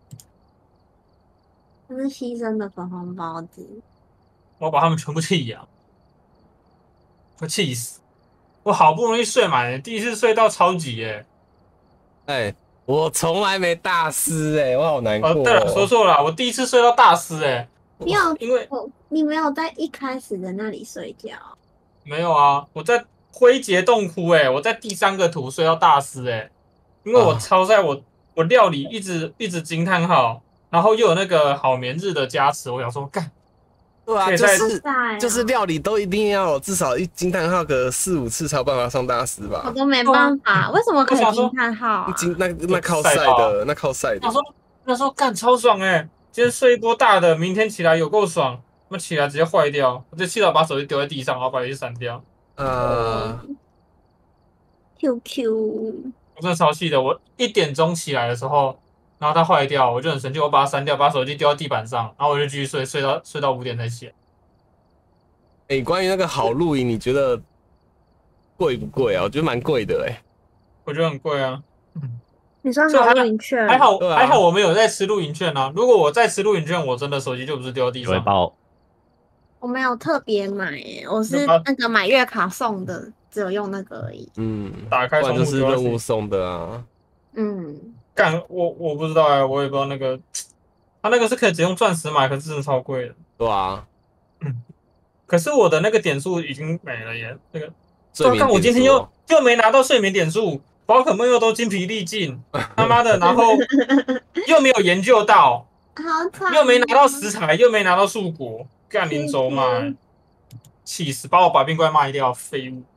[SPEAKER 6] 他是牺牲的粉红包子。
[SPEAKER 5] 我把他们全部气呀！我气死！我好不容易睡满，第一次睡到超级耶！
[SPEAKER 2] 哎、欸，我从来没大师哎、欸，我好难过、哦。
[SPEAKER 5] 哦，对了，说错了，我第一次睡到大师哎。
[SPEAKER 6] 没有，
[SPEAKER 5] 因为
[SPEAKER 6] 我你没有在一开始的那里睡觉。
[SPEAKER 5] 没有啊，我在灰结洞窟哎，我在第三个图睡到大师哎，因为我超在我、啊、我料理一直一直惊叹号，然后又有那个好眠日的加持，我想说干。
[SPEAKER 2] 对啊，就是就是料理都一定要至少一惊叹号个四五次才有办法上大师吧？
[SPEAKER 6] 我都没办法，为什么可以惊叹号、啊？
[SPEAKER 2] 惊那那靠赛的，那靠赛的。
[SPEAKER 5] 那时候那时候干超爽哎、欸，今天睡一波大的，明天起来有够爽，那起来直接坏掉，我就气到把手机丢在地上，然后把游戏删掉。
[SPEAKER 2] 呃
[SPEAKER 6] ，Q Q，
[SPEAKER 5] 我真的超气的。我一点钟起来的时候，然后它坏掉，我就很生气，我把它删掉，把手机丢到地板上，然后我就继续睡，睡到睡到五点才起来。
[SPEAKER 2] 哎、欸，关于那个好露营，你觉得贵不贵啊？我觉得蛮贵的哎、欸。
[SPEAKER 5] 我觉得很贵啊。
[SPEAKER 6] 你说好露营券？
[SPEAKER 5] 还好、
[SPEAKER 2] 啊、
[SPEAKER 5] 还好我没有在吃露营券啊。如果我在吃露营券，我真的手机就不是丢到地上。
[SPEAKER 1] 会爆。
[SPEAKER 6] 我没有特别买，我是那个买月卡送的，只有用那个而已。
[SPEAKER 2] 嗯，
[SPEAKER 5] 打开
[SPEAKER 2] 不然就是任务送的啊。
[SPEAKER 6] 嗯，
[SPEAKER 5] 干我我不知道哎、欸，我也不知道那个，他那个是可以只用钻石买，可是真的超贵的。
[SPEAKER 2] 对啊。
[SPEAKER 5] 嗯。可是我的那个点数已经没了耶，那个。
[SPEAKER 2] 睡眠点数、哦。
[SPEAKER 5] 我今天又又没拿到睡眠点数，宝可梦又都精疲力尽，他妈的，然后又没有研究到，
[SPEAKER 6] 好惨，
[SPEAKER 5] 又没拿到食材，又没拿到树果，干林州骂，气死，把我百变怪卖掉，废物。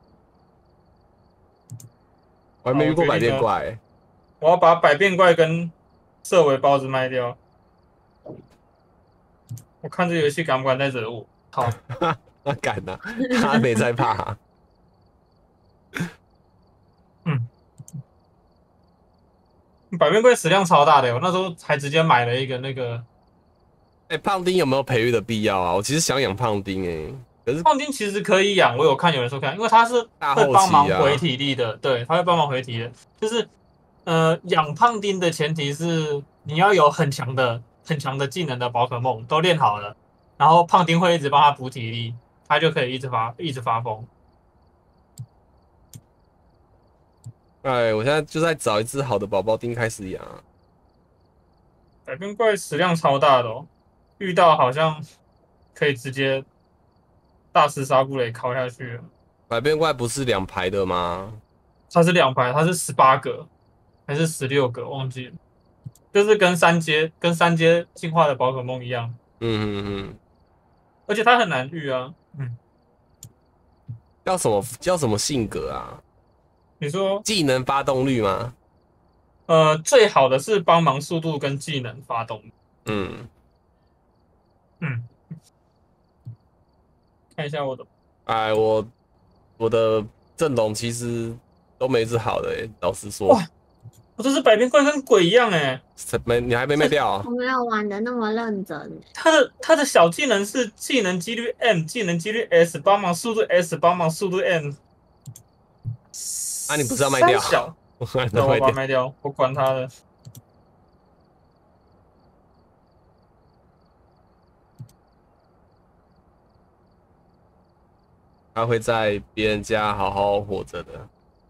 [SPEAKER 2] 我还没遇过百变怪、欸，
[SPEAKER 5] 我要把百变怪跟色尾包子卖掉。我看这游戏敢不敢再惹我？好，
[SPEAKER 2] 那敢啊，他没在怕、啊。
[SPEAKER 5] 嗯，百变怪食量超大的，我那时候还直接买了一个那个。
[SPEAKER 2] 哎、欸，胖丁有没有培育的必要啊？我其实想养胖丁哎、欸，可是
[SPEAKER 5] 胖丁其实可以养，我有看有人说看，因为它是会帮忙回体力的，对，它会帮忙回体的。就是呃，养胖丁的前提是你要有很强的、很强的技能的宝可梦都练好了，然后胖丁会一直帮他补体力，他就可以一直发、一直发疯。
[SPEAKER 2] 哎，我现在就在找一只好的宝宝丁开始养。
[SPEAKER 5] 百变怪食量超大的哦，遇到好像可以直接大师沙布雷敲下去了。
[SPEAKER 2] 百变怪不是两排的吗？
[SPEAKER 5] 它是两排，它是十八个还是十六个，忘记了。就是跟三阶跟三阶进化的宝可梦一样。
[SPEAKER 2] 嗯嗯嗯。
[SPEAKER 5] 而且它很难遇啊。嗯。
[SPEAKER 2] 叫什么叫什么性格啊？
[SPEAKER 5] 你说
[SPEAKER 2] 技能发动率吗？
[SPEAKER 5] 呃，最好的是帮忙速度跟技能发动。
[SPEAKER 2] 嗯
[SPEAKER 5] 嗯，看一下我的。
[SPEAKER 2] 哎，我我的阵容其实都没只好的哎、欸，老实说。
[SPEAKER 5] 哇，我这只百变怪跟鬼一样哎、
[SPEAKER 2] 欸。没，你还没卖掉、啊？
[SPEAKER 6] 我没有玩的那么认真。
[SPEAKER 5] 他的他的小技能是技能几率 M， 技能几率 S， 帮忙速度 S， 帮忙速度 M。
[SPEAKER 2] 啊，你不是要卖掉？
[SPEAKER 5] 小，那我把它卖掉，我管他的。
[SPEAKER 2] 他会在别人家好好活着的。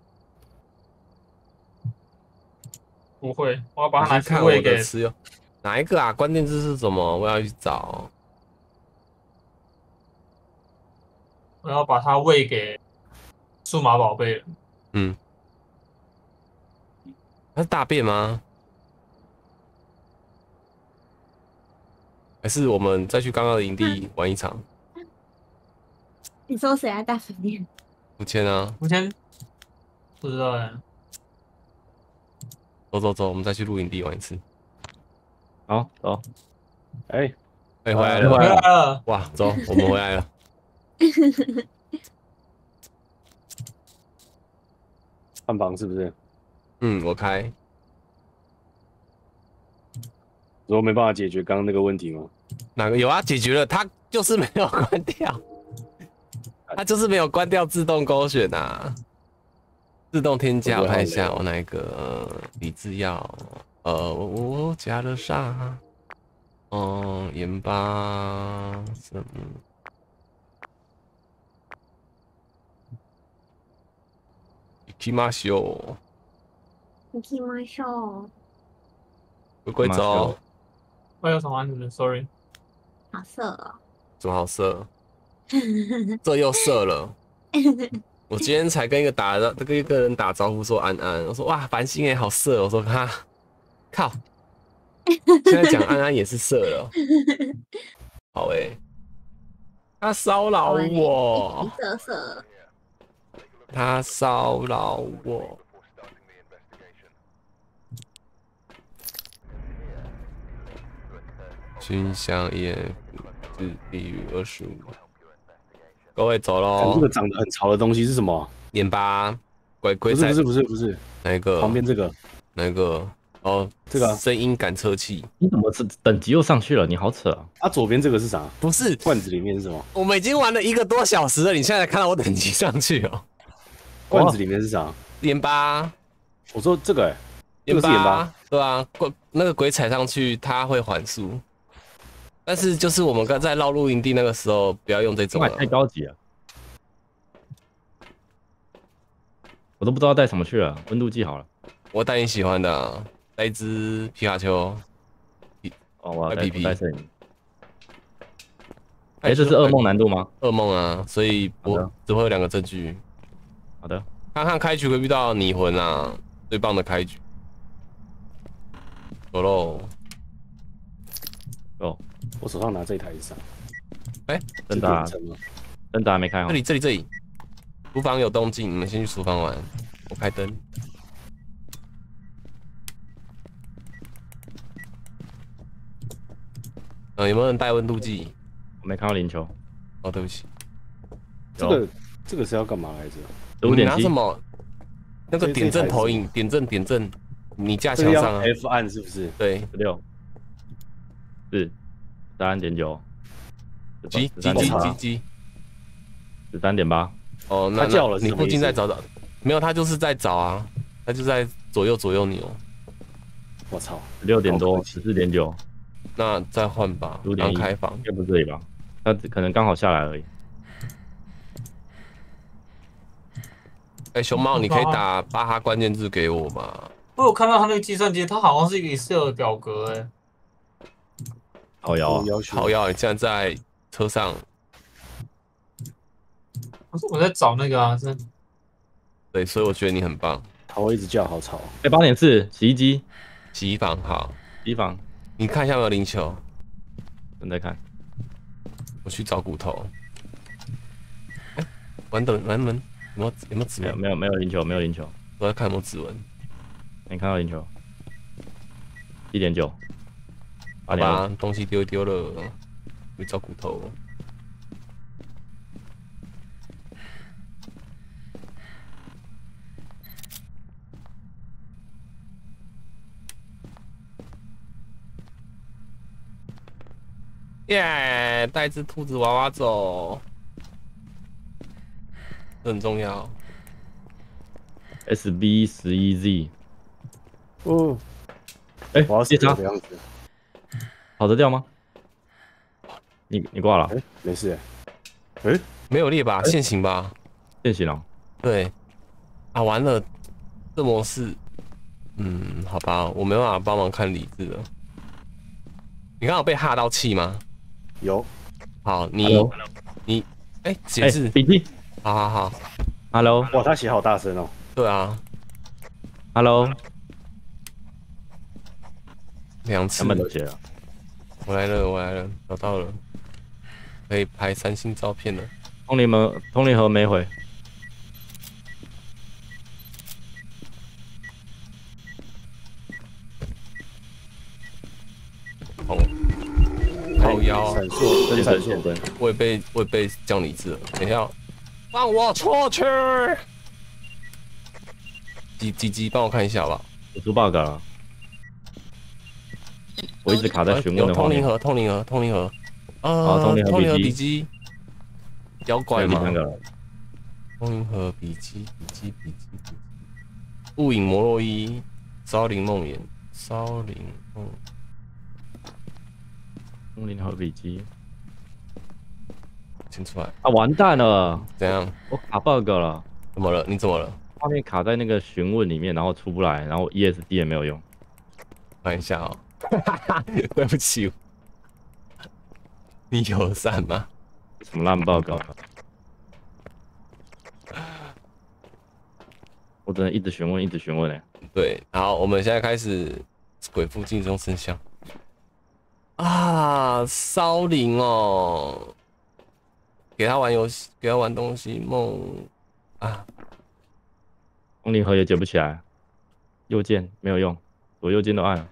[SPEAKER 5] 不会，我要把它拿去
[SPEAKER 2] 看
[SPEAKER 5] 喂给
[SPEAKER 2] 我的吃哟。哪一个啊？关键字是什么？我要去找。
[SPEAKER 5] 我要把它喂给数码宝贝了。
[SPEAKER 2] 嗯。它是大便吗？还是我们再去刚刚的营地玩一场？
[SPEAKER 6] 你说谁来大粪便？
[SPEAKER 2] 吴谦啊，
[SPEAKER 5] 吴谦不知道哎。
[SPEAKER 2] 走走走，我们再去露营地玩一次。
[SPEAKER 1] 好，走。
[SPEAKER 3] 哎、欸，
[SPEAKER 2] 哎、欸，回来了，
[SPEAKER 5] 回来了！
[SPEAKER 2] 哇，走，我们回来了。
[SPEAKER 3] 看房是不是？
[SPEAKER 2] 嗯，我开。
[SPEAKER 3] 如果没办法解决刚刚那个问题吗？
[SPEAKER 2] 哪个有啊？解决了，它就是没有关掉，它就是没有关掉自动勾选啊。自动添加，我看一下，我哪一个理智药？呃，我加了啥？嗯，盐巴什么？行きましょう。
[SPEAKER 6] 行きましょう。
[SPEAKER 2] 龟龟走。
[SPEAKER 5] 我有什么案子 ？Sorry。
[SPEAKER 6] 好色哦。
[SPEAKER 2] 怎么好色？这又色了。我今天才跟一个打跟一个人打招呼说安安，我说哇繁星哎好色，我说哈靠，现在讲安安也是色了，好哎、欸，他骚扰我，
[SPEAKER 6] 色色，
[SPEAKER 2] 他骚扰我，熏香 E F 是低于二十五。 各位走
[SPEAKER 3] 看
[SPEAKER 2] 喽
[SPEAKER 3] 这。个长得很潮的东西是什么？
[SPEAKER 2] 眼巴鬼鬼仔
[SPEAKER 3] 不是不是不是不是，
[SPEAKER 2] 哪一个？
[SPEAKER 3] 旁边这个
[SPEAKER 2] 哪一个？哦，
[SPEAKER 3] 这个啊
[SPEAKER 2] 声音感测器。
[SPEAKER 1] 你怎么是等级又上去了？你好扯啊！
[SPEAKER 3] 啊，左边这个是啥？
[SPEAKER 2] 不是，
[SPEAKER 3] 罐子里面是什么？
[SPEAKER 2] 我们已经玩了一个多小时了，你现在才看到我等级上去哦。
[SPEAKER 3] 罐子里面是啥？
[SPEAKER 2] 盐巴，
[SPEAKER 3] 我说这个哎，这
[SPEAKER 2] 盐
[SPEAKER 3] 个是盐巴。
[SPEAKER 2] 巴，对啊，鬼那个鬼踩上去它会缓速，但是就是我们刚在绕露营地那个时候，不要用这种了。
[SPEAKER 1] 买太高级了，我都不知道带什么去了。温度计好了，
[SPEAKER 2] 我带你喜欢的、啊，带一只皮卡丘。
[SPEAKER 1] 哦，我要带
[SPEAKER 2] I P P
[SPEAKER 1] 带摄影。哎，这是噩梦难度吗？
[SPEAKER 2] 噩梦啊，所以我
[SPEAKER 1] 好的
[SPEAKER 2] 只会有两个证据。
[SPEAKER 1] 好的，
[SPEAKER 2] 看看开局会遇到拟魂啊，最棒的开局。走喽！
[SPEAKER 1] 哦，
[SPEAKER 3] 我手上拿这一台是啥？
[SPEAKER 2] 哎、
[SPEAKER 1] 真的啊
[SPEAKER 3] 是点，灯吗？
[SPEAKER 1] 真的还没开哦
[SPEAKER 2] 这。里这里这里，厨房有动静，你们先去厨房玩，我开灯。呃，有没有人带温度计？
[SPEAKER 1] 我没看到零球，
[SPEAKER 2] 哦，对不起，
[SPEAKER 3] 这个这个是要干嘛来着？
[SPEAKER 1] 十五点七
[SPEAKER 2] 你拿什。么？那个
[SPEAKER 3] 这
[SPEAKER 2] 点阵
[SPEAKER 3] 这台是
[SPEAKER 2] 投影，点阵点阵，你架
[SPEAKER 3] 这个要
[SPEAKER 2] 墙上啊。
[SPEAKER 3] F 按是不是？
[SPEAKER 2] 对，
[SPEAKER 1] 十六，是三点九，
[SPEAKER 2] 急急急
[SPEAKER 1] 十三点八，
[SPEAKER 2] 急急！
[SPEAKER 1] 十三点八。
[SPEAKER 2] 哦，那
[SPEAKER 3] 他叫了
[SPEAKER 2] 那你附
[SPEAKER 3] 是什么意思
[SPEAKER 2] 近再找找，没有，他就是在找啊，他就在左右左右你哦。
[SPEAKER 3] 我操，
[SPEAKER 1] 十六点多，
[SPEAKER 3] 好可惜
[SPEAKER 1] 十四点九，
[SPEAKER 2] 那再换吧，
[SPEAKER 1] 十五点一，
[SPEAKER 2] 刚开房
[SPEAKER 1] 应。该不是这里吧？他可能刚好下来而已。
[SPEAKER 2] 哎、熊猫，你可以打巴哈关键字给我吗？
[SPEAKER 5] 我有看到他那个计算机，它好像是一个 Excel 的表格，哎，
[SPEAKER 1] 好摇啊！
[SPEAKER 3] 要求
[SPEAKER 2] 好要你现在在车上，
[SPEAKER 5] 可是我在找那个啊，是
[SPEAKER 2] 对，所以我觉得你很棒。
[SPEAKER 3] 他会一直叫，好吵。
[SPEAKER 1] 哎，八点四，洗衣机，
[SPEAKER 2] 洗衣房好，
[SPEAKER 1] 洗衣房，
[SPEAKER 2] 你看一下有没有零球，
[SPEAKER 1] 正在看。
[SPEAKER 2] 我去找骨头。哎、玩等玩门有没有有没有指纹？
[SPEAKER 1] 没有没有没有零球，没有零球，
[SPEAKER 2] 我在看有没有指纹。
[SPEAKER 1] 没看到零球。一点九，八
[SPEAKER 2] 好
[SPEAKER 1] 点二，
[SPEAKER 2] 吧，东西丢一丢了，我去找骨头。耶，带只兔子娃娃走，这很重要。
[SPEAKER 1] S B 十一 Z，
[SPEAKER 3] 哦，
[SPEAKER 1] 哎，
[SPEAKER 3] 我要死
[SPEAKER 1] 接杀
[SPEAKER 3] 的样子。
[SPEAKER 1] 跑得掉吗？你你挂了，
[SPEAKER 3] 哎，没事。哎，
[SPEAKER 2] 没有猎吧？现行吧？
[SPEAKER 1] 现行了。
[SPEAKER 2] 对，啊，完了，这模式，嗯，好吧，我没办法帮忙看理智了。你刚好被吓到气吗？
[SPEAKER 3] 有
[SPEAKER 2] 好，你
[SPEAKER 1] Hello
[SPEAKER 2] 你，哎、解
[SPEAKER 1] 哎
[SPEAKER 2] 释，
[SPEAKER 1] 笔记
[SPEAKER 2] 好好好，
[SPEAKER 1] ，Hello
[SPEAKER 3] 哇，他写好大声哦。
[SPEAKER 2] 对啊，
[SPEAKER 1] Hello，
[SPEAKER 2] 两次
[SPEAKER 1] 他，们都写了。
[SPEAKER 2] 我来了，我来了，找到了，可以拍三星照片了。
[SPEAKER 1] 通灵门，通灵盒没回。
[SPEAKER 2] 好，好腰，
[SPEAKER 3] 闪烁，真闪烁。
[SPEAKER 1] 现身，
[SPEAKER 2] 我也被我也被降理智了。等一下，放我出去！鸡鸡鸡，帮我看一下好不好？
[SPEAKER 1] 我出 bug 了。我一直卡在询问
[SPEAKER 2] 有
[SPEAKER 1] 的画面。
[SPEAKER 2] 通灵盒，通灵盒，通灵盒。啊，
[SPEAKER 1] 哦通灵盒
[SPEAKER 2] 通灵盒
[SPEAKER 1] 笔
[SPEAKER 2] 笔记，妖怪吗
[SPEAKER 1] 第三？个了，
[SPEAKER 2] 通灵盒笔记，笔记，笔记，笔记。雾影摩洛伊，骚灵梦魇，骚灵梦。
[SPEAKER 1] 通灵盒笔记。
[SPEAKER 2] 请出来，
[SPEAKER 1] 啊，完蛋了！
[SPEAKER 2] 怎样？
[SPEAKER 1] 我卡 bug 了，
[SPEAKER 2] 怎么了？你怎么了？
[SPEAKER 1] 画面卡在那个询问里面，然后出不来，然后 E S D 也没有用。
[SPEAKER 2] 看一下哦。对不起，你友善吗？
[SPEAKER 1] 什么烂 bug 啊！我只能一直询问，一直询问哎。
[SPEAKER 2] 对，好，我们现在开始鬼父镜中生像。啊，骚灵哦，给他玩游戏，给他玩东西，梦啊，
[SPEAKER 1] 通灵盒也解不起来，右键没有用，左右键都按了。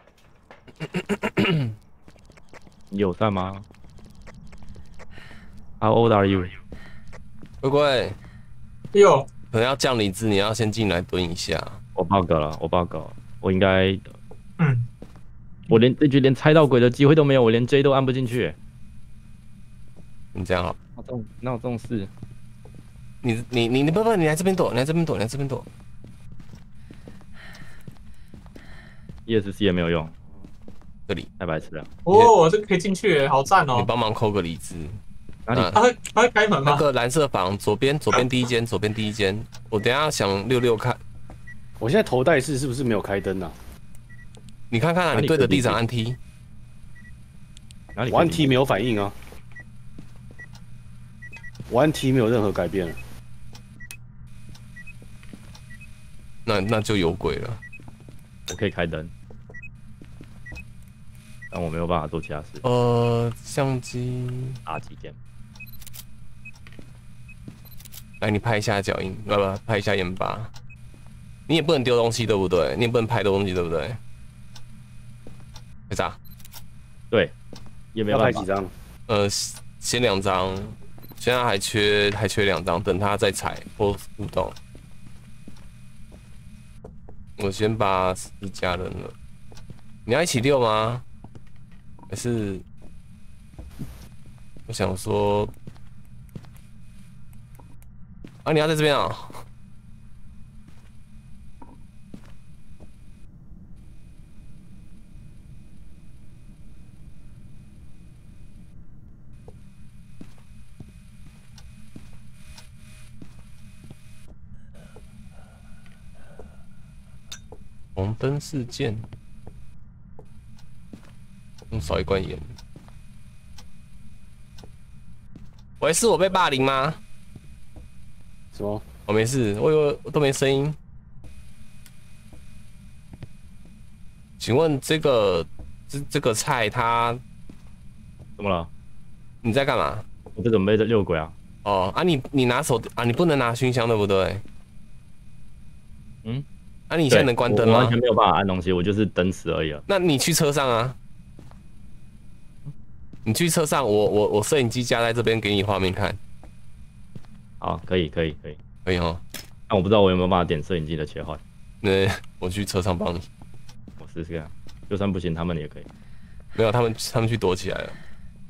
[SPEAKER 1] 你友善吗？ How old are you？
[SPEAKER 2] 乖乖，
[SPEAKER 5] 哟，
[SPEAKER 2] 可能要降理智，你要先进来蹲一下。
[SPEAKER 1] 我报告了，我报告，我应该，
[SPEAKER 5] 嗯，
[SPEAKER 1] 我连这局连猜到鬼的机会都没有，我连 J 都按不进去。
[SPEAKER 2] 你这样好，
[SPEAKER 1] 哪有这种哪有这种事？
[SPEAKER 2] 你你你你不不，你来这边躲，你来这边躲，你来这边躲。
[SPEAKER 1] E S C 也没有用，
[SPEAKER 2] 这里，
[SPEAKER 1] 太白痴了。
[SPEAKER 5] 哦，这个可以进去，好赞
[SPEAKER 2] 你
[SPEAKER 5] 哦！
[SPEAKER 2] 帮忙扣个理智。
[SPEAKER 1] 哪里？
[SPEAKER 5] 他会他会开门吗？
[SPEAKER 2] 那个蓝色房左边，左边第一间，左边第一间。我等一下想六六看，
[SPEAKER 3] 我现在头戴式是不是没有开灯啊？
[SPEAKER 2] 你看看啊，
[SPEAKER 1] 哪里
[SPEAKER 2] 你对着地上按 T，
[SPEAKER 1] 哪里？
[SPEAKER 3] 我按 T 没有反应啊，我按 T 没有任何改变。
[SPEAKER 2] 那那就有鬼了。
[SPEAKER 1] 我可以开灯，但我没有办法做其他事。
[SPEAKER 2] 呃，相机，
[SPEAKER 1] 打几件？
[SPEAKER 2] 来你拍一下脚印，不不，拍一下盐巴。你也不能丢东西，对不对？你也不能拍东西，对不对？为啥？
[SPEAKER 1] 对，也没有办法
[SPEAKER 3] 要拍几。张？
[SPEAKER 2] 呃，先两张，现在还缺还缺两张，等他再踩或互动。我先把私家人了，你要一起溜吗？还是我想说，啊，你要在这边啊？红灯事件，用少一罐盐。喂，是我被霸凌吗？
[SPEAKER 3] 什么？
[SPEAKER 2] 我、哦、没事，我以为我都没声音。请问这个这这个菜它
[SPEAKER 1] 怎么了？
[SPEAKER 2] 你在干嘛？
[SPEAKER 1] 我在准备这六鬼啊。
[SPEAKER 2] 哦啊你，你拿手啊，你不能拿熏香对不对？
[SPEAKER 1] 嗯。
[SPEAKER 2] 啊，你现在能关灯吗？
[SPEAKER 1] 我完全没有办法按东西，我就是等死而已了。
[SPEAKER 2] 那你去车上啊，你去车上，我我我摄影机架在这边给你画面看。
[SPEAKER 1] 好，可以可以可以
[SPEAKER 2] 可以哦。
[SPEAKER 1] 但我不知道我有没有办法点摄影机的切换。
[SPEAKER 2] 那我去车上帮你，
[SPEAKER 1] 我试试看，就算不行，他们也可以。
[SPEAKER 2] 没有，他们他们去躲起来了。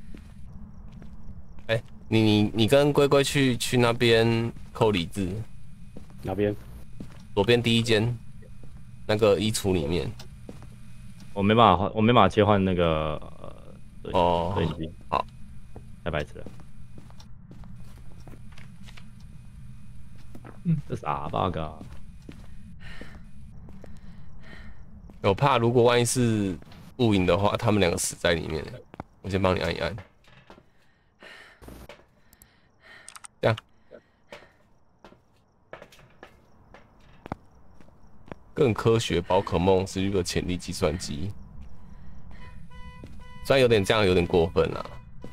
[SPEAKER 2] 哎、欸，你你你跟龟龟去去那边扣理智。
[SPEAKER 3] 哪边？
[SPEAKER 2] 左边第一间。那个衣橱里面，
[SPEAKER 1] 我没办法，我没办法切换那个呃
[SPEAKER 2] 哦，
[SPEAKER 1] 摄影机，
[SPEAKER 2] 好，
[SPEAKER 1] 太白痴了。嗯，这啥 bug 啊？
[SPEAKER 2] 我怕如果万一是雾影的话，他们两个死在里面。我先帮你按一按，这样。更科学宝可梦是一个潜力计算机，虽然有点这样有点过分啦。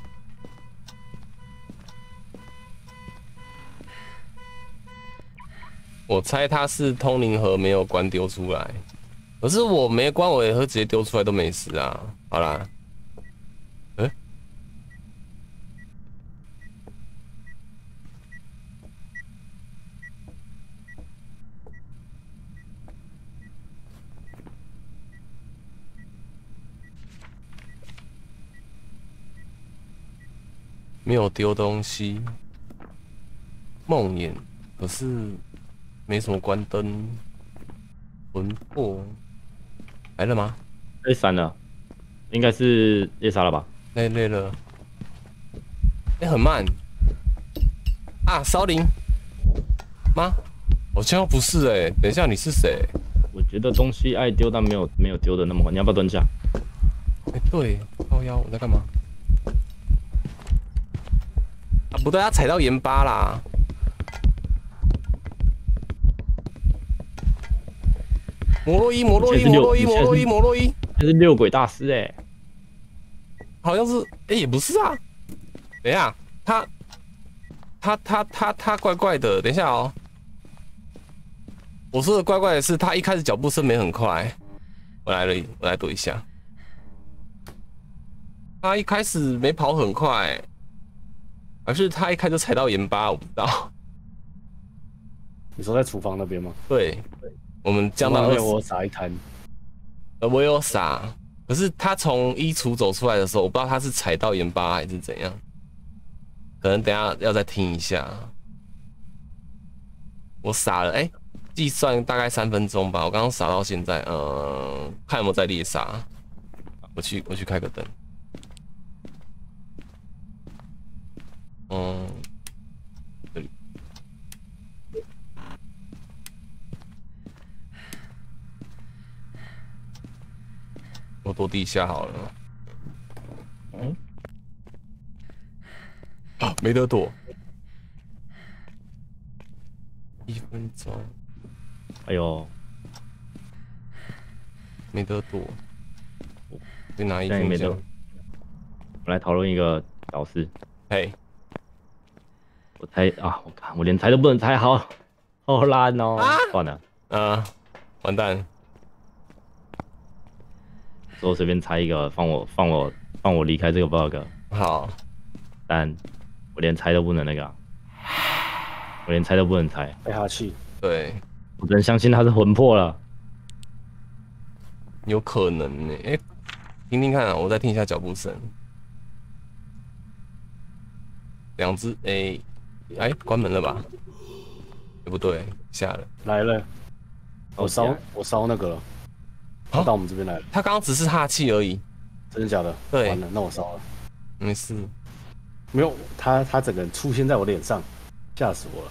[SPEAKER 2] 我猜他是通灵盒没有关丢出来，可是我没关，我也会直接丢出来都没事啊。好啦，哎、欸，没有丢东西，梦魇，可是没什么关灯，魂魄来了吗？
[SPEAKER 1] 被删了，应该是猎杀了吧？
[SPEAKER 2] 累累了，哎、欸，很慢啊！骚灵吗？好像不是哎、欸，等一下你是谁？
[SPEAKER 1] 我觉得东西爱丢，但没有没有丢的那么快。你要不要蹲下？
[SPEAKER 2] 哎、欸，对，靠腰，我在干嘛？啊，不对，他踩到盐巴啦！摩洛伊，摩洛伊，摩洛伊，摩洛伊，摩洛伊，
[SPEAKER 1] 这是六鬼大师哎、欸，
[SPEAKER 2] 好像是，哎、欸，也不是啊。等一下，他，他，他，他，他怪怪的。等一下哦，我说的怪怪的是，他一开始脚步声没很快。我来了，我来躲一下。他一开始没跑很快。 还是他一开就踩到盐巴？我不知道。
[SPEAKER 3] 你说在厨房那边吗？
[SPEAKER 2] 对，我们降到二十，
[SPEAKER 3] 我撒一滩。
[SPEAKER 2] 呃，我有撒，可是他从衣橱走出来的时候，我不知道他是踩到盐巴还是怎样，可能等一下要再听一下。我撒了，哎、欸，计算大概三分钟吧，我刚刚撒到现在，呃，看有没有在猎杀。我去，我去开个灯。嗯，这里。我躲地下好了。嗯。啊，没得躲。一分钟。
[SPEAKER 1] 哎呦，
[SPEAKER 2] 没得躲。去拿一分钟。
[SPEAKER 1] 我们来讨论一个小事。
[SPEAKER 2] 嘿。
[SPEAKER 1] 我猜啊，我看我连猜都不能猜好，好烂哦。啊、算了。
[SPEAKER 2] 啊，完蛋。
[SPEAKER 1] 之后随便猜一个，放我放我放我离开这个 bug。
[SPEAKER 2] 好，
[SPEAKER 1] 但我连猜都不能那个、啊，我连猜都不能猜。
[SPEAKER 3] 被哈气。
[SPEAKER 2] 对，
[SPEAKER 1] 我只能相信他是魂魄了。
[SPEAKER 2] 有可能呢、欸，哎、欸，听听看啊，我再听一下脚步声。两只，哎、欸，哎、欸，关门了吧？欸、不对，下了。
[SPEAKER 3] 来了，我烧我烧那个了。他到我们这边来了。
[SPEAKER 2] 他刚刚只是哈气而已，
[SPEAKER 3] 真的假的？
[SPEAKER 2] 对，
[SPEAKER 3] 完了，那我烧了。
[SPEAKER 2] 没事。
[SPEAKER 3] 没有，他他整个人出现在我脸上，吓死我了。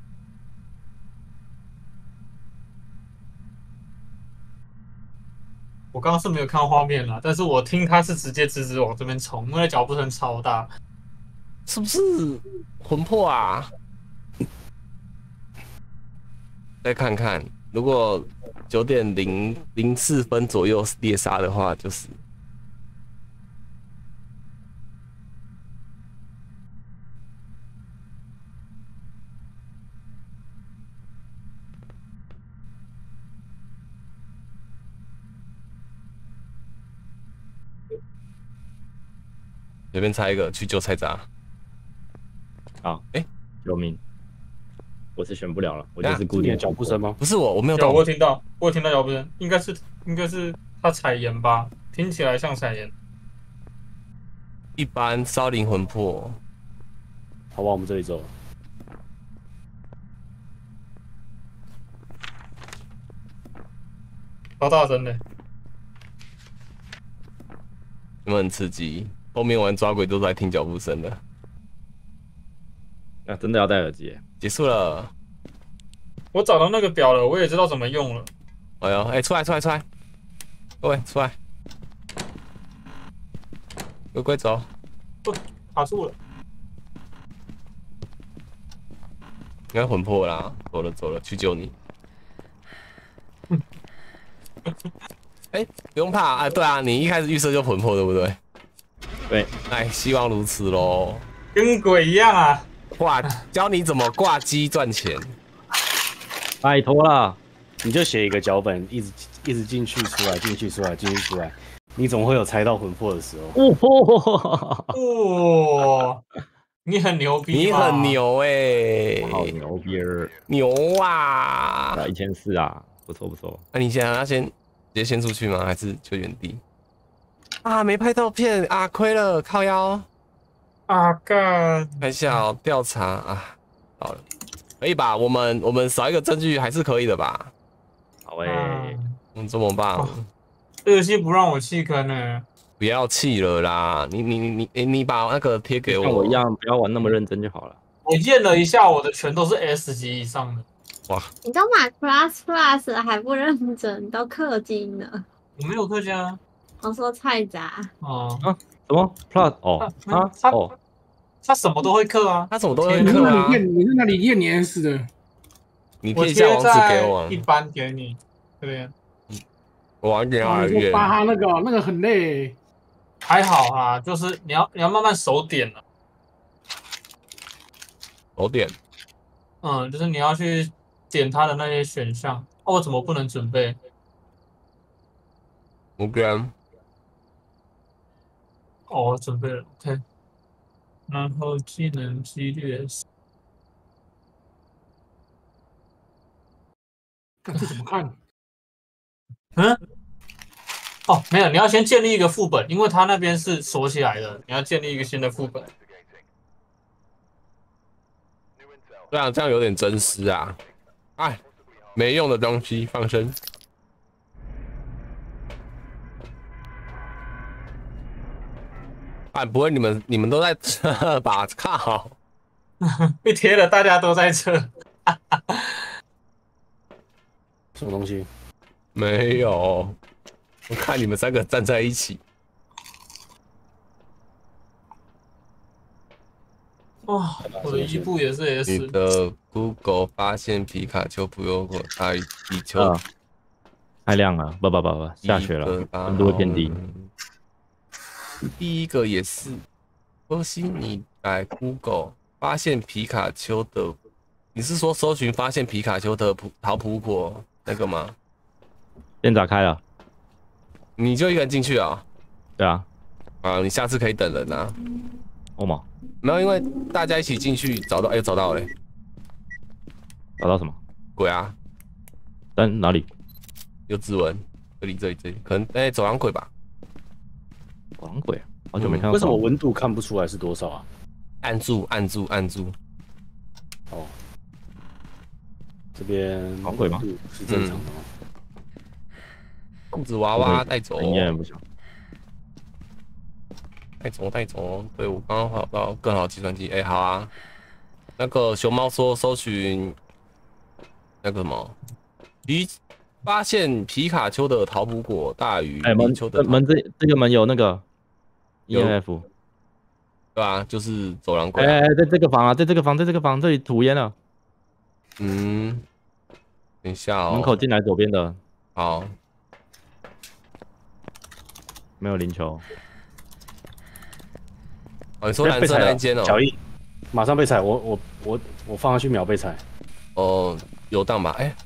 [SPEAKER 5] 我刚刚是没有看到画面啦，但是我听他是直接直直往这边冲，因为脚步声超大。
[SPEAKER 2] 是不是魂魄啊？再看看，如果九点零零四分左右猎杀的话，就是随便猜一个，去救菜渣。
[SPEAKER 1] 好，哎、欸，救命！我是选不了了，我就是固定
[SPEAKER 3] 的脚步声吗？
[SPEAKER 2] 不是我，我没有动。
[SPEAKER 5] 有，我有听到，我有听到脚步声，应该是应该是他踩盐吧，听起来像踩盐。
[SPEAKER 2] 一般烧灵魂魄，
[SPEAKER 3] 好往我们这里走。
[SPEAKER 5] 超大声的，
[SPEAKER 2] 有没有很刺激？后面玩抓鬼都是在听脚步声的。
[SPEAKER 1] 那、啊、真的要戴耳机？
[SPEAKER 2] 结束了。
[SPEAKER 5] 我找到那个表了，我也知道怎么用了。
[SPEAKER 2] 哎呦，哎、欸，出来出来出来，各位出来，乖乖走。
[SPEAKER 5] 不，卡住了。
[SPEAKER 2] 应该魂魄啦，走了走了，去救你。哎、欸，不用怕啊，对啊，你一开始预设就魂魄，对不对？
[SPEAKER 1] 对。
[SPEAKER 2] 哎，希望如此喽。
[SPEAKER 5] 跟鬼一样啊！
[SPEAKER 2] 挂，教你怎么挂机赚钱。
[SPEAKER 1] 拜托啦，
[SPEAKER 3] 你就写一个脚本，一直一直进去出来，进去出来，进去出来，你总会有猜到魂魄的时候。
[SPEAKER 1] 哇、
[SPEAKER 5] 哦，你很牛逼，
[SPEAKER 2] 你很牛哎、欸，
[SPEAKER 1] 好牛逼儿，
[SPEAKER 2] 牛啊！
[SPEAKER 1] 一千四啊，不错不错。
[SPEAKER 2] 那、啊、你现在要先直接先出去吗？还是就原地？啊，没拍照片啊，亏了，靠腰。
[SPEAKER 5] 啊干！
[SPEAKER 2] 看一下哦，调查啊，好了。可以吧？我们我们少一个证据还是可以的吧？
[SPEAKER 1] 好诶、欸，
[SPEAKER 2] 嗯，这么棒！
[SPEAKER 5] 这游戏不让我弃坑呢，
[SPEAKER 2] 不要气了啦！你你你你你把那个贴给我，
[SPEAKER 1] 像我一样，不要玩那么认真就好了。
[SPEAKER 5] 我验了一下，我的全都是 S 级以上的。
[SPEAKER 2] 哇！
[SPEAKER 6] 你都买 Plus Plus 还不认真，都氪金了。
[SPEAKER 5] 我没有氪金啊。
[SPEAKER 6] 我说菜杂。
[SPEAKER 5] 哦、
[SPEAKER 1] 啊？什么 Plus？哦啊
[SPEAKER 5] 他
[SPEAKER 1] 哦。
[SPEAKER 5] 他什么都会氪啊，
[SPEAKER 2] 他什么都会氪啊！
[SPEAKER 7] 你是哪里验你 S 的？
[SPEAKER 2] 你贴一下网址给我，
[SPEAKER 5] 一般给你，这边。
[SPEAKER 2] 我玩点二
[SPEAKER 7] 月。巴哈那个那个很累，
[SPEAKER 5] 还好啊，就是你要你要慢慢手点了。
[SPEAKER 2] 手点。
[SPEAKER 5] 嗯，就是你要去点它的那些选项。哦，我怎么不能准备？
[SPEAKER 2] 无关。
[SPEAKER 5] 哦，我准备了 ，OK。 然后技能几率，
[SPEAKER 7] 看这怎么看？
[SPEAKER 5] 嗯，哦，没有，你要先建立一个副本，因为它那边是锁起来的，你要建立一个新的副本。
[SPEAKER 2] 对啊，这样有点真实啊！哎，没用的东西放生。哎，不会你们你们都在测吧？靠！
[SPEAKER 5] 被贴了，大家都在测。
[SPEAKER 3] 什么东西？
[SPEAKER 2] 没有，我看你们三个站在一起。
[SPEAKER 5] 哇，我的伊布也是 S。
[SPEAKER 2] 你的 Google 发现皮卡丘不用我大于地球、
[SPEAKER 1] 啊，太亮了，不不不不，下雪了，温度会变低。
[SPEAKER 2] 第一个也是，恭喜你在 Google 发现皮卡丘的，你是说搜寻发现皮卡丘的葡桃葡果那个吗？
[SPEAKER 1] 店打开了，
[SPEAKER 2] 你就一个人进去啊？
[SPEAKER 1] 对啊，
[SPEAKER 2] 啊，你下次可以等人啊。
[SPEAKER 1] 欧吗？
[SPEAKER 2] 没有，因为大家一起进去找到，哎、欸，找到了、欸，
[SPEAKER 1] 找到什么？
[SPEAKER 2] 鬼啊！
[SPEAKER 1] 在哪里？
[SPEAKER 2] 有指纹，这里这里这里，可能哎、欸、走廊鬼吧。
[SPEAKER 1] 走廊鬼，好久没看到、嗯。
[SPEAKER 3] 为什么温度看不出来是多少啊？
[SPEAKER 2] 按住按住按住。
[SPEAKER 3] 哦，这边
[SPEAKER 1] 走廊鬼吗？
[SPEAKER 3] 是正常的吗？
[SPEAKER 2] 兔子娃娃带走，
[SPEAKER 1] 应该不行。
[SPEAKER 2] 带走带走，对我刚刚找到更好的计算机，哎、欸，好啊。那个熊猫说搜寻那个什么，鱼发现皮卡丘的桃葡果大于
[SPEAKER 1] 哎门
[SPEAKER 2] 丘的
[SPEAKER 1] 门这这个门有那个 E M F，
[SPEAKER 2] 对吧、啊？就是走廊鬼、啊。
[SPEAKER 1] 哎哎，在这个房啊，在这个房，在这个房这里吐烟了。
[SPEAKER 2] 嗯，等一下哦。
[SPEAKER 1] 门口进来左边的。
[SPEAKER 2] 好。
[SPEAKER 1] 没有灵球。
[SPEAKER 2] 哦，你说蓝色那一间哦？
[SPEAKER 3] 小易，马上被踩，我我我我放上去秒被踩。
[SPEAKER 2] 哦，游荡吧，哎、欸，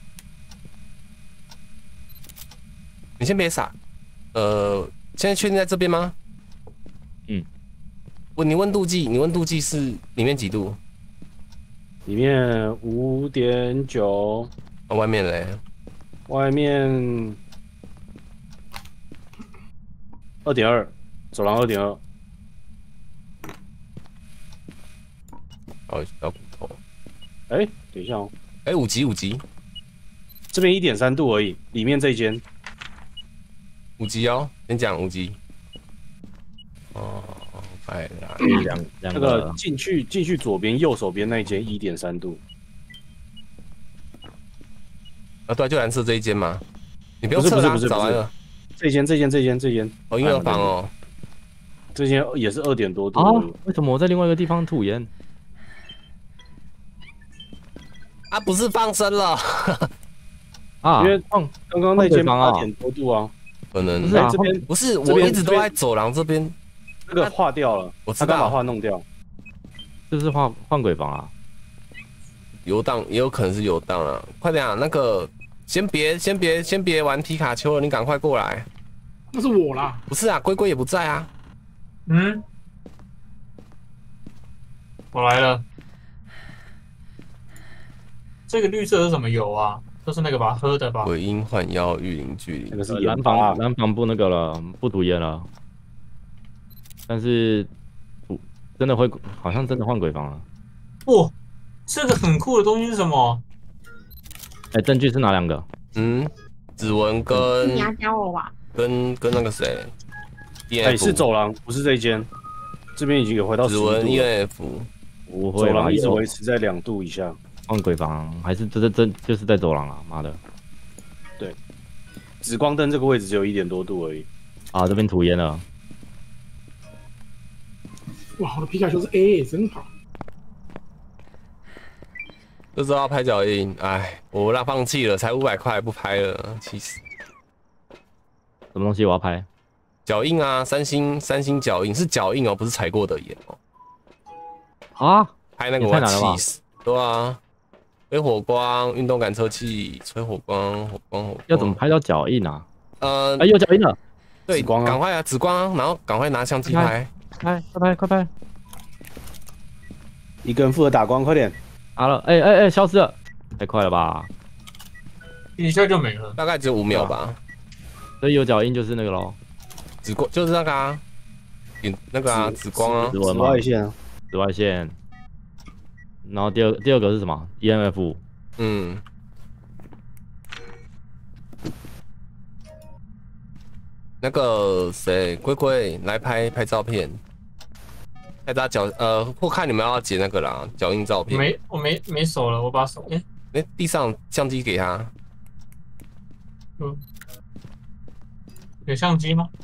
[SPEAKER 2] 你先别傻，呃，现在确定在这边吗？
[SPEAKER 1] 嗯。
[SPEAKER 2] 问你温度计，你温度计是里面几度？
[SPEAKER 3] 里面五点九。
[SPEAKER 2] 哦，外面嘞？
[SPEAKER 3] 外面二点二，走廊二点二。
[SPEAKER 2] 哦，小骨头。
[SPEAKER 3] 哎、欸，等一下哦。
[SPEAKER 2] 哎、欸，五级五级，
[SPEAKER 3] 这边一点三度而已，里面这一间。
[SPEAKER 2] 五级哦，先讲五级。哦，拜啦，
[SPEAKER 1] 两两
[SPEAKER 3] 那个进去进去左边右手边那一间一点三度。
[SPEAKER 2] 啊，对，就蓝色这一间嘛。你不用测啦，找完了。
[SPEAKER 3] 这间这间这间这间。
[SPEAKER 2] 哦，婴儿房哦。
[SPEAKER 3] 这间也是二点多度。
[SPEAKER 1] 啊？为什么我在另外一个地方吐烟？
[SPEAKER 2] 啊，不是放生了
[SPEAKER 1] 啊，
[SPEAKER 3] 因为刚刚那间八点多度啊，
[SPEAKER 2] 可能
[SPEAKER 1] 不是啊，
[SPEAKER 3] 这边
[SPEAKER 2] 不是，我一直都在走廊这边，
[SPEAKER 3] 那个化掉了，
[SPEAKER 2] 我知道，
[SPEAKER 3] 他把画弄掉，
[SPEAKER 1] 这是换换鬼房啊，
[SPEAKER 2] 游荡也有可能是游荡啊，快点啊，那个先别先别先别玩皮卡丘了，你赶快过来，
[SPEAKER 7] 那是我啦，
[SPEAKER 2] 不是啊，龟龟也不在啊，
[SPEAKER 5] 嗯，我来了。这个绿色是什么油啊？就是那个吧，喝的吧。
[SPEAKER 2] 鬼婴换妖，御灵距离。
[SPEAKER 3] 那个是
[SPEAKER 1] 蓝房，蓝房不那个了，不吐烟了。但是，真的会，好像真的换鬼房了。
[SPEAKER 5] 哇，这个很酷的东西是什么？
[SPEAKER 1] 哎，证据是哪两个？
[SPEAKER 2] 嗯，指纹跟
[SPEAKER 6] 你要教我玩。
[SPEAKER 2] 跟跟那个谁？
[SPEAKER 3] 哎，是走廊，不是这一间。这边已经有回到
[SPEAKER 2] 指纹 E N F，
[SPEAKER 1] 不会，
[SPEAKER 3] 走廊一直维持在两度以下。
[SPEAKER 1] 换鬼房还是这这这就是在走廊啊！妈的，
[SPEAKER 3] 对，紫光灯这个位置只有一点多度而已。
[SPEAKER 1] 啊，这边吐烟了。
[SPEAKER 7] 哇，我的皮卡丘是 A， 真好。
[SPEAKER 2] 就知道要拍脚印，哎，我让放弃了，才五百块不拍了，气死！
[SPEAKER 1] 什么东西我要拍？
[SPEAKER 2] 脚印啊，三星三星脚印是脚印哦，不是踩过的盐哦。
[SPEAKER 1] 啊，
[SPEAKER 2] 拍那个我要气死！对啊。吹火光，运动感测器，吹火光，火光，火光。
[SPEAKER 1] 要怎么拍到脚印啊？
[SPEAKER 2] 呃，
[SPEAKER 1] 哎，有脚印了。
[SPEAKER 2] 对，赶快啊，紫光啊，然后赶快拿相机拍。
[SPEAKER 1] 拍，快拍，快拍！
[SPEAKER 3] 一个人负责打光，快点！
[SPEAKER 1] 好了，哎哎哎，消失了，太快了吧？
[SPEAKER 5] 一下就没了。
[SPEAKER 2] 大概只有五秒吧。
[SPEAKER 1] 所以有脚印就是那个咯，
[SPEAKER 2] 紫光就是那个啊，点那个啊，紫光啊
[SPEAKER 1] 指，纹
[SPEAKER 3] 紫
[SPEAKER 1] 嘛，
[SPEAKER 3] 外线啊，
[SPEAKER 1] 紫外线。然后第二第二个是什么 ？E M F。
[SPEAKER 2] 嗯。那个谁，龟龟来拍拍照片，拍他脚呃，或看你们要截那个啦，脚印照片。
[SPEAKER 5] 没，我没没手了，我把手哎，
[SPEAKER 2] 哎、欸，地上相机给他。
[SPEAKER 5] 嗯，有相机吗？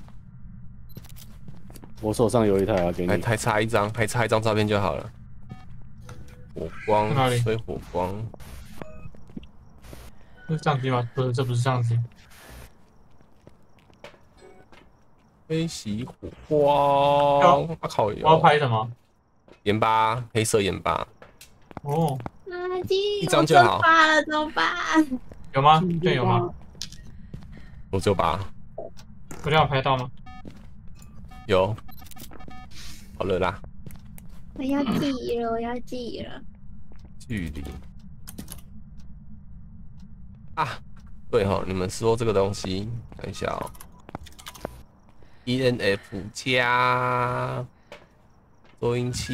[SPEAKER 3] 我手上有一台啊，给你。
[SPEAKER 2] 还还差一张，还差一张照片就好了。火光，
[SPEAKER 5] 哪里
[SPEAKER 2] 吹火光。
[SPEAKER 5] 是相机吗？不是，这不是相机。
[SPEAKER 2] 飞袭火光，啊靠！我
[SPEAKER 5] 要拍什么？
[SPEAKER 2] 盐巴，黑色盐巴。
[SPEAKER 5] 哦，
[SPEAKER 6] 垃圾，
[SPEAKER 2] 一张就好
[SPEAKER 6] 我蒸发了怎么办？
[SPEAKER 5] 有吗？这有吗？
[SPEAKER 2] 我只有八。
[SPEAKER 5] 我这样有拍到吗？
[SPEAKER 2] 有。好了啦。
[SPEAKER 6] 我要记了，我要记了。
[SPEAKER 2] 距离。啊，对哈，你们说这个东西，看一下哦。E N F 加收音器。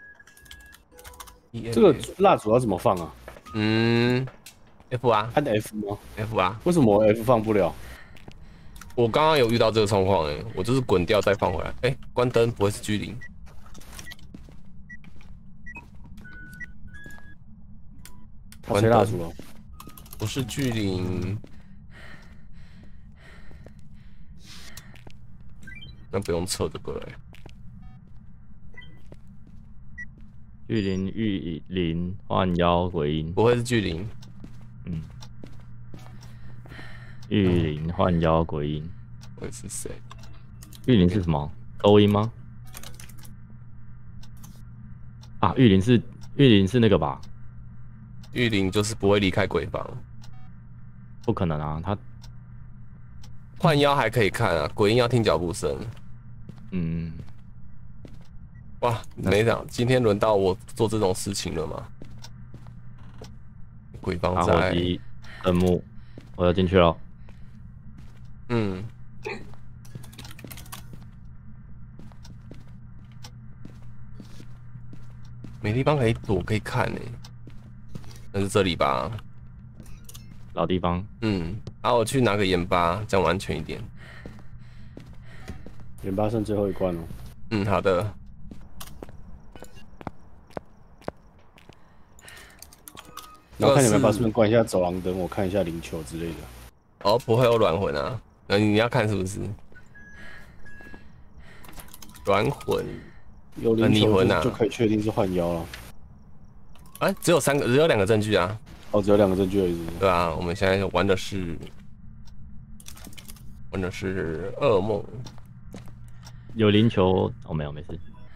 [SPEAKER 3] 这个蜡烛要怎么放啊？
[SPEAKER 2] 嗯 ，F 啊，
[SPEAKER 3] 按 F 吗
[SPEAKER 2] ？F 啊？
[SPEAKER 3] 为什么我 F 放不了？
[SPEAKER 2] 我刚刚有遇到这个状况哎，我就是滚掉再放回来。哎、欸，关灯不会是 G 零？
[SPEAKER 3] 他吹蜡烛了？
[SPEAKER 2] 不是 G 零。那不用测这个了、欸。
[SPEAKER 1] 玉林玉林幻妖鬼音，
[SPEAKER 2] 不会是巨灵？
[SPEAKER 1] 嗯，玉林幻妖鬼音，
[SPEAKER 2] 会是谁？
[SPEAKER 1] 玉林是什么？勾音吗？啊，玉林是玉林是那个吧？
[SPEAKER 2] 玉林就是不会离开鬼房，
[SPEAKER 1] 不可能啊，他
[SPEAKER 2] 幻妖还可以看啊，鬼音要听脚步声。
[SPEAKER 1] 嗯，
[SPEAKER 2] 哇，没想今天轮到我做这种事情了吗？鬼房
[SPEAKER 1] 打
[SPEAKER 2] 在
[SPEAKER 1] 火机灯幕，我要进去了。
[SPEAKER 2] 嗯，没地方可以躲可以看呢、欸，那是这里吧？
[SPEAKER 1] 老地方。
[SPEAKER 2] 嗯，啊，我去拿个盐巴，这样安全一点。
[SPEAKER 3] 盐巴剩最后一罐哦。
[SPEAKER 2] 嗯，好的。
[SPEAKER 3] 然后看你们把顺便关一下走廊灯，我看一下灵球之类的。
[SPEAKER 2] 哦，不会有软魂啊？那你要看是不是？软魂
[SPEAKER 3] 有灵球
[SPEAKER 2] 逆魂啊
[SPEAKER 3] 就可以确定是幻妖了。
[SPEAKER 2] 哎、欸，只有三个，只有两个证据啊。
[SPEAKER 3] 哦，只有两个证据而已。
[SPEAKER 2] 对啊，我们现在玩的是玩的是噩梦。
[SPEAKER 1] 有灵球哦，没有，没事。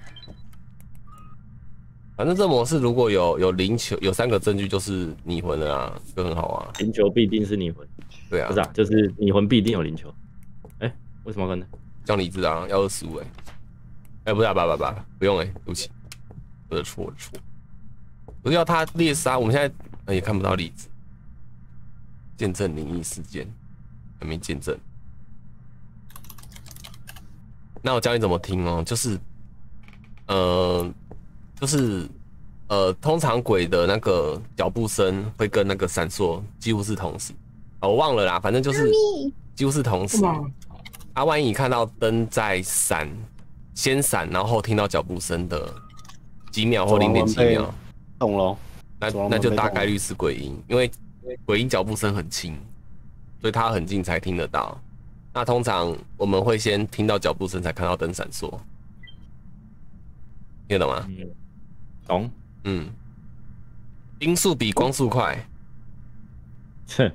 [SPEAKER 2] 反正这模式如果有有灵球，有三个证据就是拟魂了啊，就很好啊。
[SPEAKER 1] 灵球必定是拟魂，
[SPEAKER 2] 对啊，
[SPEAKER 1] 不是啊，就是拟魂必定有灵球。哎、欸，为什么可能？
[SPEAKER 2] 这样理智啊，要二十五哎，哎不是啊，不不不，不用哎、欸，对不起，我的错，我的错。不是要他猎杀，我们现在、呃、也看不到例子。见证灵异事件，还没见证。那我教你怎么听哦，就是，呃，就是呃，通常鬼的那个脚步声会跟那个闪烁几乎是同时。啊，我忘了啦，反正就是几乎是同时。啊，万一你看到灯在闪，先闪，然后听到脚步声的几秒或零点几秒，
[SPEAKER 3] 懂了，
[SPEAKER 2] 那那就大概率是鬼音，因为鬼音脚步声很轻，所以它很近才听得到。那通常我们会先听到脚步声，才看到灯闪烁，听得懂吗？
[SPEAKER 1] 嗯，懂。
[SPEAKER 2] 嗯，音速比光速快。
[SPEAKER 1] 切。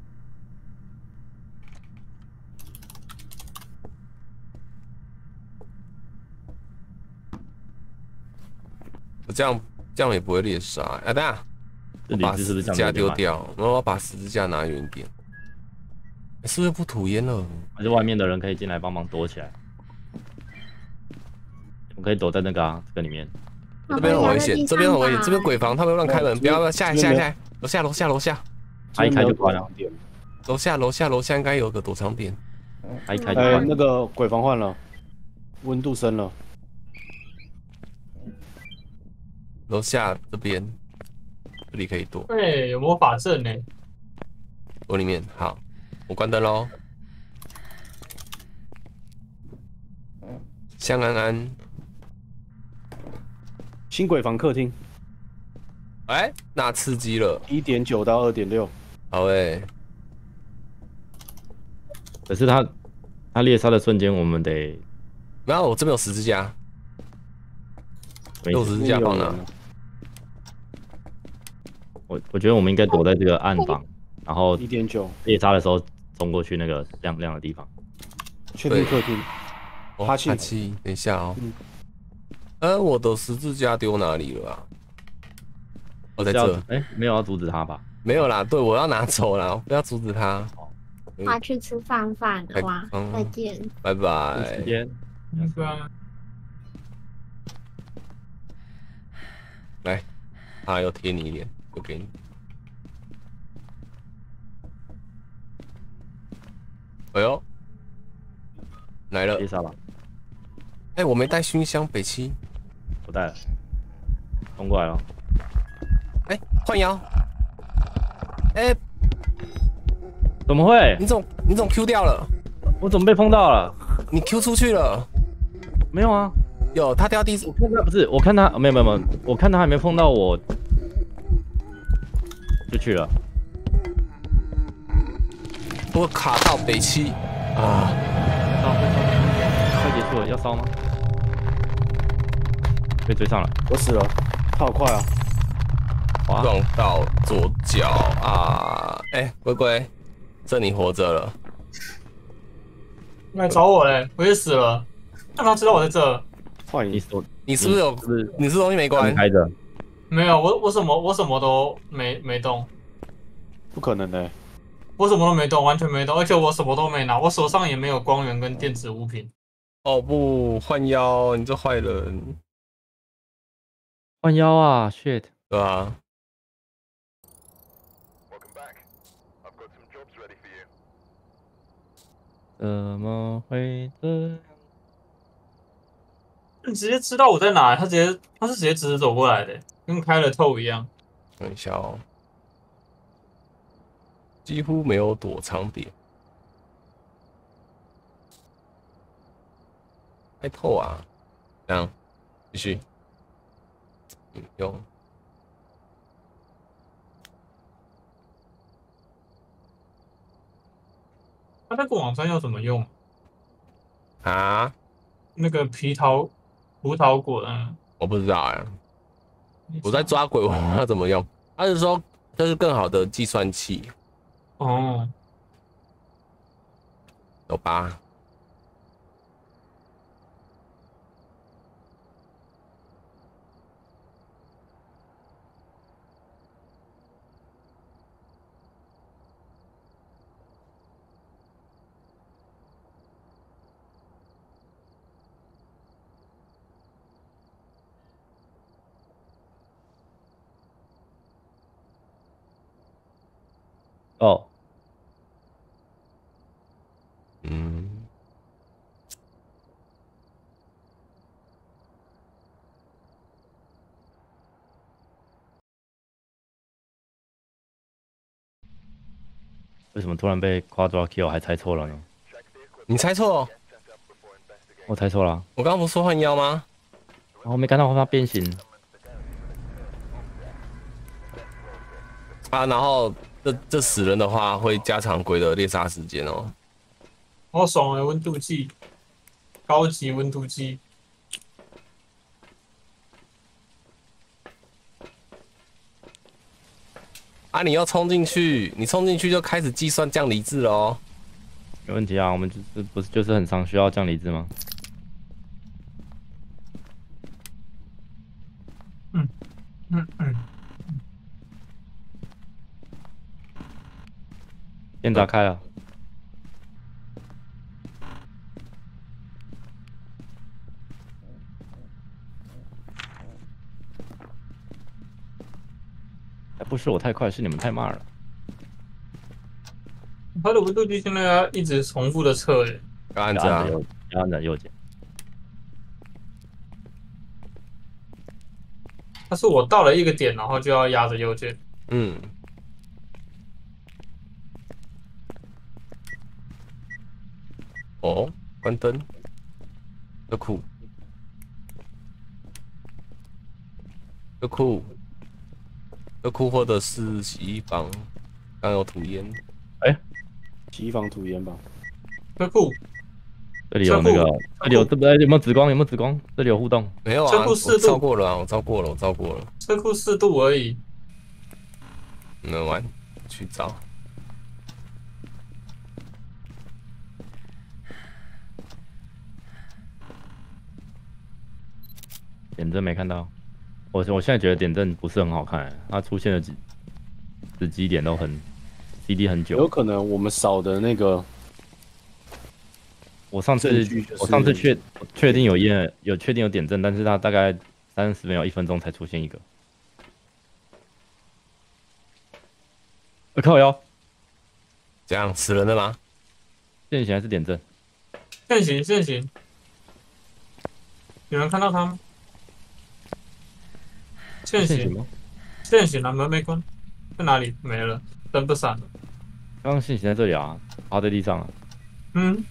[SPEAKER 2] 我这样这样也不会猎杀。啊，等下，我把十字架丢掉，然后我把十字架拿远一点。欸、是不是不吐烟了？
[SPEAKER 1] 还是外面的人可以进来帮忙躲起来？我可以躲在那个啊，这个里面。
[SPEAKER 2] 这边很危险，这边很危险，这边鬼房，他们乱开门，不要不要下来下来下来，楼下楼下楼下，
[SPEAKER 1] 他一开就关了。
[SPEAKER 2] 楼下楼下楼下应该有个躲藏点，
[SPEAKER 1] 他一开就
[SPEAKER 3] 哎，
[SPEAKER 1] 关。
[SPEAKER 3] 那个鬼房换了，温度升了。
[SPEAKER 2] 楼下这边，这里可以躲，
[SPEAKER 5] 对，有魔法阵呢。
[SPEAKER 2] 躲里面。好，我关灯喽。香安安，
[SPEAKER 3] 新鬼房客厅，
[SPEAKER 2] 哎，那刺激了，
[SPEAKER 3] 一点九到二点六。
[SPEAKER 2] 好诶，
[SPEAKER 1] 可是他他猎杀的瞬间，我们得
[SPEAKER 2] 然后我这边有十字架，
[SPEAKER 1] 没
[SPEAKER 2] 有十字架放哪？
[SPEAKER 1] 我我觉得我们应该躲在这个暗房，然后
[SPEAKER 3] 一点九，
[SPEAKER 1] 猎杀的时候冲过去那个亮亮的地方。
[SPEAKER 3] 确定客厅。
[SPEAKER 2] 哦
[SPEAKER 3] 哈气
[SPEAKER 2] 哈气，等一下哦。
[SPEAKER 3] 嗯
[SPEAKER 2] 呃，我的十字架丢哪里了啊？我在这。
[SPEAKER 1] 哎，没有要阻止他吧？
[SPEAKER 2] 没有啦，对我要拿走啦，不要阻止他。
[SPEAKER 6] 他去吃饭饭了哇，
[SPEAKER 2] 嗯
[SPEAKER 6] 再见。
[SPEAKER 2] 拜拜。
[SPEAKER 1] 时间。
[SPEAKER 5] 那个
[SPEAKER 2] 来，他要贴你一脸，就给你。哎呦，来了
[SPEAKER 1] 猎。杀吧，
[SPEAKER 2] 哎、我没带熏香，北七。
[SPEAKER 1] 我带了，冲过来了。
[SPEAKER 2] 哎、换腰。哎、
[SPEAKER 1] 怎么会
[SPEAKER 2] 你？怎么你怎么 Q 掉了？
[SPEAKER 1] 我怎么被碰到了？
[SPEAKER 2] 你 Q 出去了？
[SPEAKER 1] 没有啊，
[SPEAKER 2] 有，他掉地
[SPEAKER 1] 我看他不是，我看他没有没有没有，我看他还没碰到我，就去了。
[SPEAKER 2] 我卡到北七啊！
[SPEAKER 1] 烧快烧，快结束了，要烧吗？被追上了，
[SPEAKER 3] 我死了，他好快啊！
[SPEAKER 1] 哇！
[SPEAKER 2] 撞到左脚啊！哎、龟龟，这你活着了。
[SPEAKER 5] 来找我嘞，我也死了。让他知道我在这。
[SPEAKER 3] 换一
[SPEAKER 1] 你手
[SPEAKER 2] 你是不是有？
[SPEAKER 1] 是不是
[SPEAKER 2] 你是不是东西没关？
[SPEAKER 1] 开着？
[SPEAKER 5] 没有，我我什么我什么都没没动，
[SPEAKER 3] 不可能的，
[SPEAKER 5] 我什么都没动，完全没动，而且我什么都没拿，我手上也没有光源跟电子物品。
[SPEAKER 2] 哦不，换腰，你这坏人，
[SPEAKER 1] 换腰啊 ！shit！
[SPEAKER 2] 对吧？
[SPEAKER 1] 怎么会这样？
[SPEAKER 5] 你直接知道我在哪，他直接他是直接直直走过来的，跟开了透一样。
[SPEAKER 2] 等一下哦，几乎没有躲藏点，太透啊！这样，继续，嗯，用。
[SPEAKER 5] 他那个网站要怎么用？
[SPEAKER 2] 啊？
[SPEAKER 5] 那个皮桃葡萄果呢？
[SPEAKER 2] 我不知道呀、我在抓鬼王要怎么用？他是说这是更好的计算器，
[SPEAKER 5] 哦，
[SPEAKER 2] 有吧？
[SPEAKER 1] 哦，
[SPEAKER 2] 嗯，
[SPEAKER 1] 为什么突然被 quadra kill 还猜错了呢？
[SPEAKER 2] 你猜错，
[SPEAKER 1] 我猜错了啊，
[SPEAKER 2] 我刚刚不是说换腰吗？
[SPEAKER 1] 然后没看到他变形。
[SPEAKER 2] 啊，然后这这死人的话会加长鬼的猎杀时间哦。
[SPEAKER 5] 好爽哎！温度计，高级温度计。
[SPEAKER 2] 啊，你要冲进去，你冲进去就开始计算降离制了哦。
[SPEAKER 1] 没问题啊，我们就是不是就是很常需要降离子吗？
[SPEAKER 5] 嗯嗯嗯，
[SPEAKER 1] 店打开了， 是我太快，是你们太慢了。
[SPEAKER 5] 它的温度计现在要一直重复的测诶。
[SPEAKER 2] 要按着啊，
[SPEAKER 1] 右，要按着右键。
[SPEAKER 5] 它是我到了一个点，然后就要压着右键。
[SPEAKER 2] 嗯。哦，关灯，这酷，这酷，这酷，或者是洗衣房，刚有吐烟。
[SPEAKER 1] 哎，
[SPEAKER 3] 洗衣房吐烟吧。
[SPEAKER 5] 车库，
[SPEAKER 1] 这里有那个，这里有这不有没有紫光？有没有紫光？这里有互动。
[SPEAKER 2] 没有啊，我超过了啊，我超过了，我超过了。
[SPEAKER 5] 车库四度而已。
[SPEAKER 2] 能玩，去找。
[SPEAKER 1] 点阵没看到，我我现在觉得点阵不是很好看，它出现的几时机点都很 C D 很久。
[SPEAKER 3] 有可能我们少的那个，
[SPEAKER 1] 我上次、就是、我上次确确定有验有确定有点阵，但是它大概三十秒一分钟才出现一个。我、呃、靠腰，
[SPEAKER 2] 这样死人了吗？
[SPEAKER 1] 现行还是点阵？
[SPEAKER 5] 现行现行，有人看到他吗？现行吗？现行了，门没关，在哪里？没了，灯不闪了。
[SPEAKER 1] 刚刚现行在这里啊，趴在地上啊。
[SPEAKER 5] 嗯。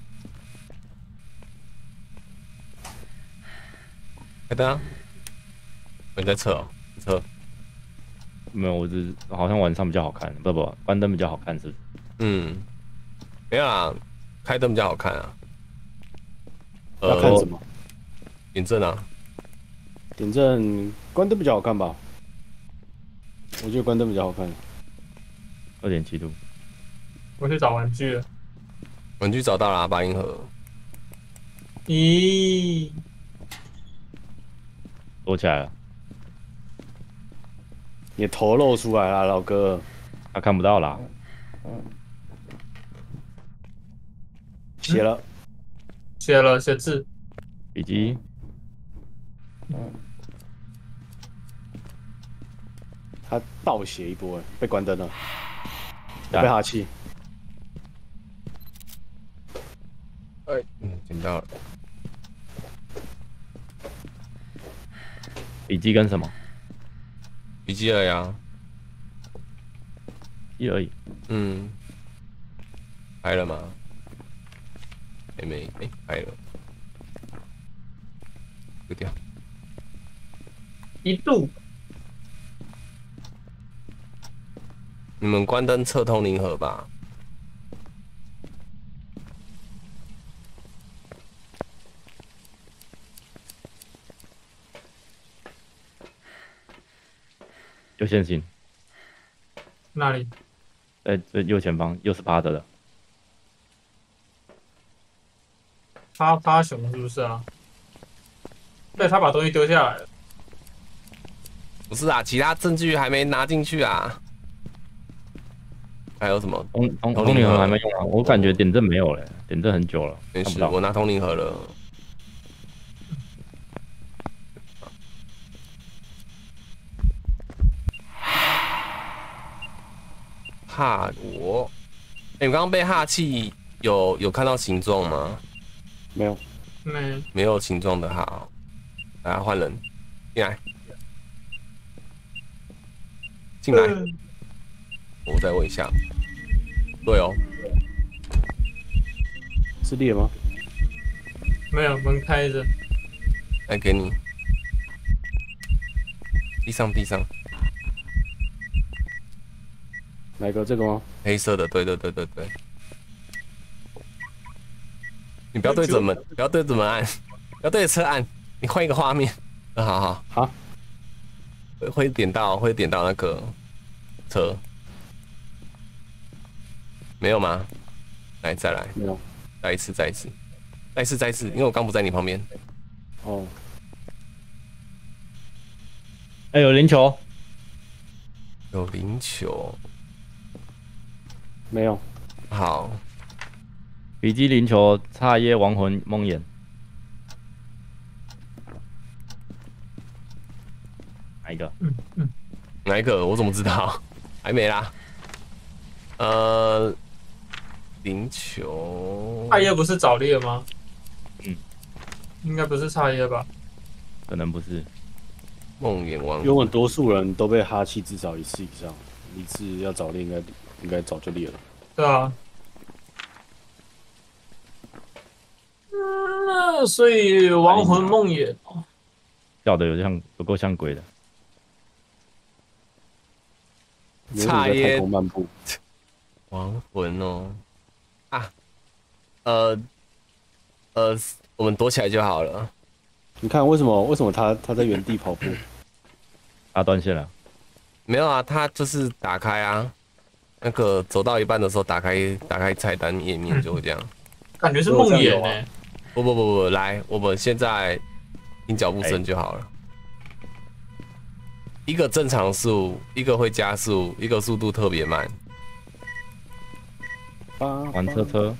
[SPEAKER 2] 开灯啊！你在测哦？测？
[SPEAKER 1] 没有，我只好像晚上比较好看，不不，关灯比较好看，是不是？
[SPEAKER 2] 嗯，没有啊，开灯比较好看啊。
[SPEAKER 3] 要看什么？
[SPEAKER 2] 点阵啊。
[SPEAKER 3] 点阵关灯比较好看吧？我觉得关灯比较好看。
[SPEAKER 1] 二点七度。
[SPEAKER 5] 我去找玩具了。
[SPEAKER 2] 玩具找到了、啊，八音盒。
[SPEAKER 5] 咦，
[SPEAKER 1] 躲起来了。
[SPEAKER 3] 你头露出来了，老哥。
[SPEAKER 1] 他看不到啦。
[SPEAKER 3] 写了，
[SPEAKER 5] 写了，写字。
[SPEAKER 1] 笔记。
[SPEAKER 3] 他倒血一波，被关灯了，我被哈气。
[SPEAKER 2] 哎，嗯，捡到了。
[SPEAKER 1] 笔记跟什么？
[SPEAKER 2] 笔记而已啊，
[SPEAKER 1] 一而已。
[SPEAKER 2] 嗯，开了吗？还没，哎，开了。丢掉。
[SPEAKER 5] 一度。
[SPEAKER 2] 你们关灯测通灵盒吧。
[SPEAKER 1] 有线性。
[SPEAKER 5] 哪里？
[SPEAKER 1] 在这右前方，又是趴着的。
[SPEAKER 5] 趴趴熊是不是啊？对，他把东西丢下来了。
[SPEAKER 2] 不是啊，其他证据还没拿进去啊。还有什么？
[SPEAKER 1] 通通通灵盒还没用啊？我感觉点阵没有嘞，点阵很久了。
[SPEAKER 2] 没事，我拿通灵盒了。哈我，哎、欸，你刚刚被哈气有有看到形状吗？
[SPEAKER 3] 没有，
[SPEAKER 5] 没
[SPEAKER 2] 没有形状的哈。来换人，进来，进来。嗯、我再问一下，对哦，
[SPEAKER 3] 是裂吗？
[SPEAKER 5] 没有，门开着。
[SPEAKER 2] 来给你，地上地上。
[SPEAKER 3] 哪个这个吗？
[SPEAKER 2] 黑色的，对对对对对。你不要对着门，不要对着门按，不要对着车按，你换一个画面。啊，好好
[SPEAKER 3] 好，
[SPEAKER 2] 会会点到，会点到那个车，没有吗？来，再来，
[SPEAKER 3] 没有，
[SPEAKER 2] 再一次，再一次，再一次，再一次，因为我刚不在你旁边。
[SPEAKER 3] 哦。
[SPEAKER 1] 哎、欸，有灵球，
[SPEAKER 2] 有灵球。
[SPEAKER 3] 没有，
[SPEAKER 2] 好，
[SPEAKER 1] 笔记灵球，叉耶亡魂梦魇，哪一个？
[SPEAKER 5] 嗯嗯，
[SPEAKER 2] 哪一个？我怎么知道？ 还没啦。呃，零球。
[SPEAKER 5] 差耶不是早猎吗？
[SPEAKER 1] 嗯，
[SPEAKER 5] 应该不是差耶吧？
[SPEAKER 1] 可能不是。
[SPEAKER 2] 梦魇王，
[SPEAKER 3] 因为我们多数人都被哈气至少一次以上，一次要早猎应该应该早就猎了。
[SPEAKER 5] 对啊。嗯，所以亡魂梦魇
[SPEAKER 1] 叫的有像有够像鬼的。
[SPEAKER 2] 差耶
[SPEAKER 3] 太空漫步，
[SPEAKER 2] 亡魂哦，啊，呃呃，我们躲起来就好了。
[SPEAKER 3] 你看为什么为什么他他在原地跑步？
[SPEAKER 1] 他断线了。
[SPEAKER 2] 没有啊，他就是打开啊，那个走到一半的时候打开打开菜单页面就会这样。
[SPEAKER 5] 感觉是梦魇呢、欸。
[SPEAKER 2] 不不不不，来，我们现在听脚步声就好了。一个正常速，一个会加速，一个速度特别慢。
[SPEAKER 1] 玩车车。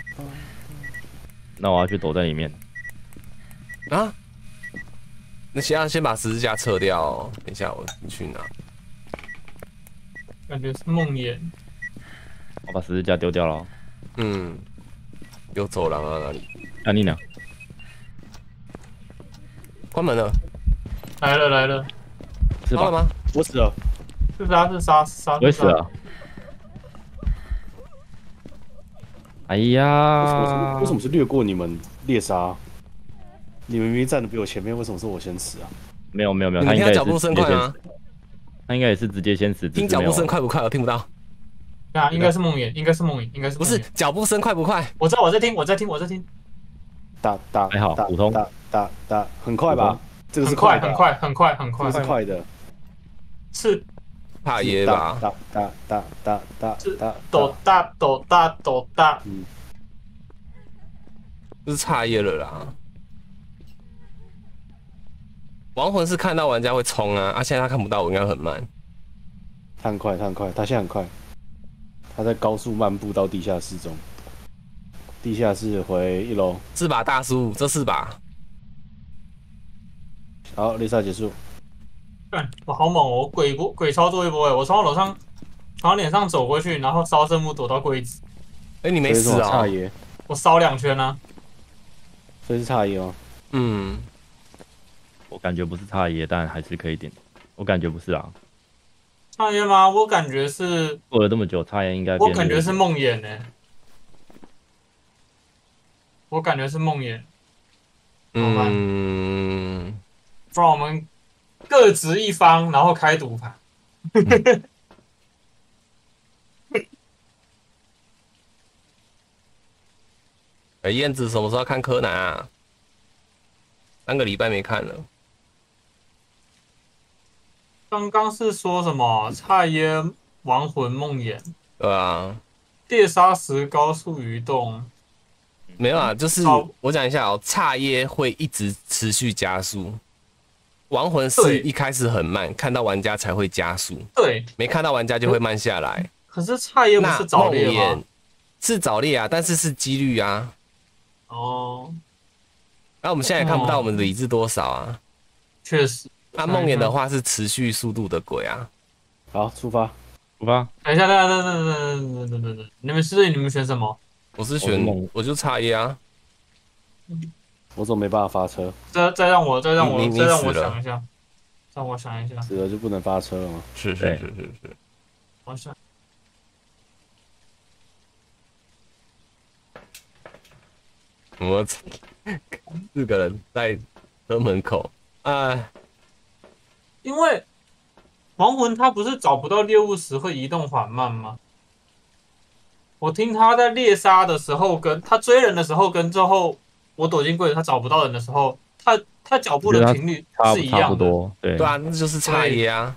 [SPEAKER 1] 那我要去躲在里面。
[SPEAKER 2] 啊？那先要先把十字架撤掉、哦。等一下，我去拿。
[SPEAKER 5] 感觉是梦魇。
[SPEAKER 1] 我把十字架丢掉了、哦。
[SPEAKER 2] 嗯。有走廊啊？哪里？
[SPEAKER 1] 啊，你呢？
[SPEAKER 2] 关门了。
[SPEAKER 5] 来了来了。
[SPEAKER 1] 是吧？
[SPEAKER 2] 吗？
[SPEAKER 3] 我死了。
[SPEAKER 5] 是杀是杀是杀。
[SPEAKER 1] 我也死了。哎呀！
[SPEAKER 3] 为什么是为什么是掠过你们猎杀？你们明明站的比我前面，为什么是我先死啊？
[SPEAKER 1] 没有没有没有，他应该也是
[SPEAKER 2] 脚步声快吗？
[SPEAKER 1] 他应该也是直接先死。
[SPEAKER 2] 听脚步声快不快？我听不到。
[SPEAKER 5] 啊，应该是梦魇，应该是梦魇，应该是
[SPEAKER 2] 不是脚步声快不快？
[SPEAKER 5] 我知道我在听，我在听，我在听。
[SPEAKER 3] 打打
[SPEAKER 1] 还好，普通。
[SPEAKER 3] 打打打，很快吧？这个是
[SPEAKER 5] 快，
[SPEAKER 3] 的，
[SPEAKER 5] 很快，很快，很快，
[SPEAKER 3] 这是快的。
[SPEAKER 5] 是
[SPEAKER 2] 怕耶吧？
[SPEAKER 3] 打打打打打打
[SPEAKER 5] 抖大抖大抖大，
[SPEAKER 3] 嗯，
[SPEAKER 2] 就是差耶了啦。亡魂是看到玩家会冲啊，啊，现在他看不到我，应该很慢。
[SPEAKER 3] 他很快，他很快，他现在很快，他在高速漫步到地下室中。地下室回一楼，
[SPEAKER 2] 是把大叔，这是吧？
[SPEAKER 3] 好，猎杀结束。
[SPEAKER 5] 干，我好猛哦！我鬼波鬼操作一波哎！我从我楼上，从脸上走过去，然后烧圣木躲到柜子。
[SPEAKER 2] 哎、欸，你没死啊、
[SPEAKER 3] 差爷，
[SPEAKER 5] 我烧两圈啊。
[SPEAKER 3] 所以是差爷吗？
[SPEAKER 2] 嗯，
[SPEAKER 1] 我感觉不是差爷，但还是可以点。我感觉不是啊。
[SPEAKER 5] 差爷吗？我感觉是。
[SPEAKER 1] 过了这么久，差爷应该。
[SPEAKER 5] 我感觉是梦魇呢。我感觉是梦魇。
[SPEAKER 2] 嗯。
[SPEAKER 5] 不然我们各执一方，然后开赌盘。
[SPEAKER 2] 哎、欸，燕子什么时候看柯南啊？三个礼拜没看了。
[SPEAKER 5] 刚刚是说什么？差耶亡魂梦魇。
[SPEAKER 2] 对啊。
[SPEAKER 5] 猎杀时高速移动。
[SPEAKER 2] 没有啊，就是我讲一下哦，差耶会一直持续加速，亡魂是一开始很慢，看到玩家才会加速。
[SPEAKER 5] 对，
[SPEAKER 2] 没看到玩家就会慢下来。
[SPEAKER 5] 可是差耶不是早猎吗？
[SPEAKER 2] 是早猎啊，但是是几率啊。
[SPEAKER 5] 哦。
[SPEAKER 2] 那、啊、我们现在也看不到我们的理智多少啊。
[SPEAKER 5] 确实。
[SPEAKER 2] 那梦魇的话是持续速度的鬼啊。
[SPEAKER 3] 好，出发，
[SPEAKER 1] 出发。
[SPEAKER 5] 等一下，等一下，等等等等等等等，你们是你们选什么？
[SPEAKER 2] 我是选，我, 我就差一啊。
[SPEAKER 3] 我怎么没办法发车？
[SPEAKER 5] 再再让我再让我
[SPEAKER 2] 你
[SPEAKER 5] 再让我想一下，让我想一下。
[SPEAKER 3] 死了就不能发车了吗？
[SPEAKER 2] 是是是是是。
[SPEAKER 5] 我想。
[SPEAKER 2] 我们四个人在车门口，哎，
[SPEAKER 5] 因为亡魂他不是找不到猎物时会移动缓慢吗？我听他在猎杀的时候，跟他追人的时候，跟之后我躲进柜子他找不到人的时候，他他脚步的频率是一样的。
[SPEAKER 1] 对
[SPEAKER 2] 对啊，那就是差异啊。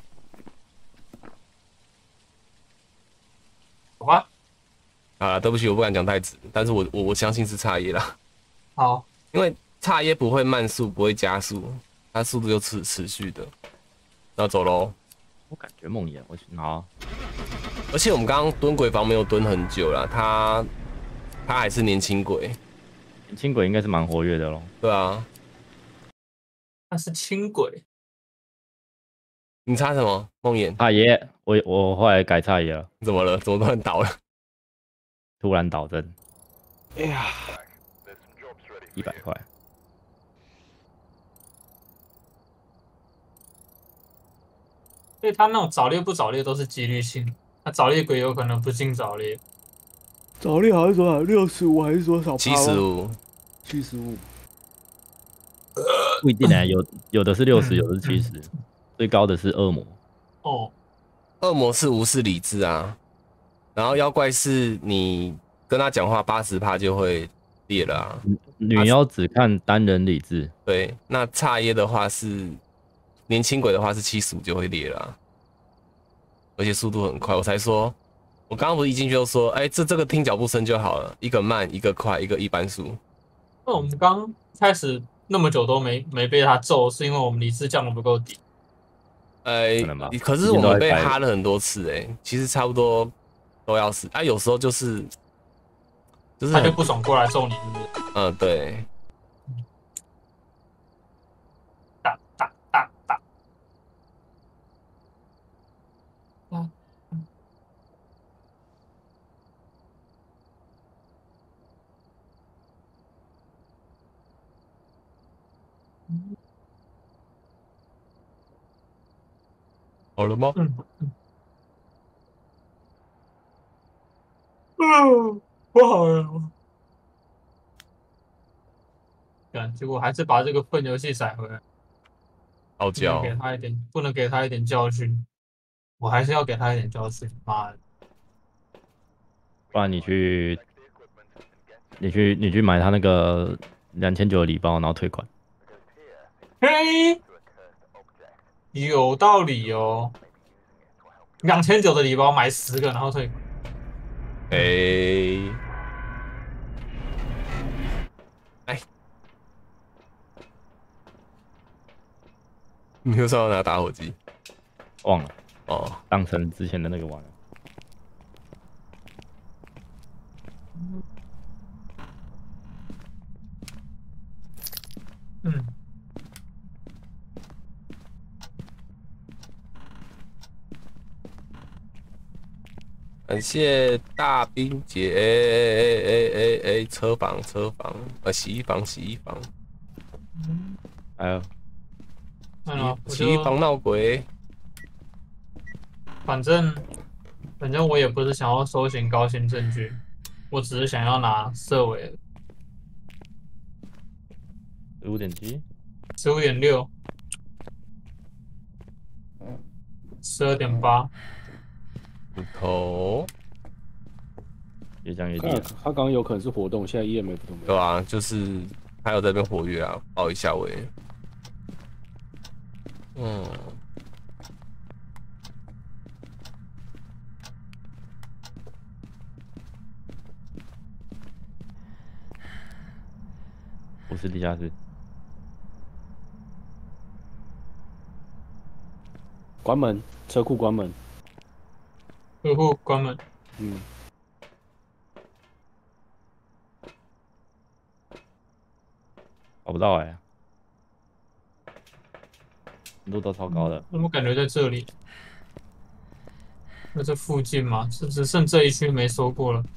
[SPEAKER 5] 好吧。
[SPEAKER 2] 啊，对不起，我不敢讲太直，但是我我我相信是差异啦。
[SPEAKER 5] 好，
[SPEAKER 2] 因为差异不会慢速，不会加速，它速度就持持续的。那走喽。
[SPEAKER 1] 我感觉梦魇，我拿。
[SPEAKER 2] 而且我们刚刚蹲鬼房没有蹲很久了，他他还是年轻鬼，
[SPEAKER 1] 年轻鬼应该是蛮活跃的咯。
[SPEAKER 2] 对啊，
[SPEAKER 5] 那是轻轨。
[SPEAKER 2] 你插什么？梦魇？
[SPEAKER 1] 差爷，我我后来改差爷了。
[SPEAKER 2] 怎么了？怎么突然倒了？
[SPEAKER 1] 突然倒针。
[SPEAKER 3] 哎呀，
[SPEAKER 1] 一百块。
[SPEAKER 5] 所以他那种早猎不早猎都是几率性，那早猎鬼有可能不进早猎。
[SPEAKER 3] 早猎好像多少？六十五还是多少？
[SPEAKER 2] 七十五。
[SPEAKER 3] 七十五。
[SPEAKER 1] 不一定啊，有有的是六十，有的是七十，最高的是恶魔。
[SPEAKER 5] 哦，
[SPEAKER 2] 恶魔是无视理智啊，然后妖怪是你跟他讲话八十趴就会裂了啊。
[SPEAKER 1] 女妖只看单人理智。
[SPEAKER 2] 对，那差耶的话是年轻鬼的话是七十五就会裂了啊，而且速度很快。我才说，我刚刚不是一进去就说，哎、欸，这这个听脚步声就好了，一个慢，一个快，一个一般速。
[SPEAKER 5] 那我们刚开始那么久都没没被他揍，是因为我们理智降的不够低。
[SPEAKER 2] 呃，可是我们被哈了很多次、欸，哎，其实差不多都要死啊。有时候就是就是
[SPEAKER 5] 他就不爽过来揍你，是不是？
[SPEAKER 2] 嗯，对。
[SPEAKER 5] 打打打打。嗯。嗯。
[SPEAKER 2] 好了吗？
[SPEAKER 5] 嗯嗯。嗯，不好了。对，结果还是把这个笨游戏甩回来。
[SPEAKER 2] 傲娇。
[SPEAKER 5] 给他一点，不能给他一点教训。我还是要给他一点教训。妈的！
[SPEAKER 1] 不然你去，你去，你去买他那个两千九的礼包，然后退款。
[SPEAKER 5] 嘿。有道理哦，两千九的礼包买十个，然后退款。
[SPEAKER 2] 哎、欸，哎，你又说要拿打火机，
[SPEAKER 1] 忘了
[SPEAKER 2] 哦，
[SPEAKER 1] 当成之前的那个玩了。
[SPEAKER 5] 嗯。
[SPEAKER 2] 感谢大冰姐，哎哎哎哎哎，车房车房，呃，洗衣房洗衣房，
[SPEAKER 1] 还有，
[SPEAKER 2] 洗衣房闹鬼。
[SPEAKER 5] 反正反正我也不是想要搜寻高新证据，我只是想要拿色尾。
[SPEAKER 1] 十五点七，
[SPEAKER 5] 十五点六，十二点八。
[SPEAKER 2] 头，
[SPEAKER 1] 越降越低。
[SPEAKER 3] 他刚刚有可能是活动，现在 E M F 都没有。
[SPEAKER 2] 对啊，就是还有在那边活跃啊，报一下位。嗯。
[SPEAKER 1] 不是地下室。
[SPEAKER 3] 关门，车库关门。
[SPEAKER 5] 车库关门。
[SPEAKER 3] 嗯。
[SPEAKER 1] 找不到哎、欸，路都超高的。
[SPEAKER 5] 我怎么感觉在这里？在这附近吗？是只剩这一区没收过了。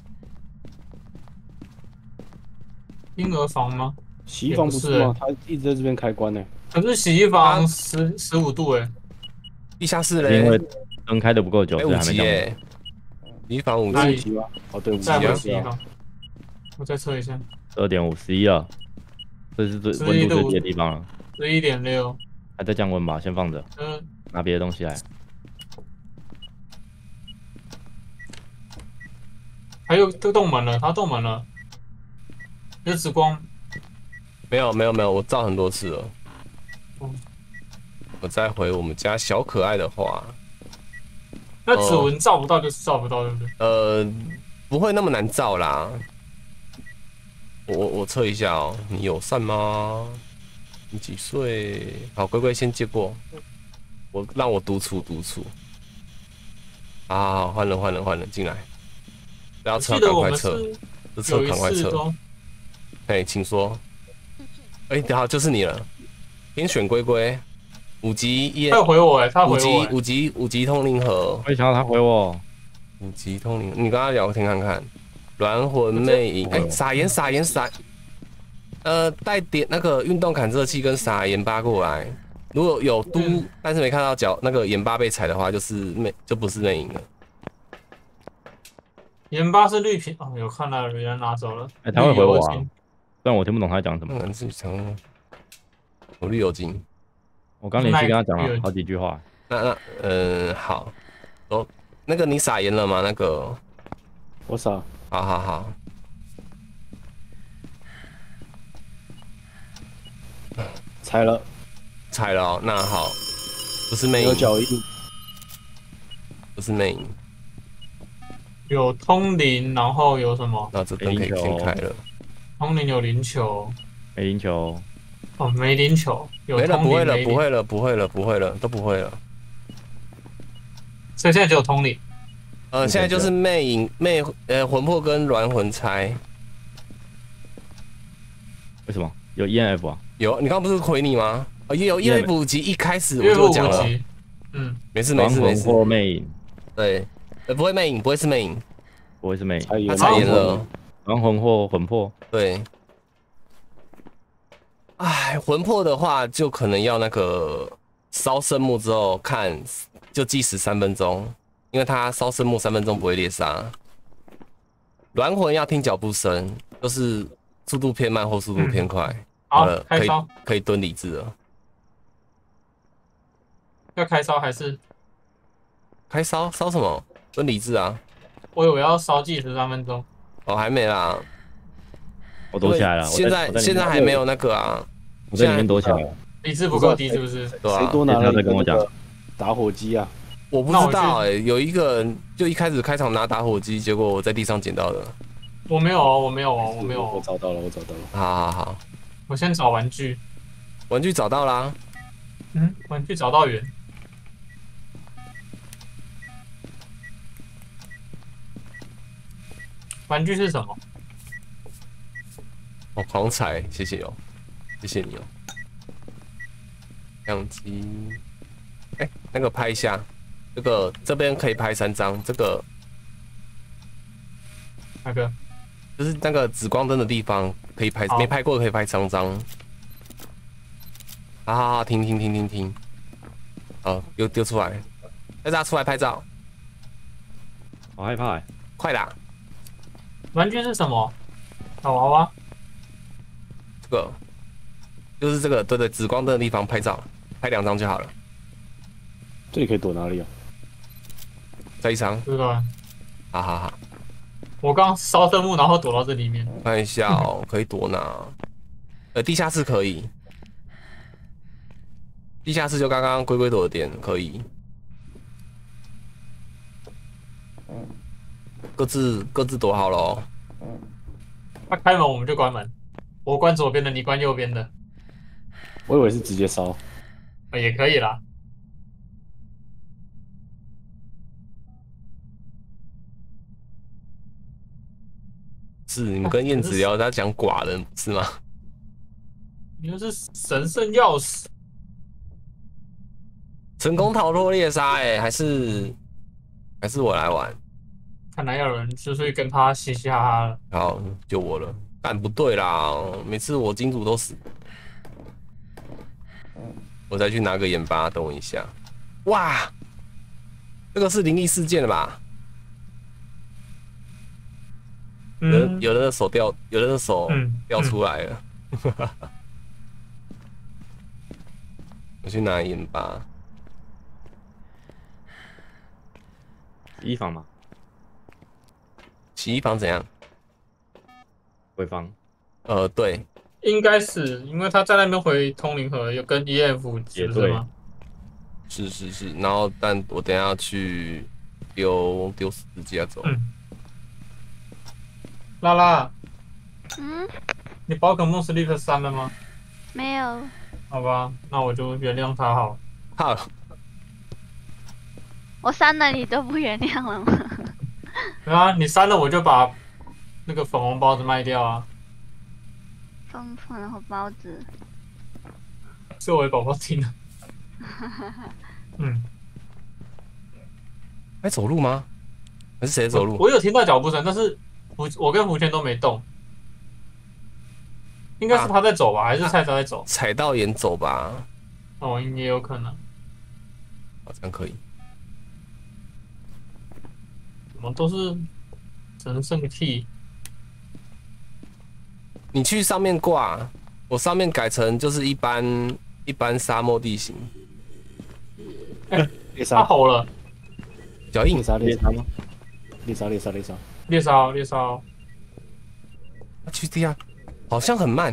[SPEAKER 5] 婴儿房吗？
[SPEAKER 3] 洗衣房不是吗？他一直在这边开关呢、欸。
[SPEAKER 5] 可是洗衣房十十五度哎、欸。
[SPEAKER 2] 地下室嘞？
[SPEAKER 1] 因为灯开的不够久，所以还没到。
[SPEAKER 2] 洗衣房五
[SPEAKER 3] 级吗？哦对，五级
[SPEAKER 5] 啊。洗衣房，我再测一下。
[SPEAKER 1] 二点五十一了，这是最温度最低的地方了。
[SPEAKER 5] 十一点六，
[SPEAKER 1] 还在降温吧？先放着。
[SPEAKER 5] 嗯。
[SPEAKER 1] 拿别的东西来。
[SPEAKER 5] 还有这动门了，他动门了。有紫光。
[SPEAKER 2] 没有没有没有，我照很多次了。
[SPEAKER 5] 嗯。
[SPEAKER 2] 我再回我们家小可爱的话，
[SPEAKER 5] 那指纹照不到就是照不到，对不对？
[SPEAKER 2] 呃，不会那么难照啦。我我我测一下哦，你友善吗？你几岁？好，龟龟先接过，我让我独处独处。啊，换人换人换人进来，不要撤，赶快撤，这撤赶快撤。哎，请说。哎，等下就是你了，先选龟龟。 五级 E，
[SPEAKER 5] 他有回我哎，他
[SPEAKER 2] 五级
[SPEAKER 5] 回我哎，
[SPEAKER 2] 五级五级通灵盒，
[SPEAKER 1] 我也想要他回我。
[SPEAKER 2] 五级通灵，你跟他聊天看看。软魂魅影，哎，撒盐撒盐撒，呃，带点那个运动感测器跟撒盐巴过来。如果有嘟，
[SPEAKER 5] 嗯
[SPEAKER 2] 但是没看到脚那个盐巴被踩的话，就是魅就不是魅影了。
[SPEAKER 5] 盐巴是绿瓶哦，有看到有人拿走了。
[SPEAKER 1] 哎，他会回我啊，
[SPEAKER 5] 绿油精
[SPEAKER 1] 虽然我听不懂他在讲什么。
[SPEAKER 2] 可能是想有绿油精。
[SPEAKER 1] 我刚连续跟他讲
[SPEAKER 5] 绿油精
[SPEAKER 1] 了好几句话。
[SPEAKER 2] 那那呃好，哦，那个你撒盐了吗？那个，
[SPEAKER 3] 我傻，
[SPEAKER 2] 好好好。
[SPEAKER 3] 踩了，
[SPEAKER 2] 踩了、哦，那好，不是
[SPEAKER 3] 没
[SPEAKER 2] 魅影，
[SPEAKER 3] 有脚印，
[SPEAKER 2] 不是魅影，
[SPEAKER 5] 有通灵，然后有什么？
[SPEAKER 2] 那这灯可以先开了。
[SPEAKER 5] 通灵有灵球，
[SPEAKER 1] 没赢球，
[SPEAKER 5] 哦，没灵球，有
[SPEAKER 2] 没了，
[SPEAKER 5] 通
[SPEAKER 2] 不会了，
[SPEAKER 5] 灵没灵，
[SPEAKER 2] 不会了，不会了，不会了，都不会了。
[SPEAKER 5] 所以现在只有通灵。
[SPEAKER 2] 呃，现在就是魅影、魅呃魂魄跟软魂拆。
[SPEAKER 1] 为什么有 E N F 啊？
[SPEAKER 2] 有，你刚刚不是回你吗？哦，也有 E F 五级，一开始我
[SPEAKER 5] 月入
[SPEAKER 2] 就讲了，
[SPEAKER 5] 五级，嗯，
[SPEAKER 2] 没事没事没事。
[SPEAKER 1] 或魅影，
[SPEAKER 2] 对，呃，不会魅影，不会是魅影，
[SPEAKER 1] 不会是魅影，
[SPEAKER 3] 踩盐，
[SPEAKER 2] 他踩盐了。
[SPEAKER 1] 亡魂或魂魄。
[SPEAKER 2] 对。哎，魂魄的话，就可能要那个烧圣木之后看，就计时三分钟，因为它烧圣木三分钟不会猎杀。软魂要听脚步声，就是速度偏慢或速度偏快。
[SPEAKER 5] 嗯、好，
[SPEAKER 2] 了，可以
[SPEAKER 5] 开烧，
[SPEAKER 2] 可以蹲理智了。
[SPEAKER 5] 要开烧还是？
[SPEAKER 2] 开烧烧什么？蹲理智啊！
[SPEAKER 5] 我以为要烧计时三分钟。
[SPEAKER 2] 哦，还没啦。
[SPEAKER 1] 我躲起来了。
[SPEAKER 2] 现在现在还没有那个啊。
[SPEAKER 1] 我在里面躲起来了。
[SPEAKER 5] 理智不够低是不是？
[SPEAKER 2] 对啊。
[SPEAKER 3] 谁多拿了
[SPEAKER 1] 在跟我讲
[SPEAKER 3] 打火机啊？
[SPEAKER 2] 我不知道哎、欸，有一个人就一开始开场拿打火机，结果我在地上捡到的。
[SPEAKER 5] 我没有哦，我没有哦，我没有、哦。
[SPEAKER 3] 我找到了，我找到了。
[SPEAKER 2] 好好好，
[SPEAKER 5] 我先找玩具。
[SPEAKER 2] 玩具找到啦。
[SPEAKER 5] 嗯，玩具找到源。玩具是什么？
[SPEAKER 2] 哦，狂踩，谢谢哦，谢谢你哦。相机，哎、欸，那个拍一下，这个这边可以拍三张，这个
[SPEAKER 5] 哪个？
[SPEAKER 2] 就是那个紫光灯的地方可以拍，没拍过的可以拍三张。好好好，停停停停停，好，丢丢出来，大家出来拍照。
[SPEAKER 1] 好害怕哎、欸！
[SPEAKER 2] 快啦！
[SPEAKER 5] 玩具是什么？小娃娃。
[SPEAKER 2] 这个就是这个，对对，紫光灯的地方拍照，拍两张就好了。
[SPEAKER 3] 这里可以躲哪里啊？
[SPEAKER 2] 再一张。
[SPEAKER 5] 这个。
[SPEAKER 2] 好好好。
[SPEAKER 5] 我刚烧圣木，然后躲到这里面。
[SPEAKER 2] 看一下哦，可以躲哪？呃，地下室可以。地下室就刚刚龟龟躲的点可以。各自各自躲好了哦。
[SPEAKER 5] 他开门我们就关门，我关左边的，你关右边的。
[SPEAKER 3] 我以为是直接烧，
[SPEAKER 5] 啊，也可以啦。
[SPEAKER 2] 是你们跟燕子聊，他讲寡人是吗？
[SPEAKER 5] 你又是神圣钥匙，
[SPEAKER 2] 成功逃脱猎杀，哎，还是还是我来玩。
[SPEAKER 5] 看来要有人就是跟他嘻嘻哈哈了。
[SPEAKER 2] 好，就我了。但不对啦，每次我金主都死。我再去拿个盐巴，等我一下。哇，这个是灵异事件了吧？有人、嗯、有人的手掉，有人的手掉出来了。嗯嗯、我去拿盐巴。
[SPEAKER 1] 洗衣房吗？
[SPEAKER 2] 洗衣房怎样？
[SPEAKER 1] 回房。
[SPEAKER 2] 呃，对，
[SPEAKER 5] 应该是因为他在那边回通灵河，有跟 E F 是不是吗？
[SPEAKER 2] 是是是，然后但我等一下要去丢丢十字架走。
[SPEAKER 5] 嗯。拉拉，
[SPEAKER 4] 嗯，
[SPEAKER 5] 你宝可梦 Sleep 删了吗？
[SPEAKER 4] 没有。
[SPEAKER 5] 好吧，那我就原谅他好了。
[SPEAKER 2] 好。
[SPEAKER 4] 我删了，你都不原谅了吗？
[SPEAKER 5] 对啊，你删了我就把那个粉红包子卖掉啊。
[SPEAKER 4] 粉粉红包子。
[SPEAKER 5] 是我的宝宝听的。 嗯，
[SPEAKER 2] 还走路吗？还是谁走路？
[SPEAKER 5] 我有听到脚步声，但是福我跟福圈都没动，应该是他在走吧，还是菜菜在走？
[SPEAKER 2] 踩到眼走吧。
[SPEAKER 5] 哦，也有可能。
[SPEAKER 2] 好像可以。
[SPEAKER 5] 怎么都是神圣 key？
[SPEAKER 2] 你去上面挂，我上面改成就是一般一般沙漠地形。
[SPEAKER 5] 哎，他吼了，
[SPEAKER 2] 脚印
[SPEAKER 3] 猎杀猎杀吗？猎杀猎杀猎杀
[SPEAKER 5] 猎杀猎杀，
[SPEAKER 2] 他去地下，好像很慢。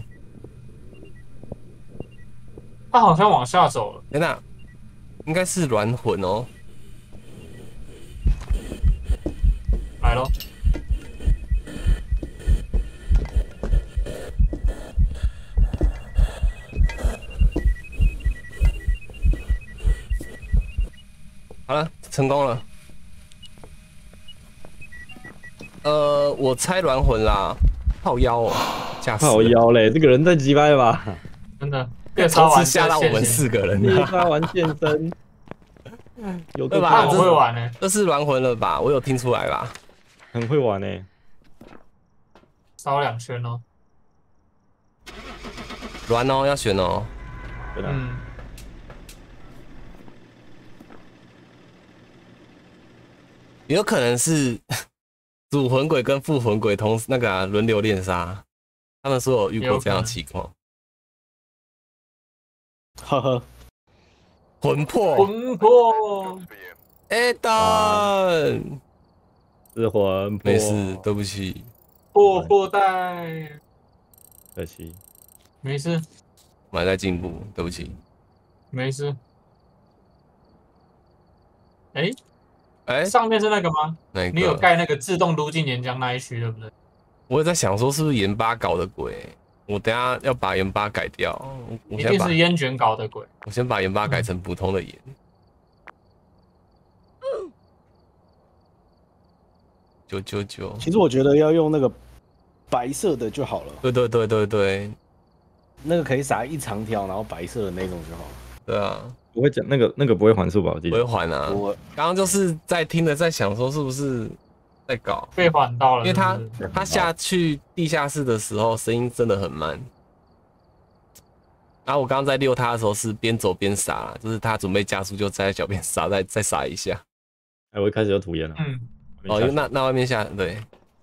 [SPEAKER 5] 他好像往下走了。
[SPEAKER 2] 天哪，应该是软魂哦。
[SPEAKER 5] 来咯。
[SPEAKER 2] 好了，成功了。呃，我猜软魂啦，靠腰哦，吓死了！
[SPEAKER 1] 靠腰嘞，这个人太鸡掰了吧？
[SPEAKER 5] 真的，
[SPEAKER 2] 同时吓到我们四个人，
[SPEAKER 1] 猎杀完健身，有
[SPEAKER 2] 对吧？
[SPEAKER 5] 我会玩呢、欸，
[SPEAKER 2] 这是软魂了吧？我有听出来吧？
[SPEAKER 1] 很会玩呢、欸，
[SPEAKER 5] 烧两圈哦。
[SPEAKER 2] 软哦，要选哦。
[SPEAKER 1] 对的。
[SPEAKER 5] 嗯。
[SPEAKER 2] 有可能是主魂鬼跟副魂鬼同那个轮、啊、流练杀，他们说有遇过这样的情况。
[SPEAKER 3] 呵呵，
[SPEAKER 2] 魂魄，
[SPEAKER 5] 魂魄
[SPEAKER 2] ，Adam，
[SPEAKER 1] 是魂魄，
[SPEAKER 2] 没事，对不起，
[SPEAKER 5] 破破带，
[SPEAKER 1] 可惜，
[SPEAKER 5] 没事，
[SPEAKER 2] 我还在进步，对不起，
[SPEAKER 5] 没事。哎、欸。
[SPEAKER 2] 哎、欸，
[SPEAKER 5] 上面是那个吗？
[SPEAKER 2] 哪一个？
[SPEAKER 5] 你有盖那个自动撸进岩浆那一区，对不对？
[SPEAKER 2] 我也在想说是不是盐巴搞的鬼，我等一下要把盐巴改掉。我
[SPEAKER 5] 一定是烟卷搞的鬼。
[SPEAKER 2] 我先把盐巴改成普通的盐。九九九。
[SPEAKER 3] 其实我觉得要用那个白色的就好了。
[SPEAKER 2] 对对对对对，
[SPEAKER 3] 那个可以撒一长条，然后白色的那种就好了。
[SPEAKER 2] 对啊。
[SPEAKER 1] 不会讲那个那个不会还速吧？我记得
[SPEAKER 2] 不会还啊！我刚刚就是在听着，在想说是不是在搞
[SPEAKER 5] 被还到了
[SPEAKER 2] 因为他
[SPEAKER 5] 是是
[SPEAKER 2] 他下去地下室的时候声音真的很慢。然后我刚刚在溜他的时候是边走边撒，就是他准备加速就在脚边撒，再再撒一下。
[SPEAKER 1] 哎，我一开始就吐烟了。
[SPEAKER 5] 嗯。
[SPEAKER 2] 哦，因为那那外面下对。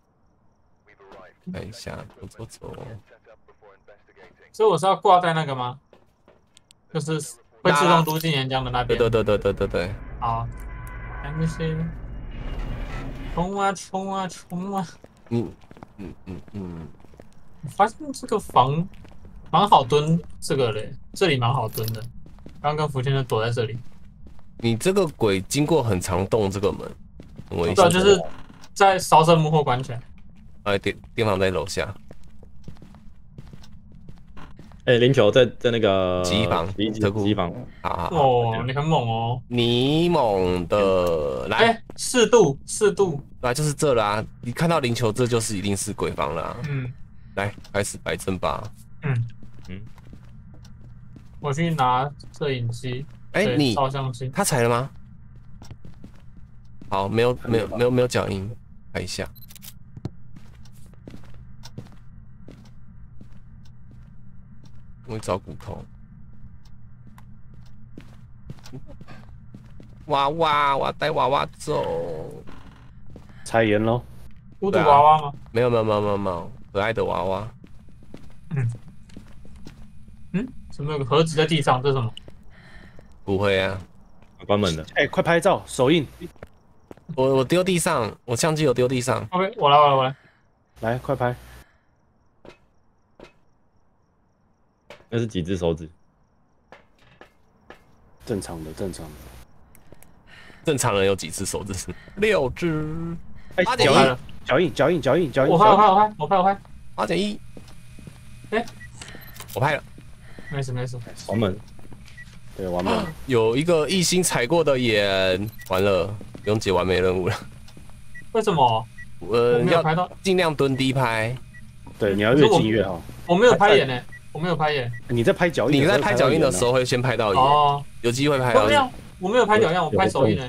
[SPEAKER 2] 看一下，走走走。
[SPEAKER 5] 所以我是要挂在那个吗？就是。会自动撸进岩浆的那边。
[SPEAKER 2] 对对对对对对对。
[SPEAKER 5] 好，看这些，冲啊冲啊冲啊！
[SPEAKER 2] 嗯嗯嗯嗯。
[SPEAKER 5] 我发现这个房蛮好蹲这个嘞，这里蛮好蹲的。刚刚福天就躲在这里。
[SPEAKER 2] 你这个鬼经过很长洞这个门，很危险。
[SPEAKER 5] 对，就是在烧身幕后关起来。
[SPEAKER 2] 哎，电电房在楼下。
[SPEAKER 1] 哎、欸，林球在在那个
[SPEAKER 2] 机房，
[SPEAKER 1] 机房，
[SPEAKER 2] 好好
[SPEAKER 5] 哦，你很猛哦，
[SPEAKER 2] 你猛的来，
[SPEAKER 5] 哎，四度四度，
[SPEAKER 2] 来就是这啦、啊，你看到灵球，这就是一定是鬼房啦、啊。
[SPEAKER 5] 嗯，
[SPEAKER 2] 来开始摆阵吧。
[SPEAKER 5] 嗯嗯，我去拿摄影机，
[SPEAKER 2] 哎、欸，你
[SPEAKER 5] 照相机，
[SPEAKER 2] 他踩了吗？好，没有没有没有没有脚印，看一下。我会找骨头。娃娃，我要带娃娃走。
[SPEAKER 3] 拆盐喽。
[SPEAKER 5] 孤独娃娃吗？
[SPEAKER 2] 没有没有没有没有没有，可爱的娃娃。
[SPEAKER 5] 嗯。嗯？怎么有个盒子在地上？这是什么？
[SPEAKER 2] 不会啊。
[SPEAKER 1] 关门的。
[SPEAKER 3] 哎、欸，快拍照，手印。
[SPEAKER 2] 我我丢地上，我相机有丢地上。
[SPEAKER 5] OK， 我来我来我来。
[SPEAKER 3] 来，快拍。
[SPEAKER 1] 那是几只手指？
[SPEAKER 3] 正常的，正常的。
[SPEAKER 2] 正常人有几只手指？六只。
[SPEAKER 3] 哎，脚印，脚印，脚印，脚印，脚印。
[SPEAKER 5] 我拍，我拍，我拍，我拍，我拍。
[SPEAKER 2] 八减一。
[SPEAKER 5] 哎，
[SPEAKER 2] 我拍了。
[SPEAKER 5] 没事没事。
[SPEAKER 1] 完门。
[SPEAKER 3] 对，完门。
[SPEAKER 2] 有一个一心踩过的眼，完了，不用解完美任务了。
[SPEAKER 5] 为什么？
[SPEAKER 2] 呃，
[SPEAKER 5] 我没有拍到，
[SPEAKER 2] 尽量蹲低拍。
[SPEAKER 3] 对，你要越近越好。
[SPEAKER 5] 我没有拍眼呢。 我没有拍耶。
[SPEAKER 3] 你在拍脚印，
[SPEAKER 2] 你在拍脚印的时候会先拍到眼，
[SPEAKER 5] 哦，
[SPEAKER 2] 有机会拍到眼。
[SPEAKER 5] 我没有，我没有拍脚印，我拍手印呢。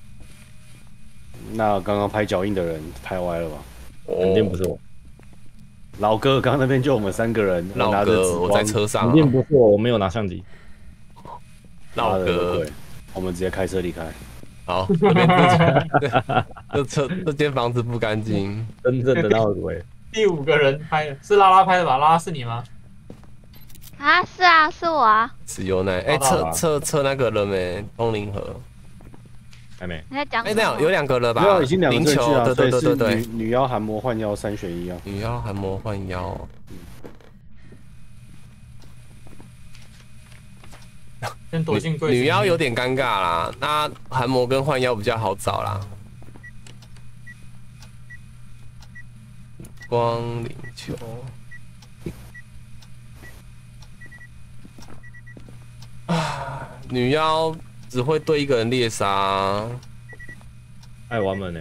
[SPEAKER 3] 那刚刚拍脚印的人拍歪了吧？
[SPEAKER 1] 肯定不是我。
[SPEAKER 3] 老哥，刚刚那边就我们三个人，
[SPEAKER 2] 老哥，我在车上，
[SPEAKER 1] 肯定不是我，我没有拿相机。
[SPEAKER 2] 老哥，
[SPEAKER 3] 我们直接开车离开。
[SPEAKER 2] 好，这边这车这间房子不干净，
[SPEAKER 1] 真正的闹鬼。
[SPEAKER 5] 第五个人拍的是拉拉拍的吧？拉拉是你吗？
[SPEAKER 4] 啊，是啊，是我啊。
[SPEAKER 2] 是有奶，哎，测测测那个了没？通灵盒
[SPEAKER 1] 还没。
[SPEAKER 4] 你在讲？
[SPEAKER 2] 哎，那有有两个了吧？
[SPEAKER 3] 没有，已经两个证据啊。
[SPEAKER 2] 对对对对
[SPEAKER 3] 女女妖寒魔幻妖三选一啊。
[SPEAKER 2] 女妖寒魔幻妖。
[SPEAKER 5] 先躲进柜子。
[SPEAKER 2] 女妖有点尴尬啦，那寒魔跟幻妖比较好找啦。光灵球。啊，女妖只会对一个人猎杀，
[SPEAKER 1] 爱玩们呢？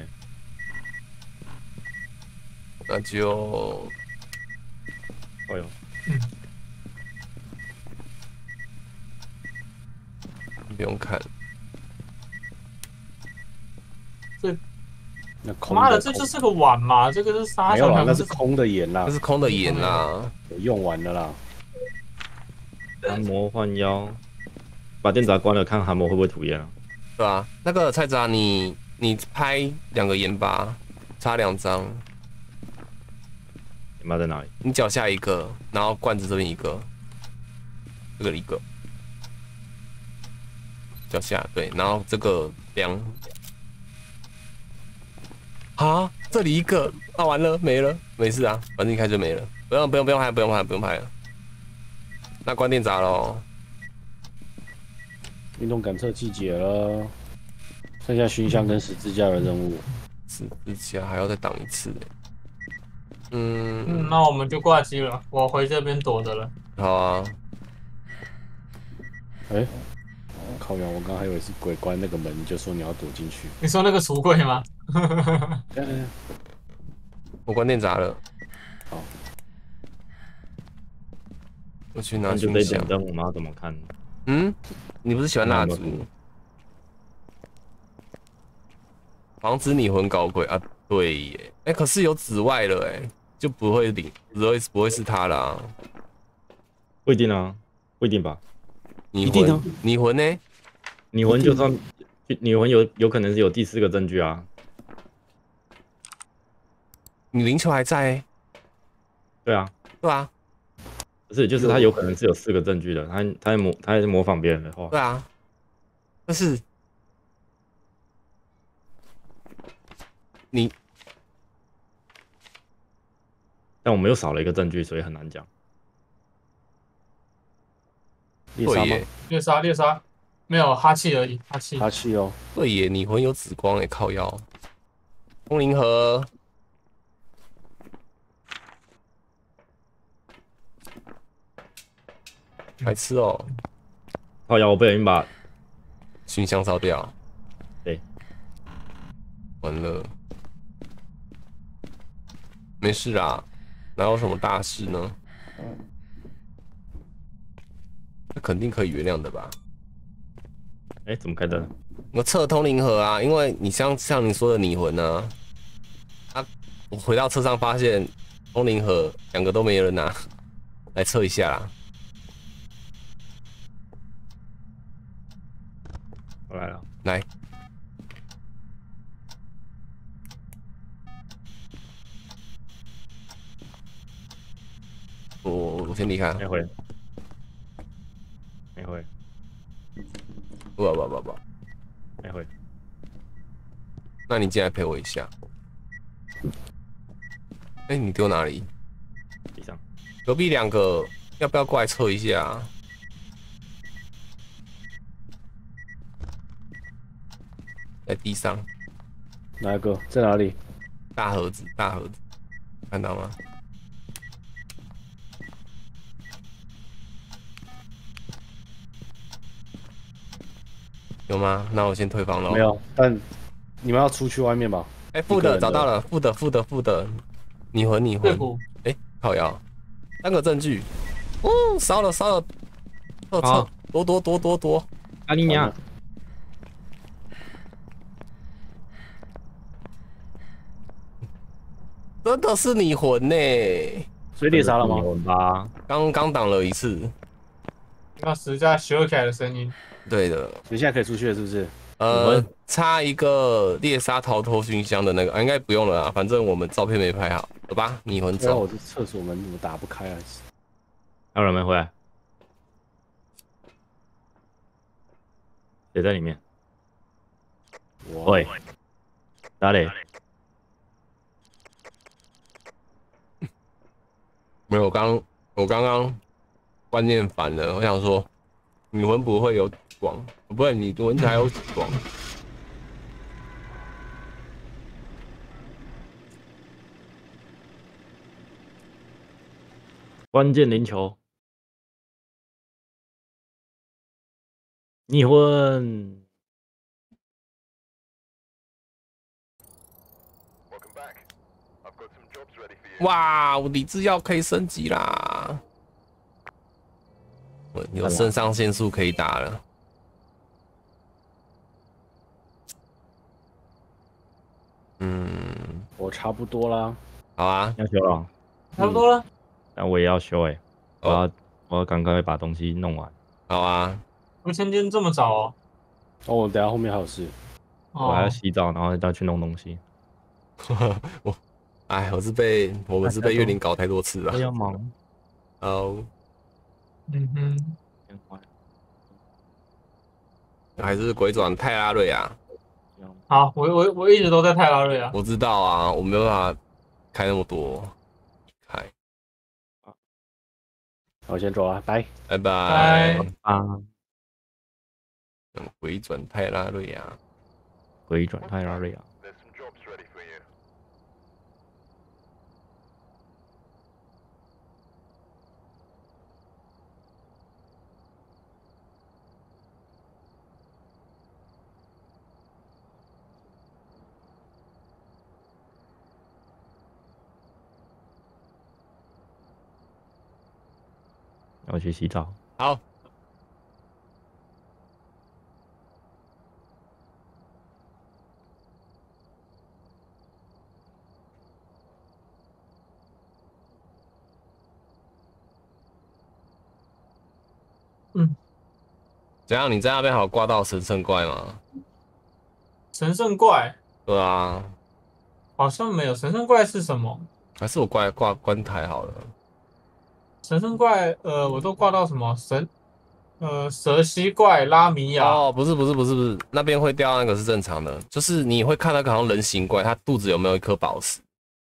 [SPEAKER 2] 那就，
[SPEAKER 1] 哎呦，
[SPEAKER 5] 嗯，
[SPEAKER 2] 不用看。
[SPEAKER 5] 这，
[SPEAKER 3] 那
[SPEAKER 5] 妈的，这就是个碗嘛，这个是沙。
[SPEAKER 3] 没有啦，那是空的眼啦，
[SPEAKER 2] 那是空的眼啦，
[SPEAKER 3] 我用完了啦。
[SPEAKER 1] 寒魔幻妖。把电闸关了，看寒魔会不会吐烟啊？
[SPEAKER 2] 对啊，那个菜渣，你你拍两个盐巴，插两张。
[SPEAKER 1] 盐巴在哪里？
[SPEAKER 2] 你脚下一个，然后罐子这边一个，这个一个，脚下对，然后这个两。啊，这里一个，啊完了没了，没事啊，反正一开就没了，不用不用不用拍，不用拍，不用拍了。那关电闸喽。
[SPEAKER 3] 运动感测季节了，剩下熏香跟十字架的任务。
[SPEAKER 2] 十字架还要再挡一次，嗯
[SPEAKER 5] 嗯，那我们就挂机了，我回这边躲着了。
[SPEAKER 2] 好啊。
[SPEAKER 3] 哎、欸，靠呀！我刚还以为是鬼关那个门，你就说你要躲进去。
[SPEAKER 5] 你说那个橱柜吗？
[SPEAKER 3] 嗯，
[SPEAKER 2] 我关电闸了。
[SPEAKER 3] 好，
[SPEAKER 2] 我去拿
[SPEAKER 1] 就这点灯，我们要怎么看？
[SPEAKER 2] 嗯。你不是喜欢蜡烛？防止你魂搞鬼啊？对耶，哎、欸，可是有紫外了，哎，就不会领，不会不会是他啦。
[SPEAKER 1] 不一定啊，不一定吧？
[SPEAKER 2] 你魂，你魂呢？
[SPEAKER 1] 你魂就算你魂有有可能是有第四个证据啊。
[SPEAKER 2] 你灵球还在、欸？
[SPEAKER 1] 对啊，
[SPEAKER 2] 对啊。
[SPEAKER 1] 不是，就是他有可能是有四个证据的，他他在模他在模仿别人的话。
[SPEAKER 2] 对啊，但是你，
[SPEAKER 1] 但我们又少了一个证据，所以很难讲。
[SPEAKER 3] 猎杀吗？
[SPEAKER 5] 猎杀猎杀，没有哈气而已，哈气。
[SPEAKER 3] 哈气哦。
[SPEAKER 2] 对耶，你魂有紫光诶，靠腰。风灵盒。白痴哦！
[SPEAKER 1] 靠腰，我不小心把
[SPEAKER 2] 熏香烧掉。
[SPEAKER 1] 对，
[SPEAKER 2] 完了，没事啦，哪有什么大事呢？这肯定可以原谅的吧？
[SPEAKER 1] 哎、欸，怎么开灯？
[SPEAKER 2] 我测通灵盒啊，因为你像像你说的拟魂啊，啊，我回到车上发现通灵盒两个都没人拿，来测一下啦。
[SPEAKER 1] 我来了，
[SPEAKER 2] 来，我我先离开。
[SPEAKER 1] 没回，没回，
[SPEAKER 2] 不不不不，
[SPEAKER 1] 没回。
[SPEAKER 2] 那你进来陪我一下。哎、欸，你丢哪里？
[SPEAKER 1] 地上。
[SPEAKER 2] 隔壁两个要不要过来测一下、啊？在地上，
[SPEAKER 3] 哪一个？在哪里？
[SPEAKER 2] 大盒子，大盒子，看到吗？有吗？那我先退房了。
[SPEAKER 3] 没有，但你们要出去外面吧？
[SPEAKER 2] 哎、欸，负的找到了，负的，负的，负的，你魂，你魂。哎、欸，靠腰，三个证据。哦， 哦，烧了烧了，我操，多多多多多，
[SPEAKER 1] 阿尼娘，
[SPEAKER 2] 真的是你魂呢！
[SPEAKER 3] 所以猎杀了吗？
[SPEAKER 1] 吧，
[SPEAKER 2] 刚刚挡了一次，
[SPEAKER 5] 那实在修起来的声音。
[SPEAKER 2] 对的。
[SPEAKER 3] 你现在可以出去了，是不是？
[SPEAKER 2] 呃，插一个猎杀逃脱熏香的那个，啊，应该不用了啊，反正我们照片没拍好，走吧，迷魂走。
[SPEAKER 3] 我这厕所门怎么打不开啊？
[SPEAKER 1] 还有人没回来？谁在里面？喂，哪里？
[SPEAKER 2] 没有，我刚我刚刚观念反了，我想说，女魂不会有光，不会，你闻起来有光。
[SPEAKER 1] 关键零球，逆婚。
[SPEAKER 2] 哇，我理智药可以升级啦！我有肾上腺素可以打了。嗯，
[SPEAKER 3] 我差不多啦。
[SPEAKER 2] 好啊，
[SPEAKER 1] 要修了，
[SPEAKER 5] 差不多了。
[SPEAKER 1] 但我也要修哎，我要我要赶快把东西弄完。
[SPEAKER 2] 好啊，
[SPEAKER 5] 我们今天这么早哦？
[SPEAKER 3] 哦，我等下后面还有事，
[SPEAKER 1] 我还要洗澡，然后再去弄东西。
[SPEAKER 2] 我，哎，我是被我们是被月龄搞太多次了。
[SPEAKER 1] 我要忙。
[SPEAKER 2] 哦，
[SPEAKER 5] 嗯哼，
[SPEAKER 2] 还是鬼转泰拉瑞啊？
[SPEAKER 5] 好，我我我一直都在泰拉瑞啊。
[SPEAKER 2] 我知道啊，我没办法开那么多，开。
[SPEAKER 3] 我先走了，拜
[SPEAKER 2] 拜拜
[SPEAKER 1] 啊！
[SPEAKER 2] 鬼转泰拉瑞亚，
[SPEAKER 1] 鬼转泰拉瑞亚。我去洗澡。
[SPEAKER 2] 好。
[SPEAKER 5] 嗯，
[SPEAKER 2] 怎样？你在那边好挂到神圣怪吗？
[SPEAKER 5] 神圣怪？
[SPEAKER 2] 对啊，
[SPEAKER 5] 好像没有。神圣怪是什么？
[SPEAKER 2] 还是我挂挂关台好了。
[SPEAKER 5] 神圣怪，呃，我都挂到什么神，呃，蛇蜥怪、拉米亚。
[SPEAKER 2] 哦，不是不是不是不是，那边会掉那个是正常的，就是你会看那个好像人形怪，它肚子有没有一颗宝石？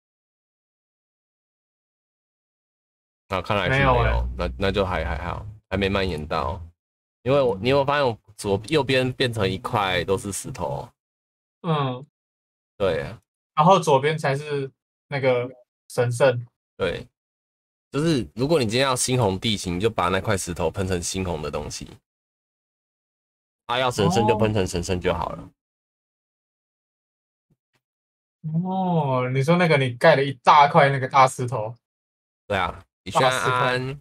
[SPEAKER 2] 啊，看来是没有，
[SPEAKER 5] 没有欸、
[SPEAKER 2] 那那就还还好，还没蔓延到。因为我你有没有发现我左右边变成一块都是石头？
[SPEAKER 5] 嗯，
[SPEAKER 2] 对。
[SPEAKER 5] 然后左边才是那个神圣。
[SPEAKER 2] 对。就是如果你今天要猩红地形，就把那块石头喷成猩红的东西。啊，要神圣就喷成神圣就好了。
[SPEAKER 5] 哦，你说那个你盖了一大块那个大石头。
[SPEAKER 2] 对啊，李轩安。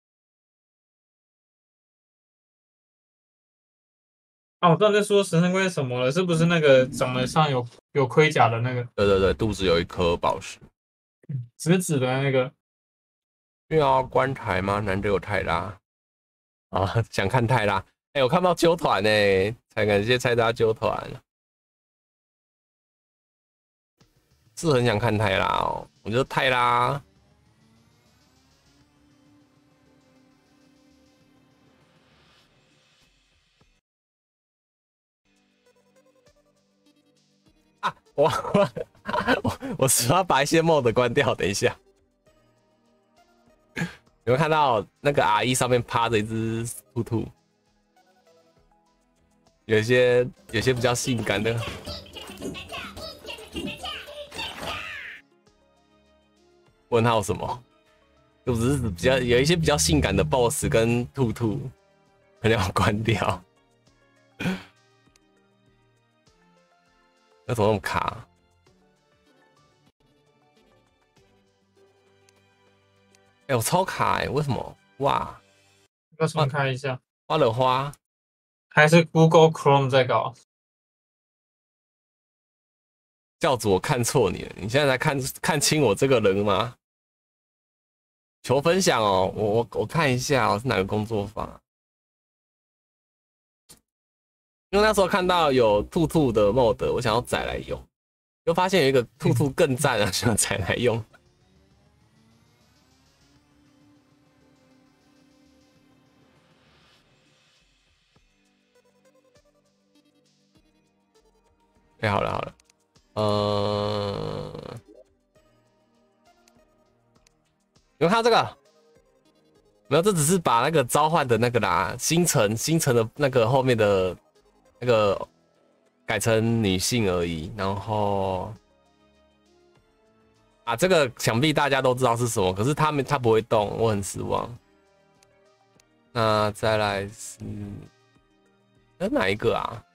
[SPEAKER 5] 啊，我刚才在说神圣怪是什么了？是不是那个长得像有有盔甲的那个？
[SPEAKER 2] 对对对，肚子有一颗宝石，
[SPEAKER 5] 直直的那个。
[SPEAKER 2] 要关台吗？难得有泰拉啊，想看泰拉。哎、欸，我看到揪团呢，才感谢蔡大揪团，是很想看泰拉哦。我觉得泰拉。啊，我我我是要把一些 mod 关掉，等一下。有没有看到那个 R 一上面趴着一只兔兔？有一些有些比较性感的。问号什么？就只是比较有一些比较性感的 boss 跟兔兔，可能要关掉。那怎么那么卡？哎、欸，我超卡哎、欸，为什么？哇！
[SPEAKER 5] 要重开一下。
[SPEAKER 2] 花了花，
[SPEAKER 5] 还是 Google Chrome 在搞？
[SPEAKER 2] 教主，我看错你了，你现在才看看清我这个人吗？求分享哦，我我我看一下哦，是哪个工作坊？因为那时候看到有兔兔的 mod， 我想要载来用，又发现有一个兔兔更赞啊，想要载来用。哎、欸，好了好了，呃，有看到这个？没有，这只是把那个召唤的那个啦，星辰星辰的那个后面的那个改成女性而已。然后啊，这个想必大家都知道是什么，可是他们他不会动，我很失望。那再来是，那哪一个啊？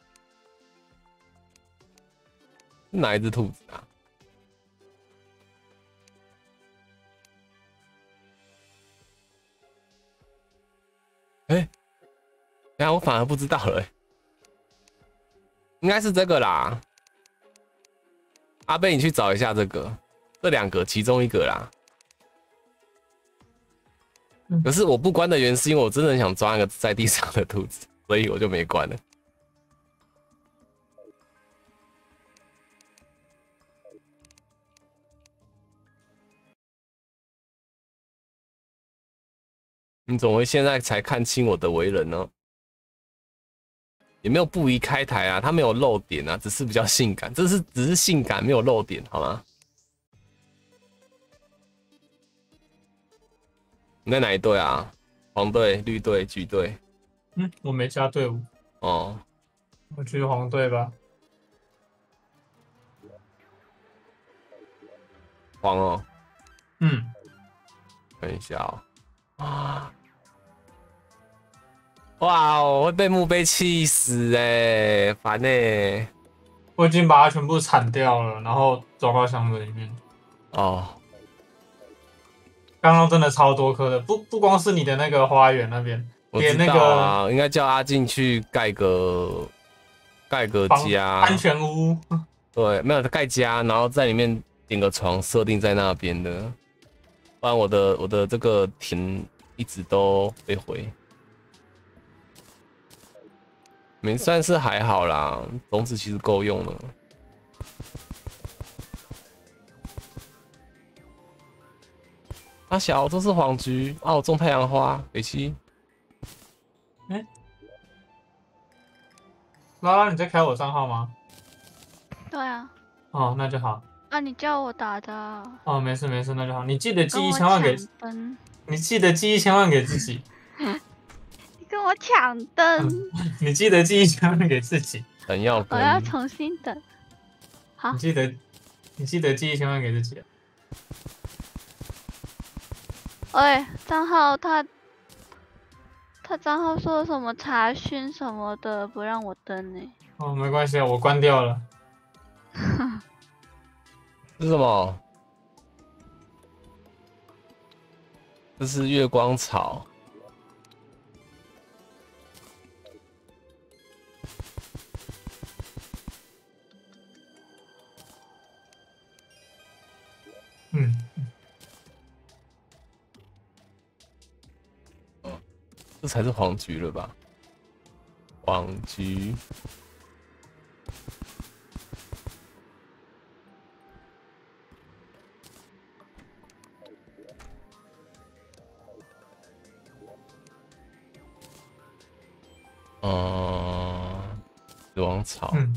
[SPEAKER 2] 哪一只兔子啊？哎、欸，等下我反而不知道了、欸，应该是这个啦。阿贝，你去找一下这个，这两个其中一个啦。可是我不关的原因是因为我真的很想抓那个在地上的兔子，所以我就没关了。你怎么会现在才看清我的为人呢？也没有不宜开台啊，他没有漏点啊，只是比较性感，这是只是性感，没有漏点，好吗？你在哪一队啊？黄队、绿队、橘队？
[SPEAKER 5] 嗯，我没加队伍。
[SPEAKER 2] 哦，
[SPEAKER 5] 我去黄队吧。
[SPEAKER 2] 黄哦。
[SPEAKER 5] 嗯，
[SPEAKER 2] 看一下哦。啊！哇哦，会被墓碑气死哎，烦哎！
[SPEAKER 5] 我已经把它全部铲掉了，然后走到箱子里面。
[SPEAKER 2] 哦，
[SPEAKER 5] 刚刚真的超多颗的，不不光是你的那个花园那边，连那个
[SPEAKER 2] 啊，应该叫阿进去盖个盖个家，
[SPEAKER 5] 安全屋。
[SPEAKER 2] 对，没有盖家，然后在里面点个床，设定在那边的，不然我的我的这个田一直都被毁。没算是还好啦，种子其实够用了。阿小，这是黄菊啊，我种太阳花，北七。
[SPEAKER 5] 哎、欸，拉拉，你在开我账号吗？
[SPEAKER 4] 对啊。
[SPEAKER 5] 哦，那就好。
[SPEAKER 4] 啊，你叫我打的。
[SPEAKER 5] 哦，没事没事，那就好。你记得寄一千万给，你记得寄一千万给自己。
[SPEAKER 4] 你跟我抢灯、
[SPEAKER 5] 嗯。你记得寄一千万给自己。
[SPEAKER 2] 等要
[SPEAKER 4] 我要重新等。好。
[SPEAKER 5] 你记得，你记得寄一千万给自己。
[SPEAKER 4] 喂，账号他，他账号说什么查询什么的，不让我登呢、欸。
[SPEAKER 5] 哦，没关系啊，我关掉了。
[SPEAKER 2] 这是什么？这是月光草。
[SPEAKER 5] 嗯。
[SPEAKER 2] 这才是黄菊了吧？黄菊。嗯，死亡草。
[SPEAKER 5] 嗯。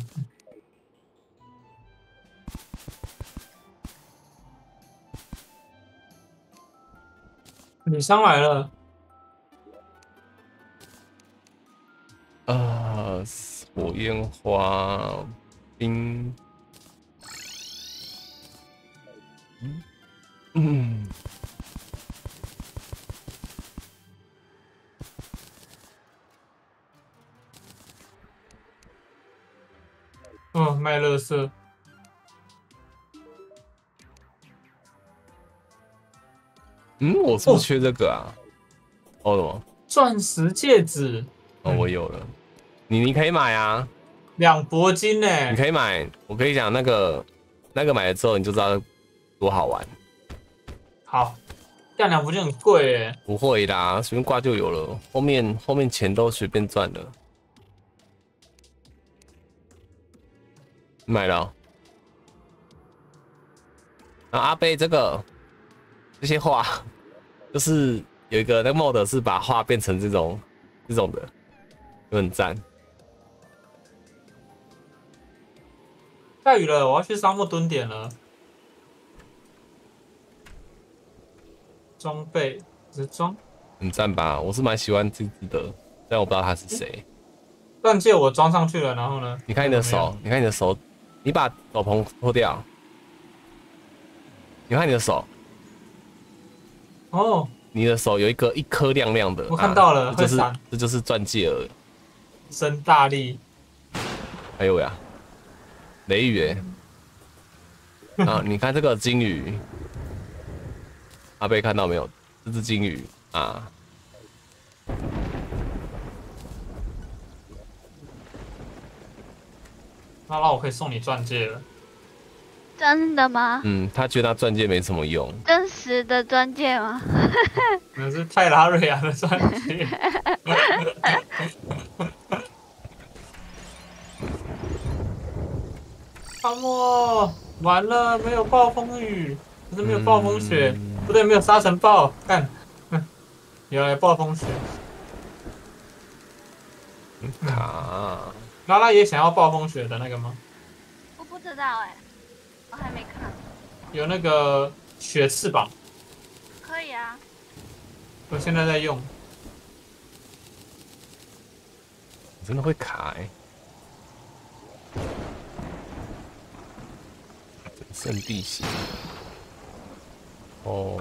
[SPEAKER 5] 你上来了。
[SPEAKER 2] 啊，火焰花冰。嗯嗯。
[SPEAKER 5] 哦，卖乐色。
[SPEAKER 2] 嗯，我是不是缺这个啊？哦，什么？
[SPEAKER 5] 钻石戒指
[SPEAKER 2] 哦，我有了，你你可以买啊，
[SPEAKER 5] 两铂金呢、
[SPEAKER 2] 你可以买。我可以讲那个那个买了之后你就知道多好玩。
[SPEAKER 5] 好，干两铂金很贵哎。
[SPEAKER 2] 不会啦，随便挂就有了，后面后面钱都随便赚了。买了、哦。然后阿贝这个这些画，就是有一个那个 mod 是把画变成这种这种的，就很赞。
[SPEAKER 5] 下雨了，我要去沙漠蹲点了。装备是装
[SPEAKER 2] 很赞吧？我是蛮喜欢这只的，但我不知道他是谁。
[SPEAKER 5] 钻戒我装上去了，然后呢？
[SPEAKER 2] 你看你的手，你看你的手，你把斗篷脱掉。你看你的手，
[SPEAKER 5] 哦，
[SPEAKER 2] 你的手有一个一颗亮亮的，
[SPEAKER 5] 我看到了，
[SPEAKER 2] 啊、这就是
[SPEAKER 5] 会闪，
[SPEAKER 2] 这就是钻戒了。
[SPEAKER 5] 伸大力，
[SPEAKER 2] 还有呀，雷雨哎，啊，你看这个金鱼，阿贝看到没有？这只金鱼啊，
[SPEAKER 5] 那那我可以送你钻戒了。
[SPEAKER 4] 真的吗？
[SPEAKER 2] 嗯，他觉得他钻戒没什么用，
[SPEAKER 4] 真实的钻戒吗？
[SPEAKER 5] 那是泰拉瑞亚的钻戒。阿莫，完了，没有暴风雨，可是没有暴风雪，
[SPEAKER 2] 嗯、
[SPEAKER 5] 不对，没有沙尘暴，看，原来暴风雪。
[SPEAKER 2] 卡，
[SPEAKER 5] 拉拉也想要暴风雪的那个吗？
[SPEAKER 4] 我不知道哎、我还没看。
[SPEAKER 5] 有那个雪翅膀，
[SPEAKER 4] 可以啊。
[SPEAKER 2] 欸
[SPEAKER 5] 我现在在用。
[SPEAKER 2] 真的会卡哎、欸。圣地形哦，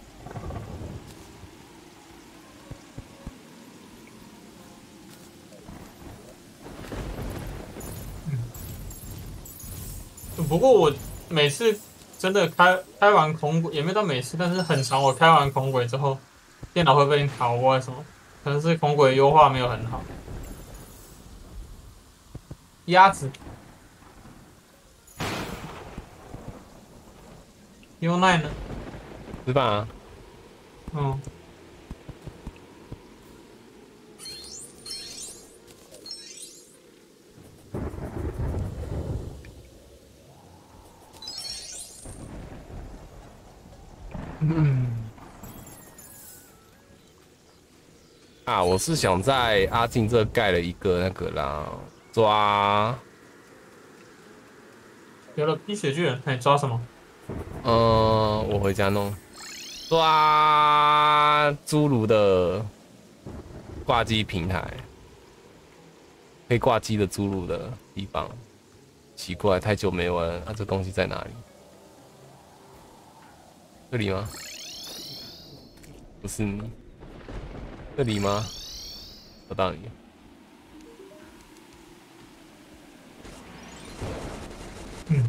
[SPEAKER 5] 嗯、不过我每次真的开开完空轨，也没到每次，但是很长。我开完空轨之后，电脑会被卡，我不知道为什么，可能是空轨优化没有很好。鸭子。优奈呢？
[SPEAKER 2] 是吧？
[SPEAKER 5] 嗯。
[SPEAKER 2] 嗯。啊，我是想在阿静这盖了一个那个啦，抓。
[SPEAKER 5] 有了滴血巨人，哎，抓什么？
[SPEAKER 2] 嗯、呃，我回家弄。抓侏儒的挂机平台，可以挂机的侏儒的地方。奇怪，太久没玩了，啊，这东西在哪里？这里吗？不是你。这里吗？找到你。
[SPEAKER 5] 嗯。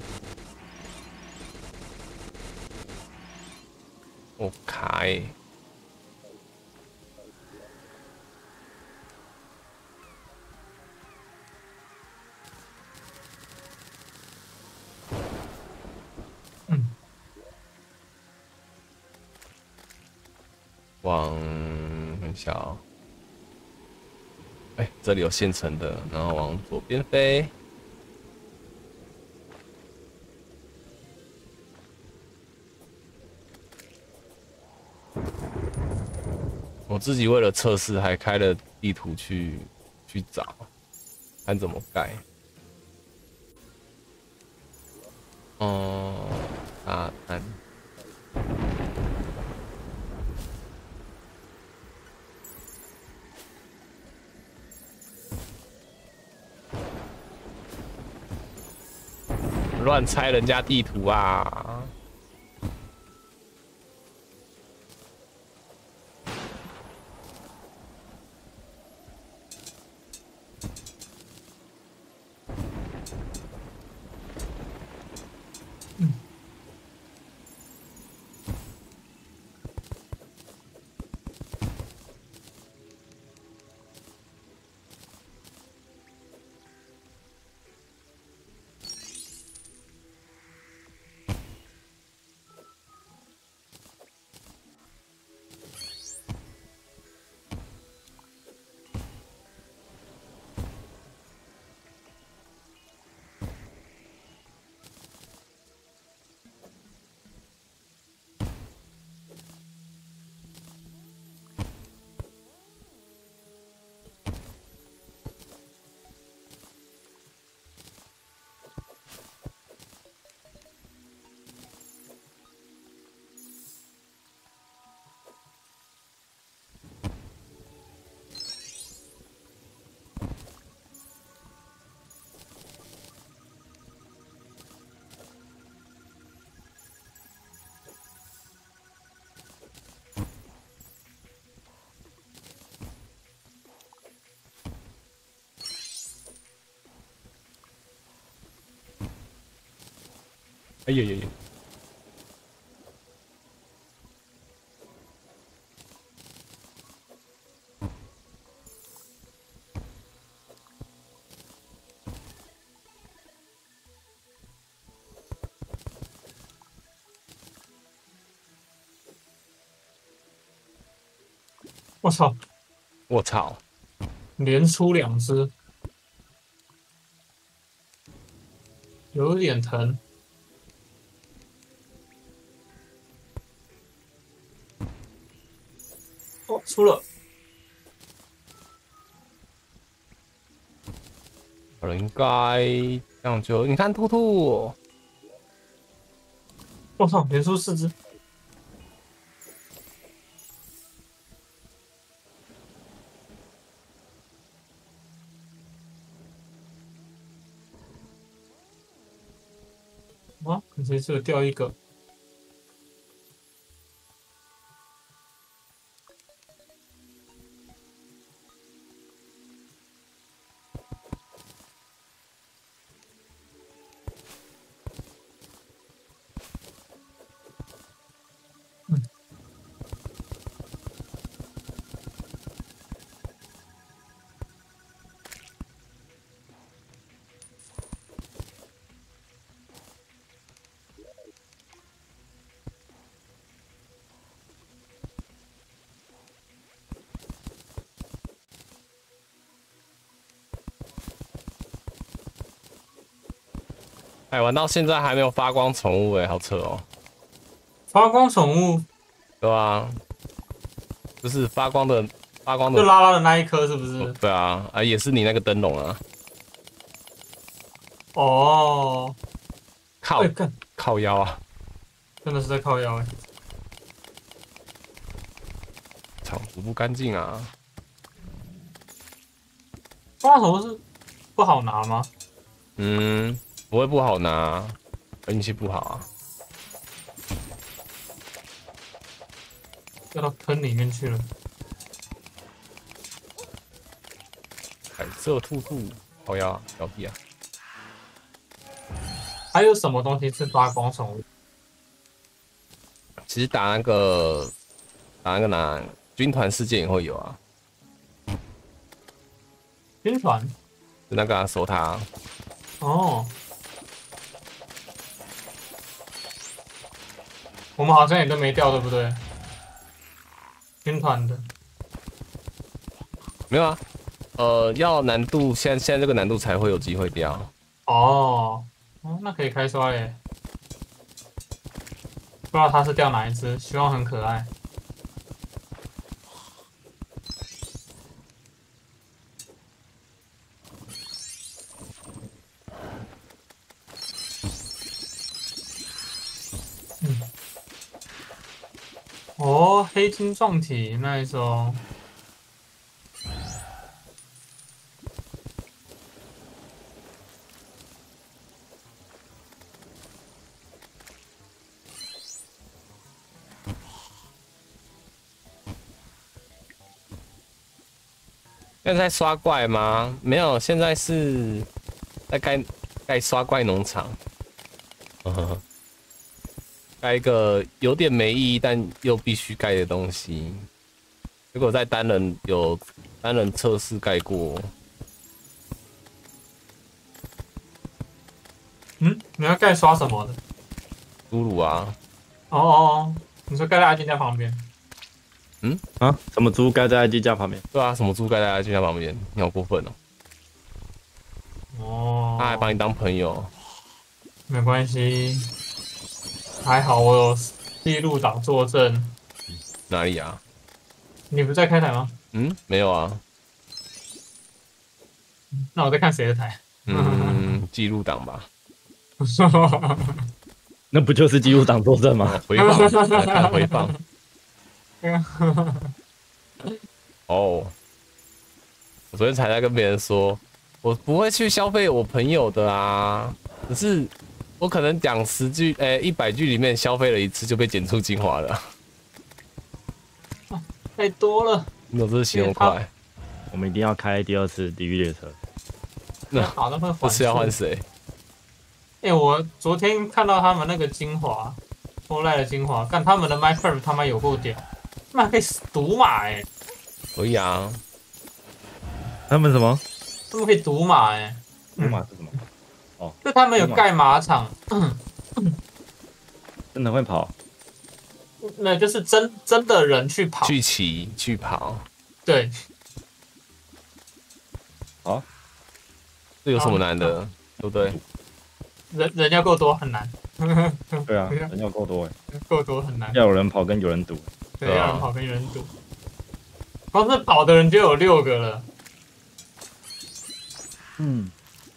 [SPEAKER 2] 我卡欸。
[SPEAKER 5] 嗯。
[SPEAKER 2] 往很小。哎、欸，这里有现成的，然后往左边飞。我自己为了测试，还开了地图去去找，看怎么盖。哦、嗯，啊，看。乱拆人家地图啊！
[SPEAKER 5] 嗯。
[SPEAKER 2] 哎呦呦呦！
[SPEAKER 5] 我操！
[SPEAKER 2] 我操！
[SPEAKER 5] 连出两只，有点疼。哦，出了。
[SPEAKER 2] 好了，应该这样就你看兔兔，
[SPEAKER 5] 我操，连出四只。啊，可惜只有掉一个。嗯。
[SPEAKER 2] 哎，玩到现在还没有发光宠物哎，好扯哦。
[SPEAKER 5] 发光宠物，
[SPEAKER 2] 对啊，就是发光的发光的，
[SPEAKER 5] 就拉拉的那一颗是不是？
[SPEAKER 2] 哦对啊，啊也是你那个灯笼啊。
[SPEAKER 5] 哦，
[SPEAKER 2] 靠，
[SPEAKER 5] 哎干
[SPEAKER 2] 靠腰啊！
[SPEAKER 5] 真的是在靠腰哎。
[SPEAKER 2] 操，煮不干净啊！
[SPEAKER 5] 发光宠物是不好拿吗？
[SPEAKER 2] 嗯，不会不好拿，运气不好啊。
[SPEAKER 5] 掉到坑里面去了。
[SPEAKER 2] 彩色兔兔，靠腰啊，小屁啊！
[SPEAKER 5] 还有什么东西是发光宠物？
[SPEAKER 2] 其实打那个打那个哪军团事件也会有啊，
[SPEAKER 5] 军团
[SPEAKER 2] 就那个啊守塔。
[SPEAKER 5] 哦，我们好像也都没掉，对不对？军团的
[SPEAKER 2] 没有啊，呃，要难度，现在现在这个难度才会有机会掉。
[SPEAKER 5] 哦，哦，那可以开刷耶。不知道它是掉哪一只，希望很可爱。嗯，哦，黑金撞体那一种。
[SPEAKER 2] 现在在刷怪吗？没有，现在是在盖盖刷怪农场。呵呵呵，盖一个有点没意义但又必须盖的东西。结果在单人有单人测试盖过。
[SPEAKER 5] 嗯，你要盖刷什么的？
[SPEAKER 2] 侏儒啊，
[SPEAKER 5] 哦哦哦，你说盖在阿金家旁边。
[SPEAKER 2] 嗯
[SPEAKER 1] 啊，什么猪盖在机架旁边？
[SPEAKER 2] 对啊，什么猪盖在军家旁边？你好过分哦！
[SPEAKER 5] 哦，
[SPEAKER 2] 他还把你当朋友，
[SPEAKER 5] 没关系，还好我有记录档作证。
[SPEAKER 2] 哪里啊？
[SPEAKER 5] 你不在开台吗？
[SPEAKER 2] 嗯，没有啊。
[SPEAKER 5] 那我在看谁的台？
[SPEAKER 2] 嗯，记录档吧。
[SPEAKER 1] 那不就是记录档作证吗？
[SPEAKER 2] 回放，来看回放。哦，我昨天才在跟别人说，我不会去消费我朋友的啊，只是我可能讲十句，诶、欸，一百句里面消费了一次就被剪出精华了。
[SPEAKER 5] 太多了，
[SPEAKER 2] 你有这是形容快？
[SPEAKER 1] 我们一定要开第二次地狱列车。
[SPEAKER 2] 那
[SPEAKER 5] 好，那会
[SPEAKER 2] 这次要换谁？
[SPEAKER 5] 哎，我昨天看到他们那个精华，欧赖的精华，看他们的 Minecraft 他妈有够屌，他们还可以赌马哎、欸，
[SPEAKER 2] 可以啊。
[SPEAKER 1] 他们什么？
[SPEAKER 5] 他们可以赌马哎、欸，
[SPEAKER 1] 赌马是什么？哦，
[SPEAKER 5] 就他们有盖马场，
[SPEAKER 1] 真的会跑？
[SPEAKER 5] 那就是真真的人去跑，
[SPEAKER 2] 去骑去跑，
[SPEAKER 5] 对。
[SPEAKER 1] 好，
[SPEAKER 2] 这有什么难的？对不对？
[SPEAKER 5] 人人要够多很难，
[SPEAKER 1] 对啊，人要够多哎，
[SPEAKER 5] 够多很难，
[SPEAKER 1] 要有人跑跟有人赌。
[SPEAKER 5] 对，
[SPEAKER 2] 对啊
[SPEAKER 5] 要人跑跟有人赌，光是跑的人就有六个了。
[SPEAKER 1] 嗯，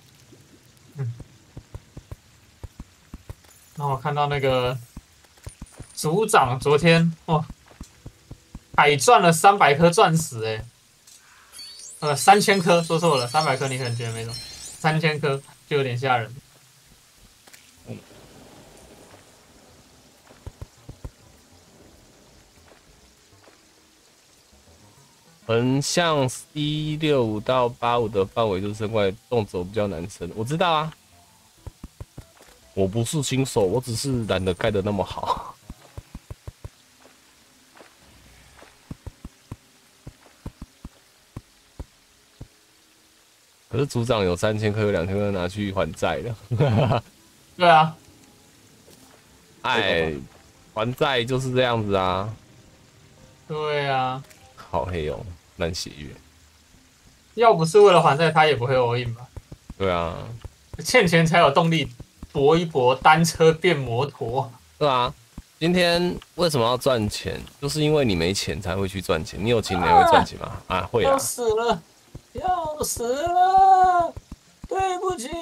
[SPEAKER 5] 然后我看到那个组长昨天哇，海赚了三百颗钻石哎、欸，呃三千颗，说错了，三百颗你可能觉得没什么，三千颗就有点吓人。
[SPEAKER 2] 横向一六五到八五的范围就是身怪，动走比较难升。我知道啊，我不是新手，我只是懒得盖的那么好。可是组长有三千颗，有两千颗拿去还债了。
[SPEAKER 5] 对啊，
[SPEAKER 2] 哎，还债就是这样子啊。
[SPEAKER 5] 对啊，
[SPEAKER 2] 好黑哦，烂血月。
[SPEAKER 5] 要不是为了还债，他也不会 all in 吧？
[SPEAKER 2] 对啊，
[SPEAKER 5] 欠钱才有动力搏一搏，单车变摩托。
[SPEAKER 2] 对啊。今天为什么要赚钱？就是因为你没钱才会去赚钱。你有钱你也会赚钱吗？啊，会啊
[SPEAKER 5] 要。死了，要死了，对不起。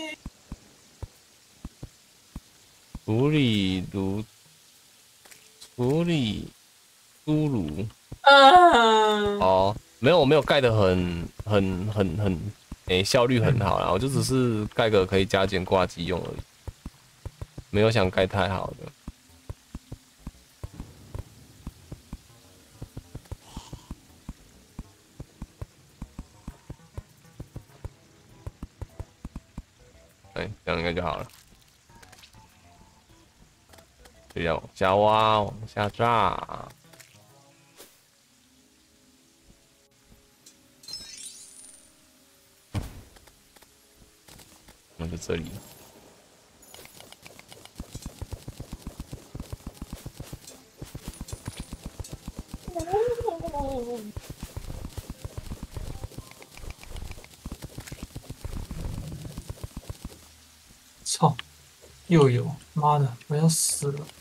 [SPEAKER 2] 处理如处理侏儒
[SPEAKER 5] 嗯，
[SPEAKER 2] 哦，没有，我没有盖的很很很很，诶、效率很好啦，我就只是盖个可以加减挂机用而已，没有想盖太好的。哎，这样应该就好了。就要往下挖，往下炸。我们在这里。
[SPEAKER 5] 操，又有，妈的，我要死了。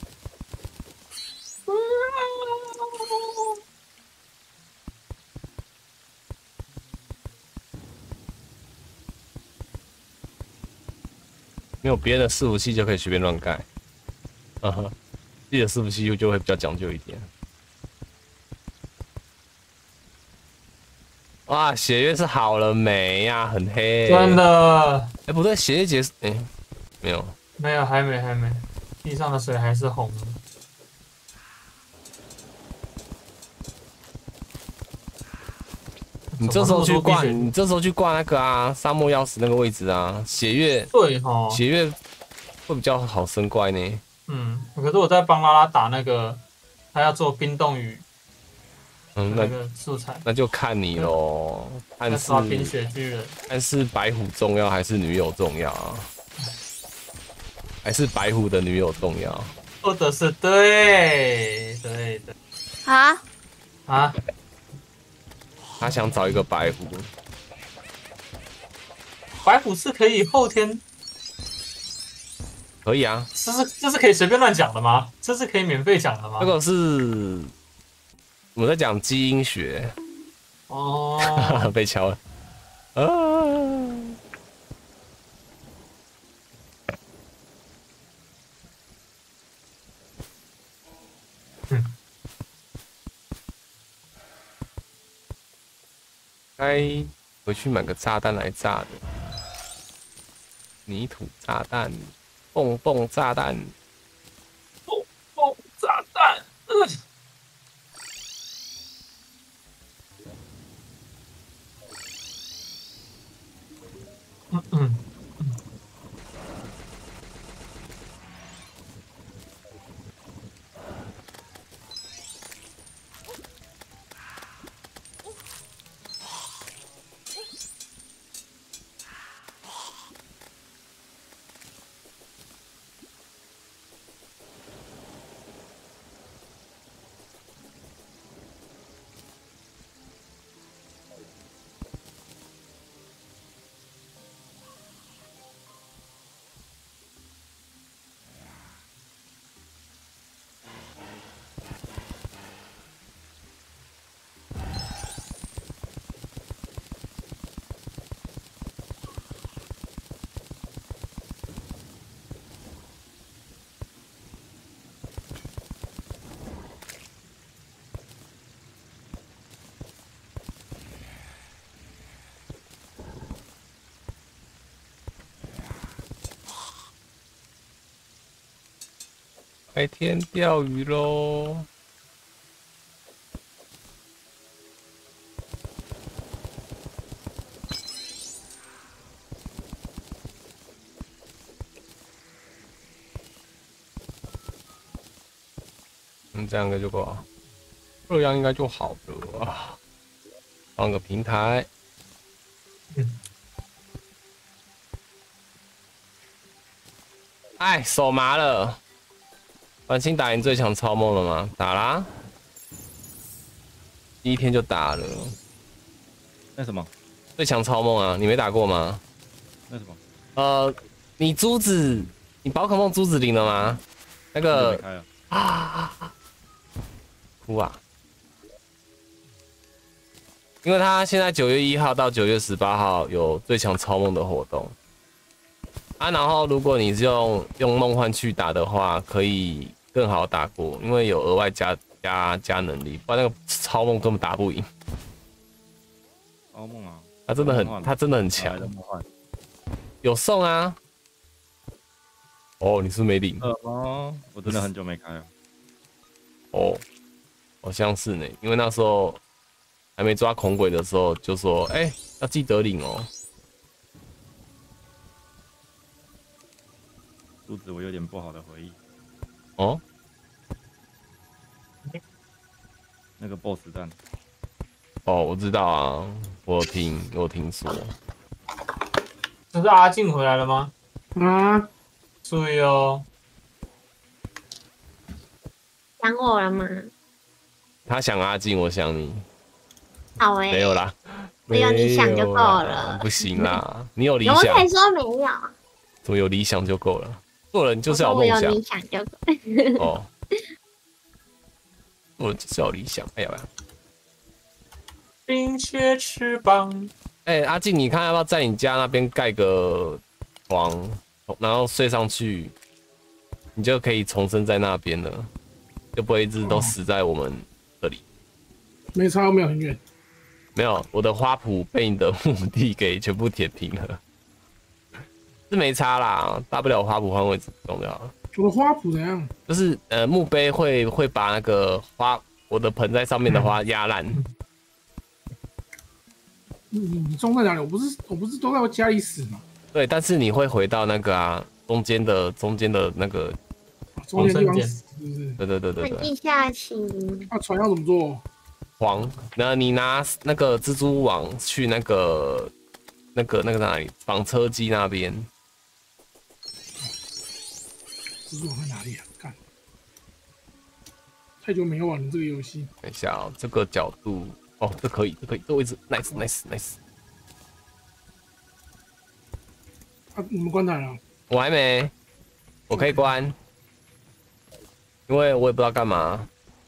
[SPEAKER 2] 没有别的伺服器就可以随便乱盖，嗯哼，自己的伺服器就会比较讲究一点。哇，血月是好了没呀、很黑、
[SPEAKER 5] 真的？
[SPEAKER 2] 哎、欸，不对，血月结束，哎、欸，没有，
[SPEAKER 5] 没有，还没，还没，地上的水还是红的。
[SPEAKER 2] 你这时候去挂，你这时候去挂那个啊，沙漠钥匙那个位置啊，血月，
[SPEAKER 5] 对哈，
[SPEAKER 2] 血月会比较好升怪呢。
[SPEAKER 5] 嗯，可是我在帮拉拉打那个，他要做冰冻雨，
[SPEAKER 2] 嗯，
[SPEAKER 5] 那
[SPEAKER 2] 那
[SPEAKER 5] 个素材，
[SPEAKER 2] 那就看你喽，看是
[SPEAKER 5] 刷冰雪巨人，
[SPEAKER 2] 看是白虎重要还是女友重要啊？还是白虎的女友重要？
[SPEAKER 5] 说的是对，对的
[SPEAKER 4] 啊
[SPEAKER 5] 啊。
[SPEAKER 2] 他想找一个白虎，
[SPEAKER 5] 白虎是可以后天，
[SPEAKER 2] 可以啊，
[SPEAKER 5] 这是这是可以随便乱讲的吗？这是可以免费讲的吗？
[SPEAKER 2] 这个是我在讲基因学
[SPEAKER 5] 哦，
[SPEAKER 2] 被敲了，啊，
[SPEAKER 5] 嗯，
[SPEAKER 2] 该回去买个炸弹来炸的，泥土炸弹，蹦蹦炸弹，
[SPEAKER 5] 蹦蹦炸弹，嗯，嗯嗯嗯，
[SPEAKER 2] 白天钓鱼喽。嗯，这样应该就够了，这样应该就好了啊。放个平台。
[SPEAKER 5] 嗯。
[SPEAKER 2] 哎，手麻了。繁星打赢最强超梦了吗？打啦，第一天就打了。
[SPEAKER 1] 那什么？
[SPEAKER 2] 最强超梦啊，你没打过吗？
[SPEAKER 1] 那什么？
[SPEAKER 2] 呃，你珠子，你宝可梦珠子领了吗？那个
[SPEAKER 1] 开了
[SPEAKER 2] 啊，哭啊！因为他现在九月一号到九月十八号有最强超梦的活动啊，然后如果你是用用梦幻去打的话，可以更好打过，因为有额外加加加能力，不然那个超梦根本打不赢。
[SPEAKER 1] 超梦啊，
[SPEAKER 2] 他真的很，他真的很强。有送啊！哦，你是不是没领？
[SPEAKER 1] 呃哦，我真的很久没开了。
[SPEAKER 2] 哦，好像是呢，因为那时候还没抓恐鬼的时候，就说，哎、欸，要记得领哦。
[SPEAKER 1] 珠子，我有点不好的回忆。
[SPEAKER 2] 哦，
[SPEAKER 1] 那个 boss 战。
[SPEAKER 2] 哦，我知道啊，我有听，我有听说。
[SPEAKER 5] 这是阿静回来了吗？
[SPEAKER 7] 啊，
[SPEAKER 5] 注意哦。
[SPEAKER 6] 想我了吗？
[SPEAKER 2] 他想阿静，我想你。
[SPEAKER 6] 好诶、欸，
[SPEAKER 2] 没有啦，
[SPEAKER 6] 只有你想就够了。
[SPEAKER 2] 不行啦，你有理
[SPEAKER 6] 怎
[SPEAKER 2] 想。
[SPEAKER 6] 么可以说没有？
[SPEAKER 2] 怎么有理想就够了？做人就是要有梦想。
[SPEAKER 6] 我有理想就够。
[SPEAKER 2] 哦，做人就是要有理想。哎呀呀！
[SPEAKER 5] 冰雪翅膀。
[SPEAKER 2] 哎、欸，阿静，你看要不要在你家那边盖个床，然后睡上去，你就可以重生在那边了，就不会一直都死在我们这里。
[SPEAKER 7] 没差，没有很远。
[SPEAKER 2] 没有，我的花圃被你的墓地给全部填平了，是没差啦，大不了花圃换位置重要了。
[SPEAKER 7] 我的花圃怎样？
[SPEAKER 2] 就是呃，墓碑会会把那个花，我的盆在上面的花压烂。
[SPEAKER 7] 你你种在哪里？我不是我不是都在我家里死吗？
[SPEAKER 2] 对，但是你会回到那个啊中间的中间的那个
[SPEAKER 7] 中间地方死是不是？
[SPEAKER 2] 对对对对对。
[SPEAKER 6] 地下情。
[SPEAKER 7] 那船要怎么做？
[SPEAKER 2] 黄，那你拿那个蜘蛛网去那个那个那个哪里纺车机那边。
[SPEAKER 7] 蜘蛛网在哪里啊？看，太久没玩了这个游戏。
[SPEAKER 2] 等一下哦，这个角度。哦，这可以，这可以，这位置 ，nice nice nice。
[SPEAKER 7] 啊，你们关台了？
[SPEAKER 2] 我还没，我可以关，因为我也不知道干嘛。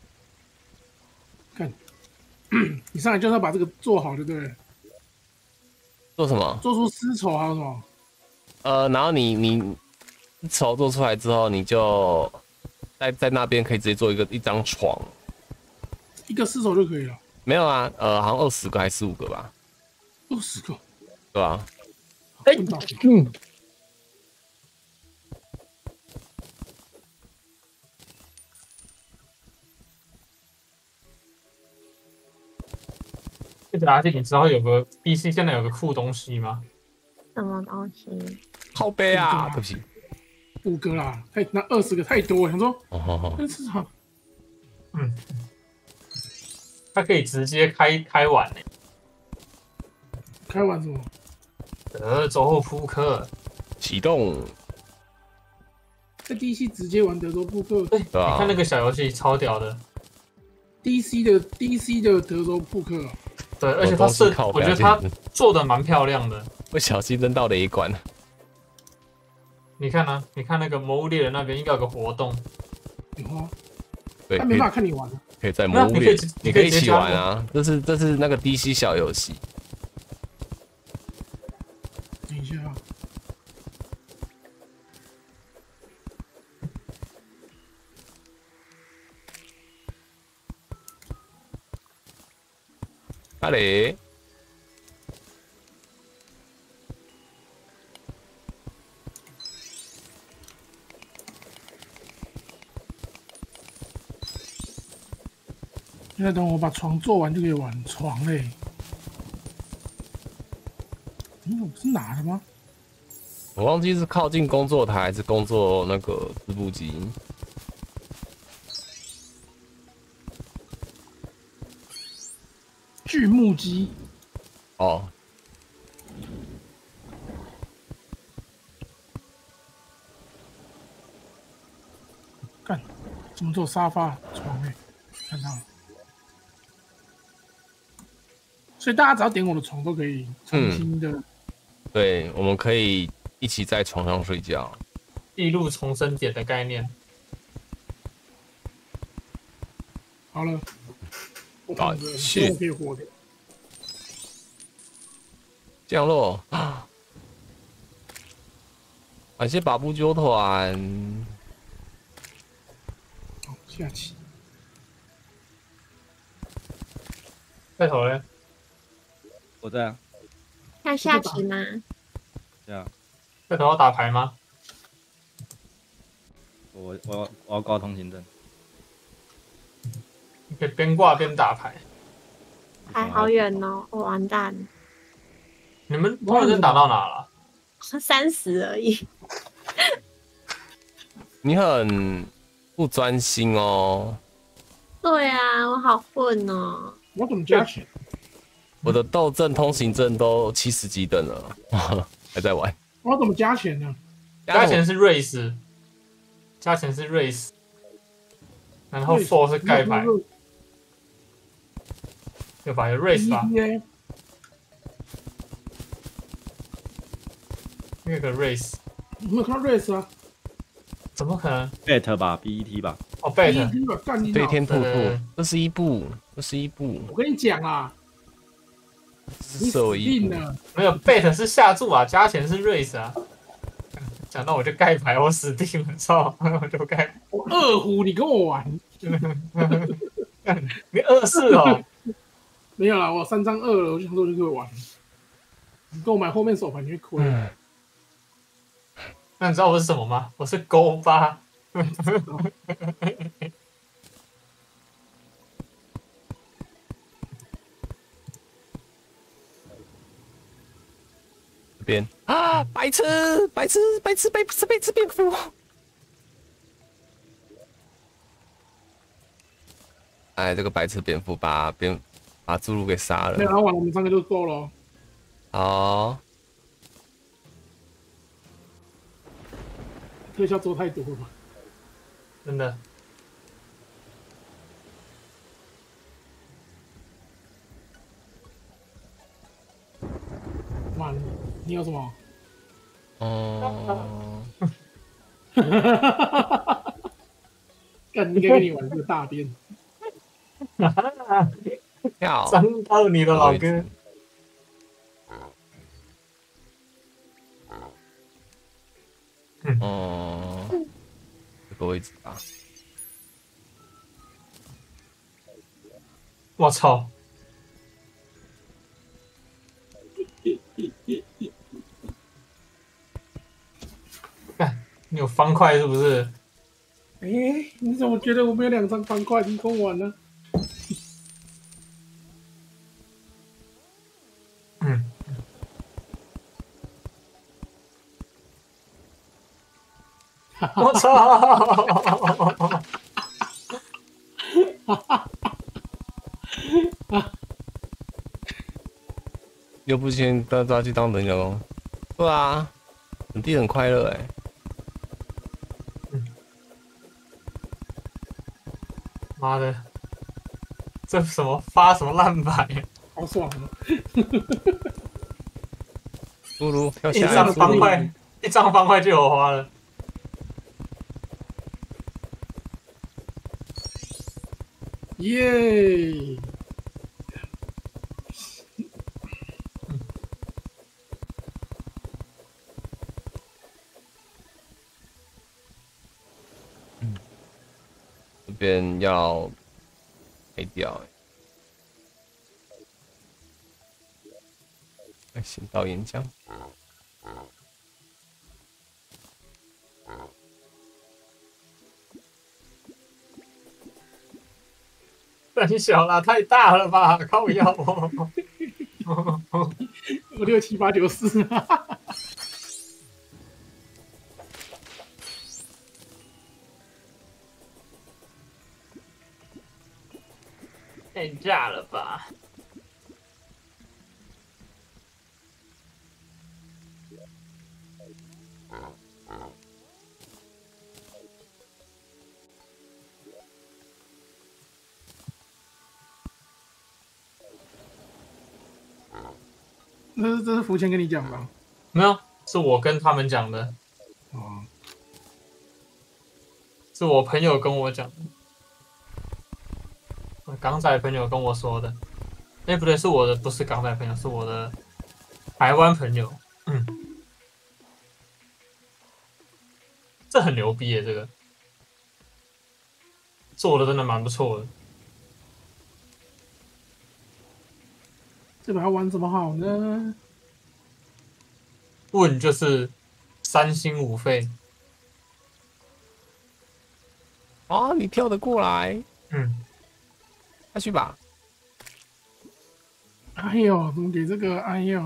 [SPEAKER 7] 看，你上来就是要把这个做好，就对了。
[SPEAKER 2] 做什么？
[SPEAKER 7] 做出丝绸还有什么？
[SPEAKER 2] 呃，然后你你绸做出来之后，你就在在那边可以直接做一个一张床，
[SPEAKER 7] 一个丝绸就可以了。
[SPEAKER 2] 没有啊，呃，好像二十个还是十五个吧？
[SPEAKER 7] 二十个，
[SPEAKER 2] 对吧？
[SPEAKER 7] 哎，嗯，
[SPEAKER 5] 这个阿静，你知道有个 B C 现在有个酷东西吗？
[SPEAKER 6] 什么东西？
[SPEAKER 2] 靠背啊，对不起，
[SPEAKER 7] 五个啦，太那二十个太多，想说，
[SPEAKER 2] 哦好好，
[SPEAKER 7] 那市场，
[SPEAKER 5] 嗯。它可以直接开开完呢、欸，
[SPEAKER 7] 开完什么？
[SPEAKER 5] 德州扑克
[SPEAKER 2] 启动，
[SPEAKER 7] 在 D C 直接玩德州扑克，
[SPEAKER 5] 对，
[SPEAKER 2] 对啊
[SPEAKER 5] 你看那个小游戏超屌的
[SPEAKER 7] ，D C 的 D C 的德州扑克啊，
[SPEAKER 5] 对，而且它是，
[SPEAKER 2] 靠
[SPEAKER 5] 我觉得它做的蛮漂亮的。
[SPEAKER 2] 不小心扔到雷管，
[SPEAKER 5] 你看啊，你看那个魔物猎人那边应该有个活动，
[SPEAKER 7] 有啊，
[SPEAKER 2] 对，
[SPEAKER 7] 他没办法看你玩了。
[SPEAKER 2] 可以在魔物猎，
[SPEAKER 5] 你可以
[SPEAKER 2] 你可以一起玩啊！这是这是那个 D C 小游戏。
[SPEAKER 7] 等一下啊，
[SPEAKER 2] 阿雷，
[SPEAKER 7] 现在等我把床做完就可以玩床嘞。嗯，我是拿的吗？
[SPEAKER 2] 我忘记是靠近工作台还是工作那个织布机。
[SPEAKER 7] 锯木机。
[SPEAKER 2] 哦。
[SPEAKER 7] 干，怎么做沙发床嘞？看到了。所以大家只要点我的床都可以重新的。嗯、
[SPEAKER 2] 对，我们可以一起在床上睡觉。
[SPEAKER 5] 地路重生点的概念。
[SPEAKER 7] 好了，我躺着，我可以活的。
[SPEAKER 2] 降落啊！感谢把布纠团。
[SPEAKER 7] 好，下棋。
[SPEAKER 5] 开头嘞？
[SPEAKER 1] 我在啊。
[SPEAKER 6] 要下棋吗？
[SPEAKER 1] 对啊。
[SPEAKER 5] 开头要打牌吗？
[SPEAKER 1] 我我要我要搞通行证。
[SPEAKER 5] 你可以边挂边打牌。
[SPEAKER 6] 还好远哦，我完蛋。
[SPEAKER 5] 你们通行证打到哪了？
[SPEAKER 6] 三十而已。
[SPEAKER 2] 你很不专心哦。
[SPEAKER 6] 对啊，我好混哦。
[SPEAKER 7] 我怎么加钱？
[SPEAKER 2] 我的斗阵、通行证都七十几等了，还在玩。
[SPEAKER 7] 我怎么加钱呢？
[SPEAKER 5] 加钱是 race， 加钱是 race， 然后 four 是盖牌。有吧？有 race 吧？那个 race，
[SPEAKER 7] 你没有看到 race 啊？
[SPEAKER 5] 怎么可能
[SPEAKER 1] ？bet 吧 ，B E T 吧。
[SPEAKER 5] 哦 ，bet。
[SPEAKER 2] 对天兔兔，二十一步，二十一步。
[SPEAKER 7] 我跟你讲啊，
[SPEAKER 2] 你死定
[SPEAKER 7] 了。
[SPEAKER 5] 没有 bet 是下注啊，加钱是 race 啊。讲到我就盖牌，我死定了，操！我就盖。
[SPEAKER 7] 我二胡，你跟我玩？
[SPEAKER 5] 你二四哦？
[SPEAKER 7] 没有啦，我三张二了，我就想说就可以玩。你跟我买后面手牌，你会亏。嗯、
[SPEAKER 5] 那你知道我是什么吗？我是勾八。
[SPEAKER 2] 这边啊，白痴，白痴，白痴，白痴，白痴，蝙蝠。哎，这个白痴蝙蝠把蝙把侏儒给杀了。
[SPEAKER 7] 没有，完了，我们三个就够了。
[SPEAKER 2] 好。
[SPEAKER 7] 特效做太多了，
[SPEAKER 5] 真的。
[SPEAKER 7] 妈，你有什么？
[SPEAKER 2] 哦。
[SPEAKER 7] 干，应该跟你玩这个大便。
[SPEAKER 2] 跳，
[SPEAKER 5] 伤到你的老哥。
[SPEAKER 2] 哦、嗯，这个位置吧。
[SPEAKER 5] 我操！干，你有方块是不是？
[SPEAKER 7] 哎、欸，你怎么觉得我们有两张方块？你跟我玩呢？
[SPEAKER 5] 嗯。我操！
[SPEAKER 2] 又不先抓抓去当等角龙，对啊，本地很快乐哎、欸。
[SPEAKER 5] 妈的，这什么发什么烂牌？
[SPEAKER 7] 好爽啊！
[SPEAKER 2] 不如跳
[SPEAKER 5] 一张方块，一张方块就有花了。
[SPEAKER 7] 耶！
[SPEAKER 2] 嗯，这边要黑掉哎、欸，行到岩浆。
[SPEAKER 5] 很小啦，太大了吧，靠腰哦。
[SPEAKER 7] 我六七八九四。
[SPEAKER 5] 太炸了吧！
[SPEAKER 7] 这是这是福谦跟你讲的？
[SPEAKER 5] 没有，是我跟他们讲的。
[SPEAKER 7] 哦，
[SPEAKER 5] 是我朋友跟我讲的。港仔朋友跟我说的。哎，不对，是我的，不是港仔朋友，是我的台湾朋友。嗯，这很牛逼耶，这个做的真的蛮不错的。
[SPEAKER 7] 这把要玩怎么好呢？
[SPEAKER 5] 问就是三心五肺。
[SPEAKER 2] 哦，你跳得过来？
[SPEAKER 5] 嗯，
[SPEAKER 2] 下去吧。
[SPEAKER 7] 哎呦，怎么给这个？哎呦，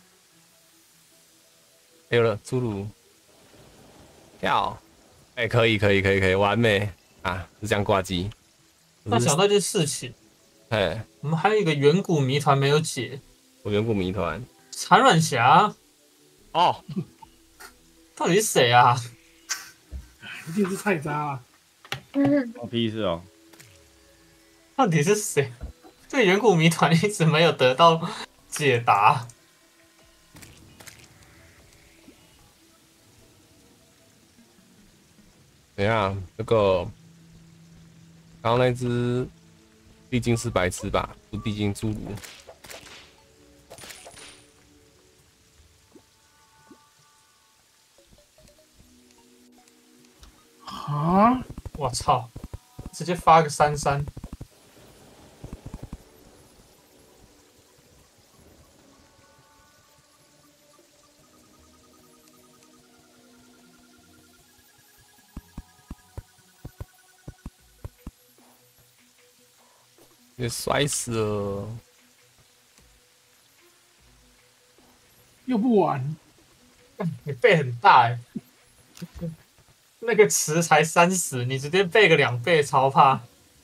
[SPEAKER 2] 有了，侏儒跳，哎、欸，可以，可以，可以，可以，完美啊！是这样挂机。
[SPEAKER 5] 那想到一件事情，
[SPEAKER 2] 哎，
[SPEAKER 5] 我们还有一个远古谜团没有解。
[SPEAKER 2] 我远古谜团，
[SPEAKER 5] 产卵侠。
[SPEAKER 2] 哦，
[SPEAKER 5] 到底是谁啊？
[SPEAKER 7] 一定是菜渣啊！
[SPEAKER 6] 嗯，
[SPEAKER 1] 我屁事哦！
[SPEAKER 5] 到底是谁？这个远古谜团一直没有得到解答。
[SPEAKER 2] 怎样？这个刚刚那只毕竟是白痴吧？不，毕竟侏儒。
[SPEAKER 7] 啊！
[SPEAKER 5] 我操！直接发个三三。
[SPEAKER 2] 也摔死了，
[SPEAKER 7] 又不玩，
[SPEAKER 5] 你背很大哎、欸，那个词才三十，你直接背个两倍，超怕，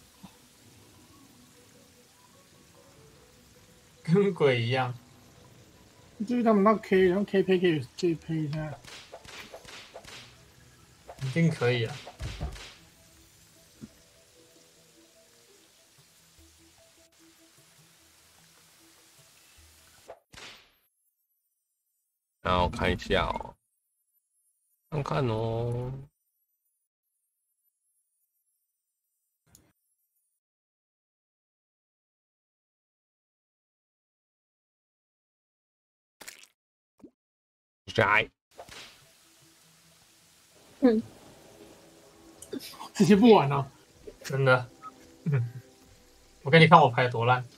[SPEAKER 5] 跟鬼一样。
[SPEAKER 7] 就是他们那 K，然后 K 配可以可以配一下，
[SPEAKER 5] 一定可以啊！
[SPEAKER 2] 然后看一下哦，看看哦。摘，
[SPEAKER 6] 嗯，
[SPEAKER 7] 直接不玩了，
[SPEAKER 5] 真的。嗯，我给你看我牌多烂。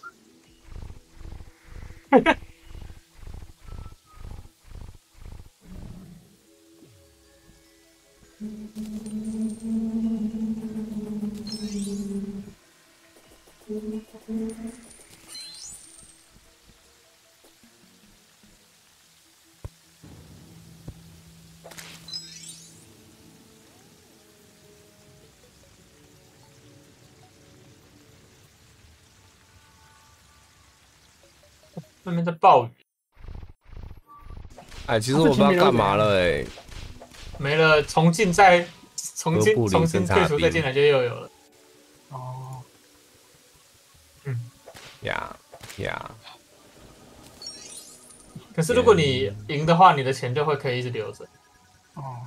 [SPEAKER 5] 那边在暴雨。
[SPEAKER 2] 哎，其实我不知道干嘛了哎、欸。
[SPEAKER 5] 没了，重进再重新重新退出再进来就又有了。
[SPEAKER 7] 哦，
[SPEAKER 2] 嗯，呀呀。
[SPEAKER 5] 可是如果你赢的话，你的钱就会可以一直留着。
[SPEAKER 7] 哦。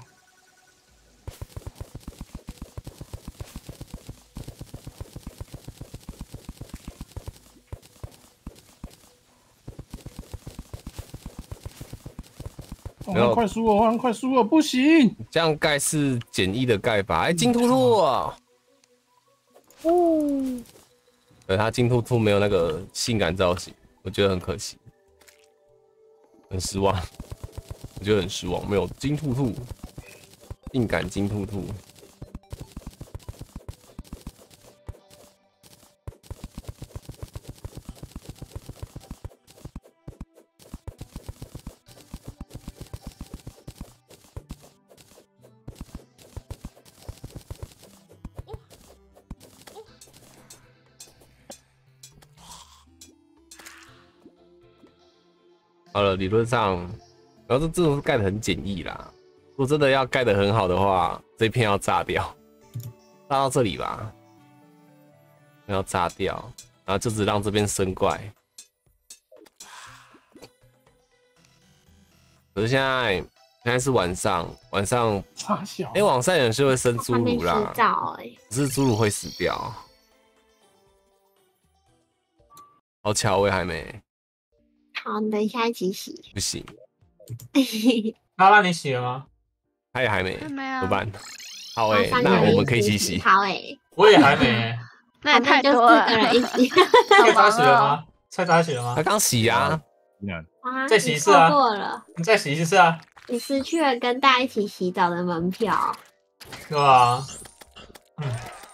[SPEAKER 7] 我快输了，我快输了，不行！
[SPEAKER 2] 这样盖是简易的盖法。哎，金兔兔啊！哦，对，它金兔兔没有那个性感造型，我觉得很可惜，很失望。我觉得很失望，没有金兔兔，性感金兔兔。 好了，理论上，然后这这种盖的很简易啦。如果真的要盖的很好的话，这片要炸掉，炸到这里吧，要炸掉，然后就只让这边生怪。可是现在现在是晚上，晚上，
[SPEAKER 7] 差小，
[SPEAKER 2] 哎、欸，晚上有人是会生侏儒啦，
[SPEAKER 6] 洗澡哎，
[SPEAKER 2] 只是侏儒会死掉。好巧，我也还没。
[SPEAKER 6] 好，你等一下一起洗。
[SPEAKER 2] 不行。
[SPEAKER 5] 那让你洗了吗？
[SPEAKER 2] 他也还没，
[SPEAKER 4] 还没啊
[SPEAKER 2] 怎么办？好哎、
[SPEAKER 6] 好
[SPEAKER 2] 那我们可以一起洗。
[SPEAKER 6] 好哎、
[SPEAKER 5] 我也还没、欸。
[SPEAKER 4] 那也太多了。
[SPEAKER 6] 就四个人一起。
[SPEAKER 5] 菜渣洗了吗？菜渣洗了吗？
[SPEAKER 2] 他刚洗啊。
[SPEAKER 6] 啊，
[SPEAKER 5] 再洗一次啊！
[SPEAKER 6] 过了，
[SPEAKER 5] 你再洗一次啊！
[SPEAKER 6] 你失去了跟大家一起洗澡的门票。
[SPEAKER 5] 对吧？嗯。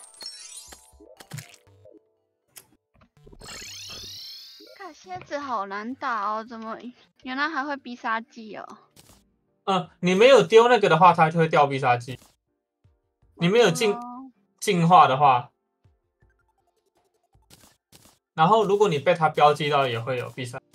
[SPEAKER 4] 看蝎子好难打哦，怎么原来还会必杀技哦？
[SPEAKER 5] 嗯，你没有丢那个的话，它就会掉必杀技。你没有进进化的话，然后如果你被它标记到，也会有必杀。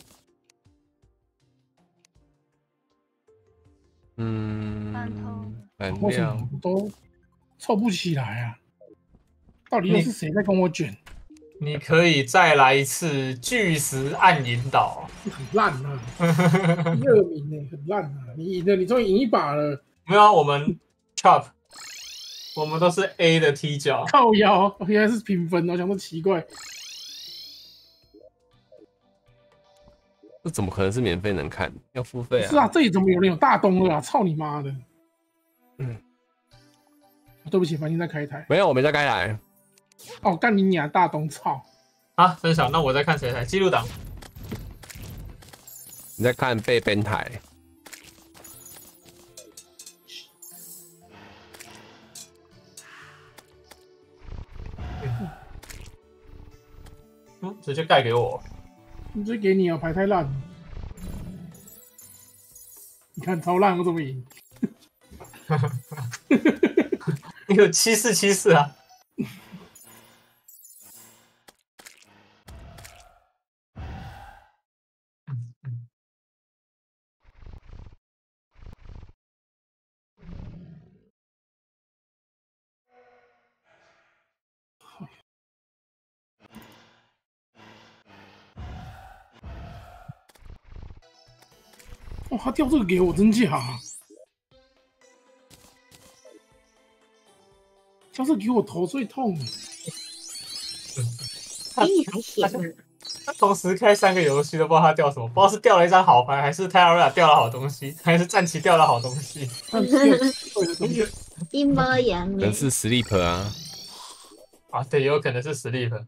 [SPEAKER 2] 嗯，反
[SPEAKER 7] 为什
[SPEAKER 2] 亮
[SPEAKER 7] 么都凑不起来啊？到底又是谁在跟我卷？
[SPEAKER 5] 你可以再来一次巨石暗引导，
[SPEAKER 7] 很烂啊，第二名呢，很烂啊！你赢了，你终于赢一把了。
[SPEAKER 5] 没有，我们 chop， 我们都是 A 的踢脚，
[SPEAKER 7] 靠腰，原来是平分，我想说奇怪，
[SPEAKER 2] 这怎么可能是免费能看？要付费啊！
[SPEAKER 7] 是啊，这里怎么有人有大东了啊？操你妈的！嗯，对不起，反正在开台。
[SPEAKER 2] 没有，我没在开台。
[SPEAKER 7] 哦，干你娘大东操！
[SPEAKER 5] 啊，分享，那我在看谁台记录档？
[SPEAKER 2] 你在看被编台？
[SPEAKER 5] 嗯，直接盖给我。
[SPEAKER 7] 直接给你啊，牌太烂了。你看超烂，我怎么赢？
[SPEAKER 5] 你有七四七四啊！
[SPEAKER 7] 哇、哦，他掉这个给我，真假、啊？掉这个给我头最痛。
[SPEAKER 6] 哎，还行。
[SPEAKER 5] 他同时开三个游戏都不知道他掉什么，不知道是掉了一张好牌，还是泰拉掉了好东西，还是战旗掉了好东西。
[SPEAKER 6] 一模一样。
[SPEAKER 2] 可能是 sleep 啊。
[SPEAKER 5] 啊，对，有可能是 sleep。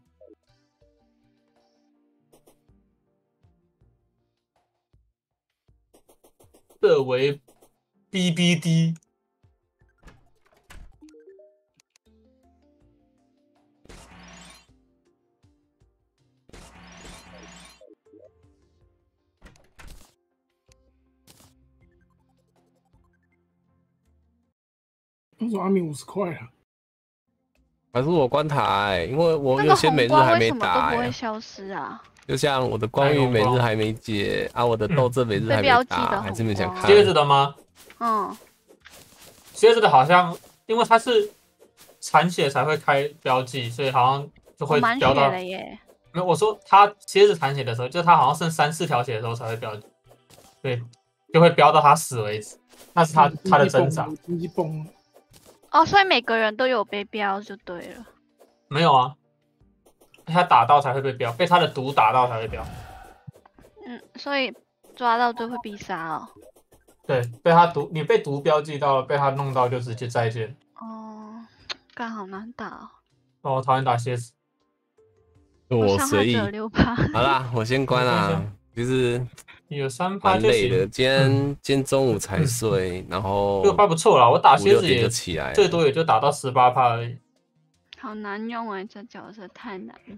[SPEAKER 5] 设为 B B D。
[SPEAKER 7] 为什么阿明五十块啊？
[SPEAKER 2] 还是我关台，因为我有些每日还没打、
[SPEAKER 4] 欸，那个红光为什么都不会消失啊？
[SPEAKER 2] 就像我的光晕每日还没解啊，我的斗阵每日还没打，还是没想看。
[SPEAKER 5] 蝎子的吗？
[SPEAKER 4] 嗯，
[SPEAKER 5] 蝎子的好像因为它是残血才会开标记，所以好像就会标到。
[SPEAKER 4] 了耶！
[SPEAKER 5] 没有，我说它蝎子残血的时候，就是它好像剩三四条血的时候才会标记，对，就会标到它死为止。那是它它的挣扎。
[SPEAKER 7] 经济崩。
[SPEAKER 4] 哦，所以每个人都有被标就对了。
[SPEAKER 5] 没有啊。他打到才会被标，被他的毒打到才会标。
[SPEAKER 4] 嗯，所以抓到就会必杀哦。
[SPEAKER 5] 对，被他毒，你被毒标记到了，被他弄到就直接再见。
[SPEAKER 4] 哦，刚好难打哦。
[SPEAKER 5] 哦，我讨厌打蝎子。
[SPEAKER 2] 我随意。好啦，我先关啦。其实
[SPEAKER 5] 有三趴
[SPEAKER 2] 蛮累的，今天、嗯、今天中午才睡，然后
[SPEAKER 5] 六趴不错啦。我打蝎子也
[SPEAKER 2] 就起来，
[SPEAKER 5] 最多也就打到十八趴而已。
[SPEAKER 4] 好难用哎、欸，这角色太难了。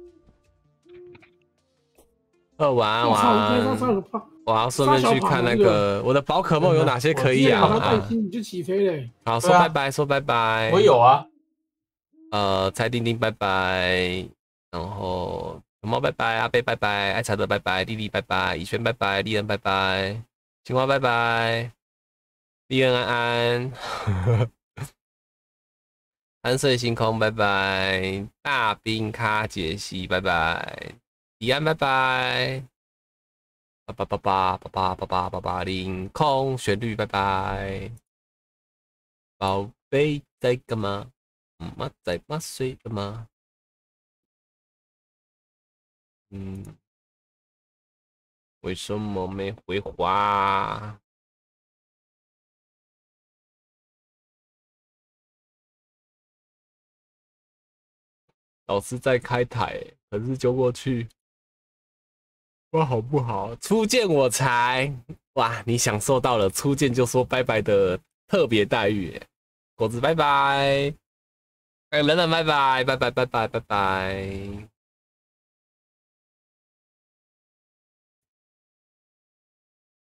[SPEAKER 2] 二晚安晚安，我要顺便去看那个我的宝可梦有哪些可以养啊。
[SPEAKER 7] 你就起飞嘞。
[SPEAKER 2] 好，说拜拜，说拜拜。
[SPEAKER 5] 我有啊。
[SPEAKER 2] 呃，蔡丁丁拜拜，然后小猫拜拜，阿贝拜拜，爱茶的拜拜，丽丽拜拜，以轩拜拜，丽恩拜拜，青蛙拜拜，丽恩安安，安睡星空拜拜，大兵卡杰西拜拜，迪安拜拜，八八八八八八八八八八零空旋律拜拜，宝贝在干嘛？妈在妈睡了吗？嗯，为什么没回话？老师在开台，可是揪过去，哇，好不好？初见我才，哇，你享受到了初见就说拜拜的特别待遇。果子拜拜，哎，冷冷拜拜，拜拜拜拜拜拜。